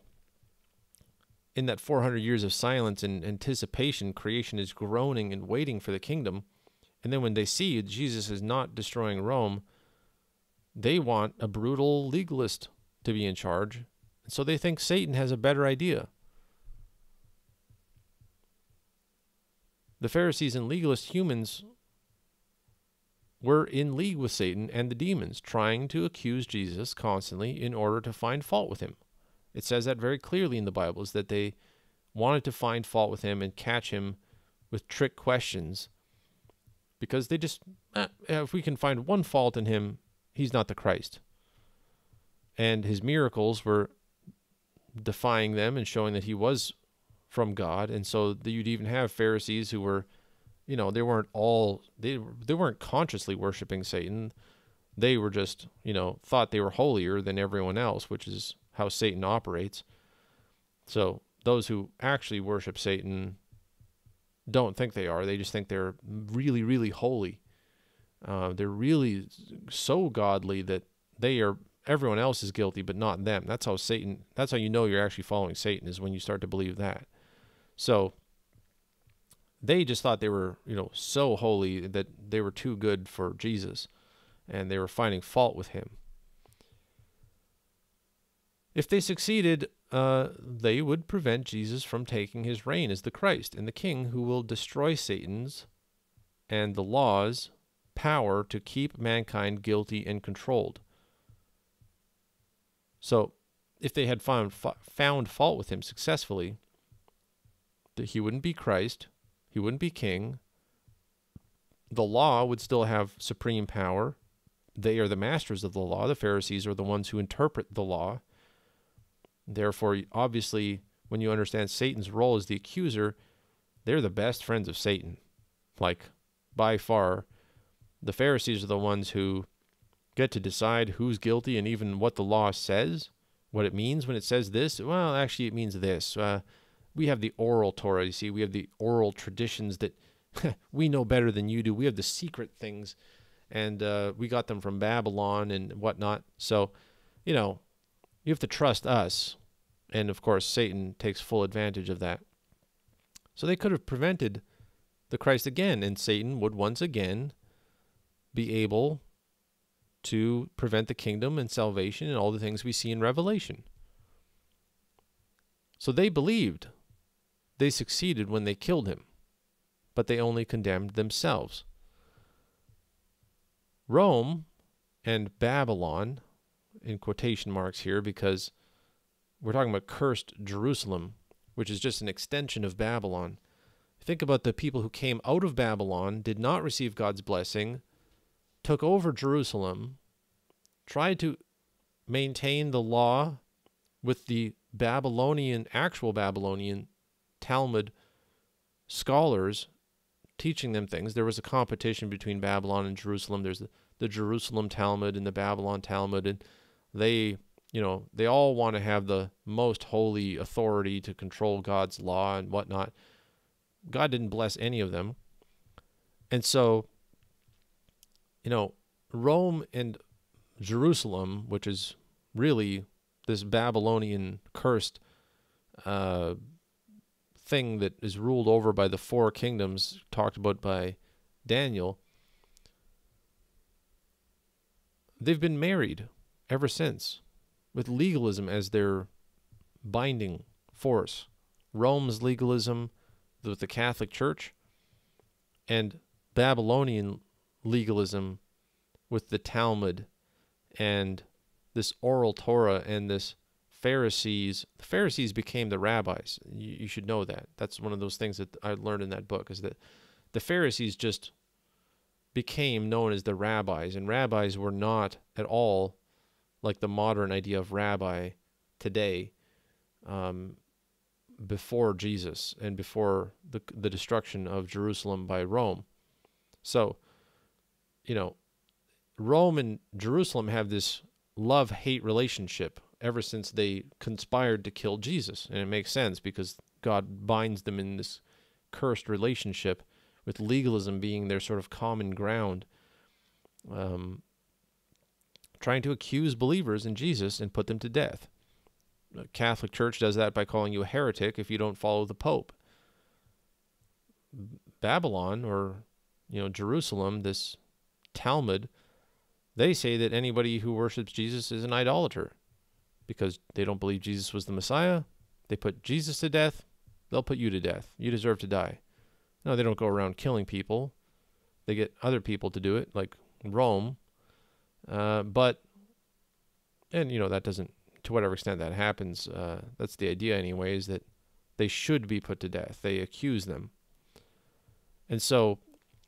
in that four hundred years of silence and anticipation, creation is groaning and waiting for the kingdom. And then when they see Jesus is not destroying Rome, they want a brutal legalist to be in charge. And so they think Satan has a better idea. The Pharisees and legalist humans were in league with Satan and the demons, trying to accuse Jesus constantly in order to find fault with him. It says that very clearly in the Bible, is that they wanted to find fault with him and catch him with trick questions, because they just, eh, if we can find one fault in him, he's not the Christ. And his miracles were defying them and showing that he was from God. And so you'd even have Pharisees who were, you know, they weren't all, they, they weren't consciously worshiping Satan. They were just, you know, thought they were holier than everyone else, which is how Satan operates. So those who actually worship Satan don't think they are. They just think they're really, really holy. Uh, they're really so godly that they are, everyone else is guilty, but not them. That's how Satan, that's how you know you're actually following Satan, is when you start to believe that. So they just thought they were, you know, so holy that they were too good for Jesus, and they were finding fault with him. If they succeeded, uh, they would prevent Jesus from taking his reign as the Christ and the King who will destroy Satan's and the law's power to keep mankind guilty and controlled. So if they had found, found fault with him successfully, that he wouldn't be Christ, he wouldn't be king, the law would still have supreme power. They are the masters of the law. The Pharisees are the ones who interpret the law. Therefore, obviously, when you understand Satan's role as the accuser, they're the best friends of Satan, like by far. The Pharisees are the ones who get to decide who's guilty and even what the law says, what it means when it says this. Well, actually, it means this. Uh, we have the oral Torah, you see. We have the oral traditions that we know better than you do. We have the secret things, and uh, we got them from Babylon and whatnot. So, you know, you have to trust us. And, of course, Satan takes full advantage of that. So they could have prevented the Christ again, and Satan would once again be able to prevent the kingdom and salvation and all the things we see in Revelation. So they believed. They succeeded when they killed him, but they only condemned themselves. Rome and Babylon, in quotation marks here, because we're talking about cursed Jerusalem, which is just an extension of Babylon. Think about the people who came out of Babylon, did not receive God's blessing, took over Jerusalem, tried to maintain the law with the Babylonian, actual Babylonian Talmud scholars teaching them things. There was a competition between Babylon and Jerusalem. There's the, the Jerusalem Talmud and the Babylon Talmud, and they, you know, they all want to have the most holy authority to control God's law and whatnot. God didn't bless any of them. And so, you know, Rome and Jerusalem, which is really this Babylonian cursed uh, thing that is ruled over by the four kingdoms talked about by Daniel, they've been married ever since, with legalism as their binding force. Rome's legalism with the Catholic Church, and Babylonian legalism with the Talmud and this oral Torah and this Pharisees. The Pharisees became the rabbis. You, you should know that. That's one of those things that I learned in that book, is that the Pharisees just became known as the rabbis, and rabbis were not at all like the modern idea of rabbi today, um, before Jesus and before the, the destruction of Jerusalem by Rome. So, you know, Rome and Jerusalem have this love-hate relationship ever since they conspired to kill Jesus. And it makes sense because God binds them in this cursed relationship, with legalism being their sort of common ground, um, trying to accuse believers in Jesus and put them to death. The Catholic Church does that by calling you a heretic if you don't follow the Pope. Babylon, or, you know, Jerusalem, this Talmud, they say that anybody who worships Jesus is an idolater because they don't believe Jesus was the Messiah. They put Jesus to death, they'll put you to death. You deserve to die. No, they don't go around killing people. They get other people to do it, like Rome. Uh, but, and, you know, that doesn't, to whatever extent that happens, uh, that's the idea anyway, is that they should be put to death. They accuse them. And so,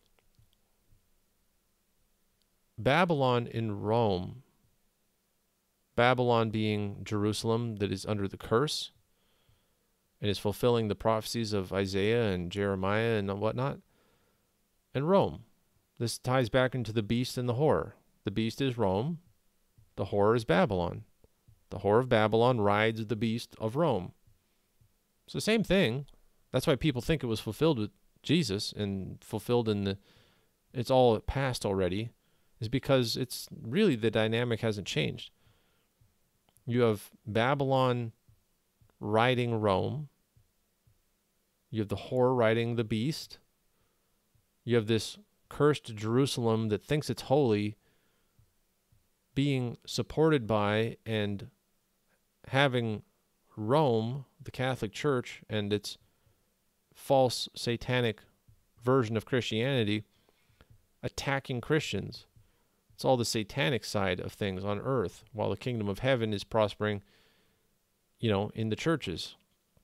Babylon in Rome, Babylon being Jerusalem that is under the curse and is fulfilling the prophecies of Isaiah and Jeremiah and whatnot, and Rome. This ties back into the beast and the whore. The beast is Rome. The whore is Babylon. The whore of Babylon rides the beast of Rome. It's the same thing. That's why people think it was fulfilled with Jesus and fulfilled in the, it's all past already, is because it's really, the dynamic hasn't changed. You have Babylon riding Rome. You have the whore riding the beast. You have this cursed Jerusalem that thinks it's holy being supported by and having Rome, the Catholic Church, and its false satanic version of Christianity attacking Christians. It's all the satanic side of things on earth, while the kingdom of heaven is prospering, you know, in the churches.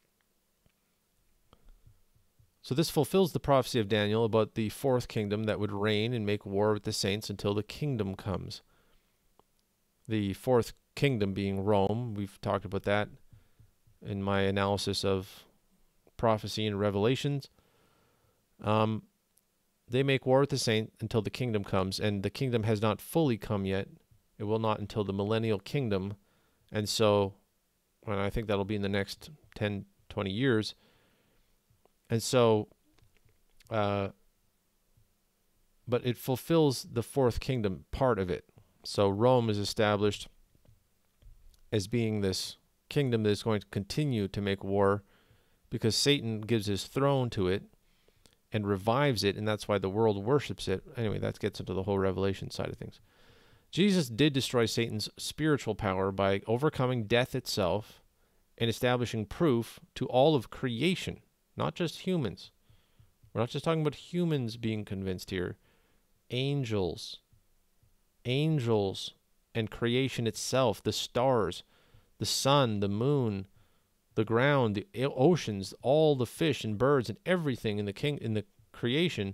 So this fulfills the prophecy of Daniel about the fourth kingdom that would reign and make war with the saints until the kingdom comes. The fourth kingdom being Rome. We've talked about that in my analysis of prophecy and Revelations. Um, they make war with the saint until the kingdom comes, and the kingdom has not fully come yet. It will not until the millennial kingdom. And so, and I think that'll be in the next ten, twenty years. And so, uh, but it fulfills the fourth kingdom part of it. So Rome is established as being this kingdom that is going to continue to make war because Satan gives his throne to it and revives it, and that's why the world worships it. Anyway, that gets into the whole Revelation side of things. Jesus did destroy Satan's spiritual power by overcoming death itself and establishing proof to all of creation, not just humans. We're not just talking about humans being convinced here. Angels, angels and creation itself, the stars, the sun, the moon, the ground, the oceans, all the fish and birds and everything in the king in the creation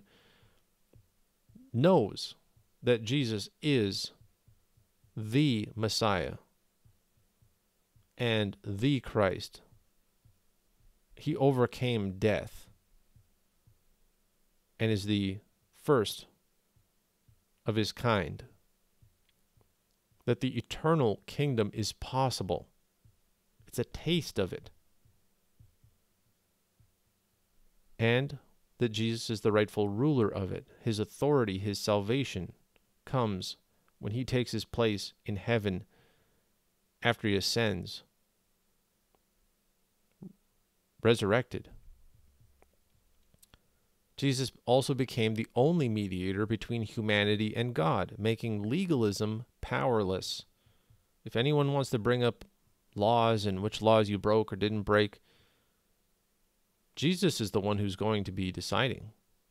knows that Jesus is the Messiah and the Christ. He overcame death and is the first of his kind. That the eternal kingdom is possible. It's a taste of it. And that Jesus is the rightful ruler of it. His authority, his salvation comes when he takes his place in heaven after he ascends, resurrected. Jesus also became the only mediator between humanity and God, making legalism powerless. If anyone wants to bring up laws and which laws you broke or didn't break, Jesus is the one who's going to be deciding.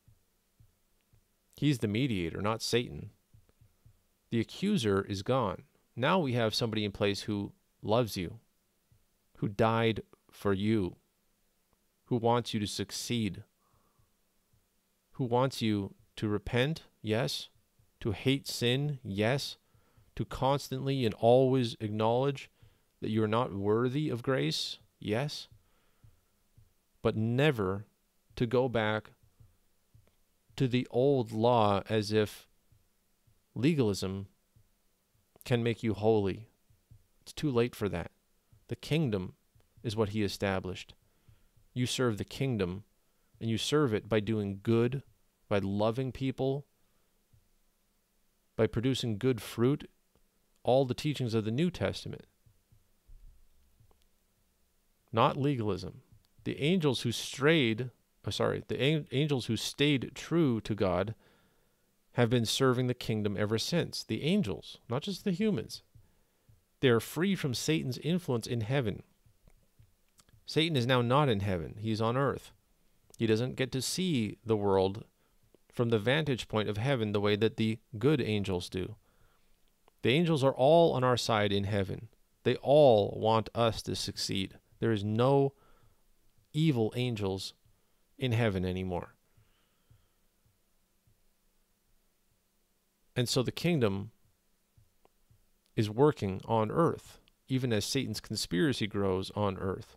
He's the mediator, not Satan. The accuser is gone. Now we have somebody in place who loves you, who died for you, who wants you to succeed, who wants you to repent, yes, to hate sin, yes, to constantly and always acknowledge that you are not worthy of grace, yes, but never to go back to the old law as if legalism can make you holy. It's too late for that. The kingdom is what he established. You serve the kingdom, and you serve it by doing good, by loving people, by producing good fruit, all the teachings of the New Testament. Not legalism. The angels who strayed, oh, sorry, the an- angels who stayed true to God have been serving the kingdom ever since. The angels, not just the humans. They are free from Satan's influence in heaven. Satan is now not in heaven. He's on earth. He doesn't get to see the world from the vantage point of heaven the way that the good angels do. The angels are all on our side in heaven. They all want us to succeed. There is no evil angels in heaven anymore. And so the kingdom is working on earth, even as Satan's conspiracy grows on earth.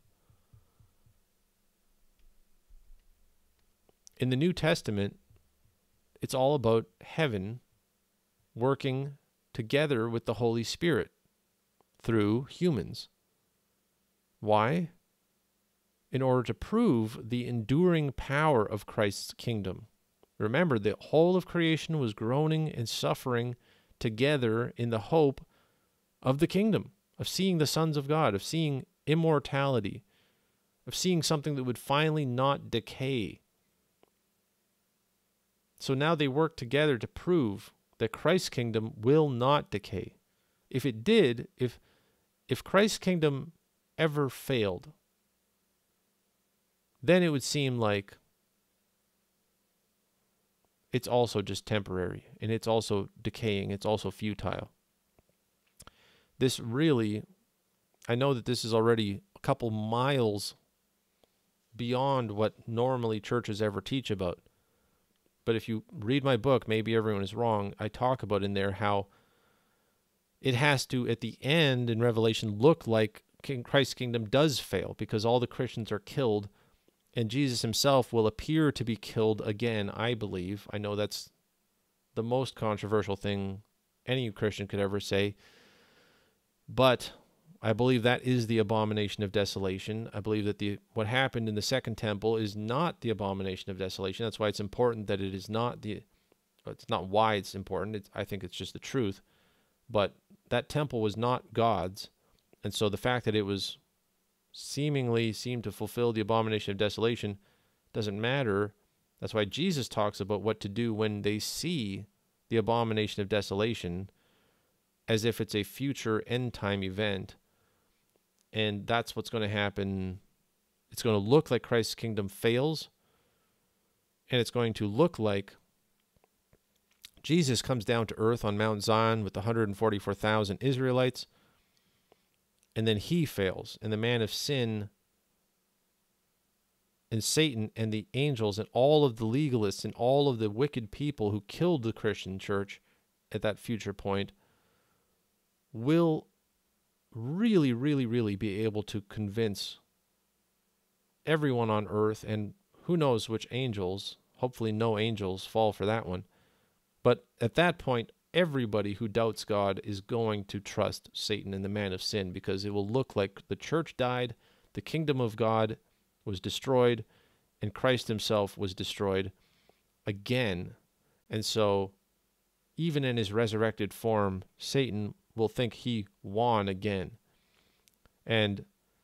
In the New Testament, it's all about heaven working together with the Holy Spirit through humans. Why? In order to prove the enduring power of Christ's kingdom. Remember, the whole of creation was groaning and suffering together in the hope of the kingdom, of seeing the sons of God, of seeing immortality, of seeing something that would finally not decay. So now they work together to prove that Christ's kingdom will not decay. If it did, if if Christ's kingdom ever failed, then it would seem like it's also just temporary, and it's also decaying, it's also futile. This really, I know that this is already a couple miles beyond what normally churches ever teach about. But if you read my book, Maybe Everyone is Wrong, I talk about in there how it has to, at the end in Revelation, look like King Christ's kingdom does fail because all the Christians are killed And Jesus himself will appear to be killed again, I believe. I know that's the most controversial thing any Christian could ever say. But I believe that is the abomination of desolation. I believe that the what happened in the second temple is not the abomination of desolation. That's why it's important that it is not the, it's not why it's important. It's, I think it's just the truth. But that temple was not God's. And so the fact that it was seemingly seemed to fulfill the abomination of desolation doesn't matter. That's why Jesus talks about what to do when they see the abomination of desolation as if it's a future end time event. And that's what's going to happen. It's going to look like Christ's kingdom fails, and it's going to look like Jesus comes down to earth on Mount Zion with one hundred forty-four thousand Israelites, and then he fails, and the man of sin and Satan and the angels and all of the legalists and all of the wicked people who killed the Christian church at that future point will really, really, really be able to convince everyone on earth, and who knows which angels, hopefully no angels fall for that one. But at that point, everybody who doubts God is going to trust Satan and the man of sin, because it will look like the church died, the kingdom of God was destroyed, and Christ himself was destroyed again. And so even in his resurrected form, Satan will think he won again. And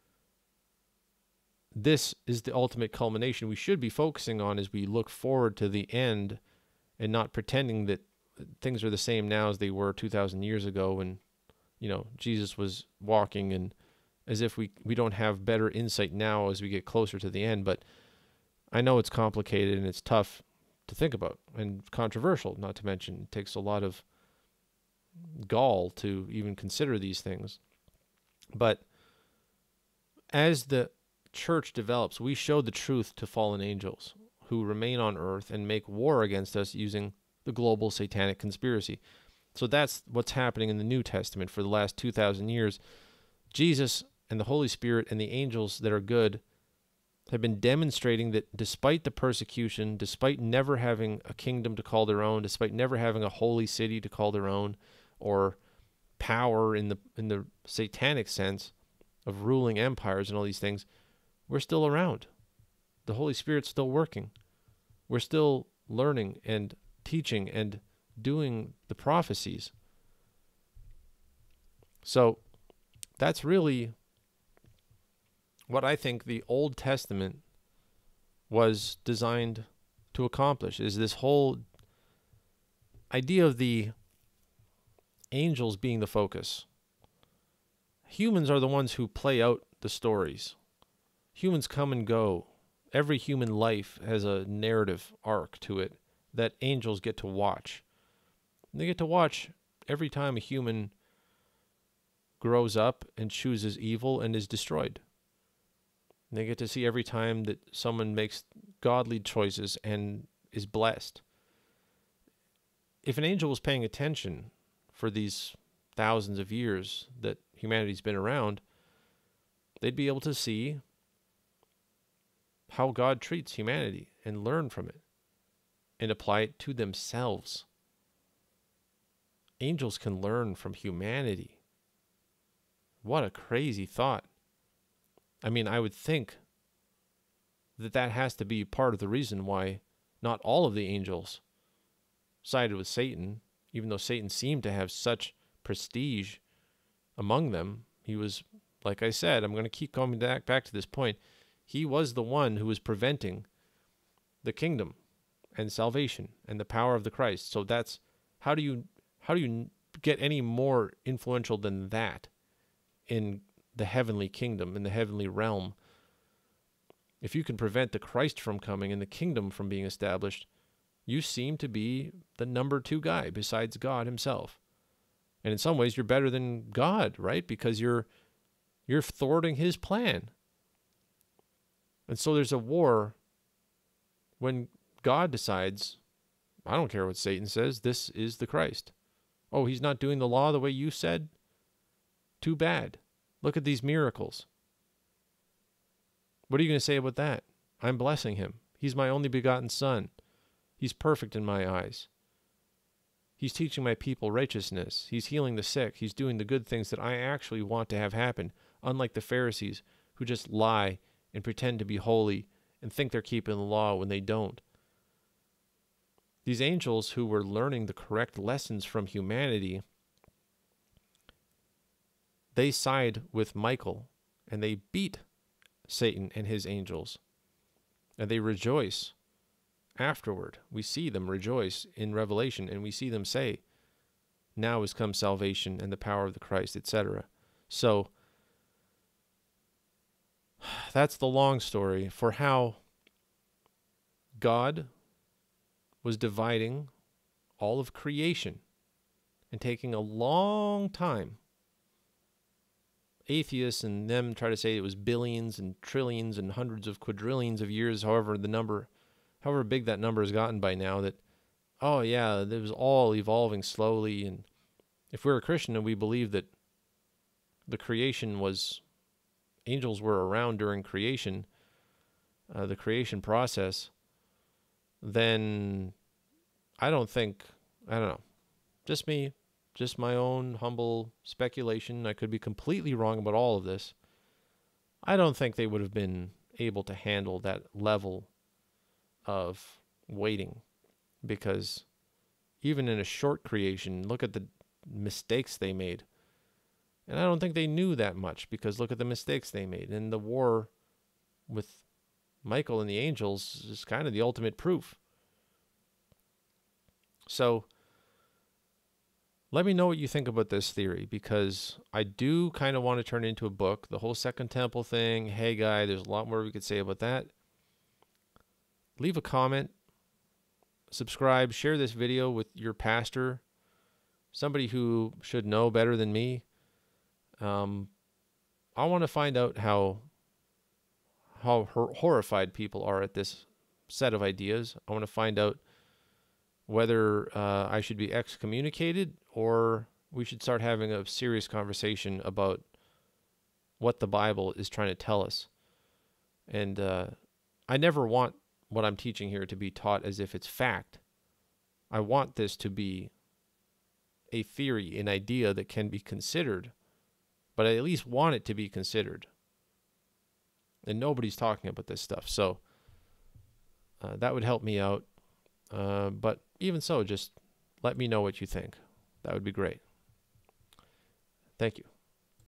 this is the ultimate culmination we should be focusing on as we look forward to the end, and not pretending that things are the same now as they were two thousand years ago when, you know, Jesus was walking, and as if we, we don't have better insight now as we get closer to the end. But I know it's complicated and it's tough to think about and controversial, not to mention it takes a lot of gall to even consider these things. But as the church develops, we show the truth to fallen angels who remain on earth and make war against us using the global satanic conspiracy. So that's what's happening in the New Testament for the last two thousand years. Jesus and the Holy Spirit and the angels that are good have been demonstrating that despite the persecution, despite never having a kingdom to call their own, despite never having a holy city to call their own, or power in the in the satanic sense of ruling empires and all these things, we're still around. The Holy Spirit's still working. We're still learning and teaching and doing the prophecies. So that's really what I think the Old Testament was designed to accomplish, is this whole idea of the angels being the focus. Humans are the ones who play out the stories. Humans come and go. Every human life has a narrative arc to it that angels get to watch. They get to watch every time a human grows up and chooses evil and is destroyed. They get to see every time that someone makes godly choices and is blessed. If an angel was paying attention for these thousands of years that humanity's been around, they'd be able to see how God treats humanity and learn from it and apply it to themselves. Angels can learn from humanity. What a crazy thought. I mean, I would think that that has to be part of the reason why not all of the angels sided with Satan, even though Satan seemed to have such prestige among them. He was, like I said, I'm going to keep coming back, back to this point. He was the one who was preventing the kingdom and salvation and the power of the Christ. So that's, how do you, how do you get any more influential than that in the heavenly kingdom, in the heavenly realm? If you can prevent the Christ from coming and the kingdom from being established, you seem to be the number two guy besides God himself. And in some ways you're better than God, right? Because you're you're thwarting his plan. And so there's a war when God decides, I don't care what Satan says, this is the Christ. Oh, he's not doing the law the way you said? Too bad. Look at these miracles. What are you going to say about that? I'm blessing him. He's my only begotten son. He's perfect in my eyes. He's teaching my people righteousness. He's healing the sick. He's doing the good things that I actually want to have happen, unlike the Pharisees who just lie and pretend to be holy and think they're keeping the law when they don't. These angels who were learning the correct lessons from humanity, they side with Michael and they beat Satan and his angels. And they rejoice afterward. We see them rejoice in Revelation, and we see them say, now has come salvation and the power of the Christ, et cetera. So that's the long story for how God was dividing all of creation and taking a long time. Atheists and them try to say it was billions and trillions and hundreds of quadrillions of years, however the number, however big that number has gotten by now, that, oh yeah, it was all evolving slowly. And if we're a Christian and we believe that the creation was, angels were around during creation, uh, the creation process, then I don't think, I don't know, just me, just my own humble speculation. I could be completely wrong about all of this. I don't think they would have been able to handle that level of waiting, because even in a short creation, look at the mistakes they made. And I don't think they knew that much, because look at the mistakes they made. And the war with Michael and the angels is kind of the ultimate proof. So let me know what you think about this theory, because I do kind of want to turn it into a book. The whole Second Temple thing, hey guy, there's a lot more we could say about that. Leave a comment, subscribe, share this video with your pastor, somebody who should know better than me. Um, I want to find out how how hor- horrified people are at this set of ideas. I want to find out whether uh, I should be excommunicated, or we should start having a serious conversation about what the Bible is trying to tell us. And uh, I never want what I'm teaching here to be taught as if it's fact. I want this to be a theory, an idea that can be considered, but I at least want it to be considered. And nobody's talking about this stuff, so uh, that would help me out. Uh, but even so, just let me know what you think. That would be great. Thank you.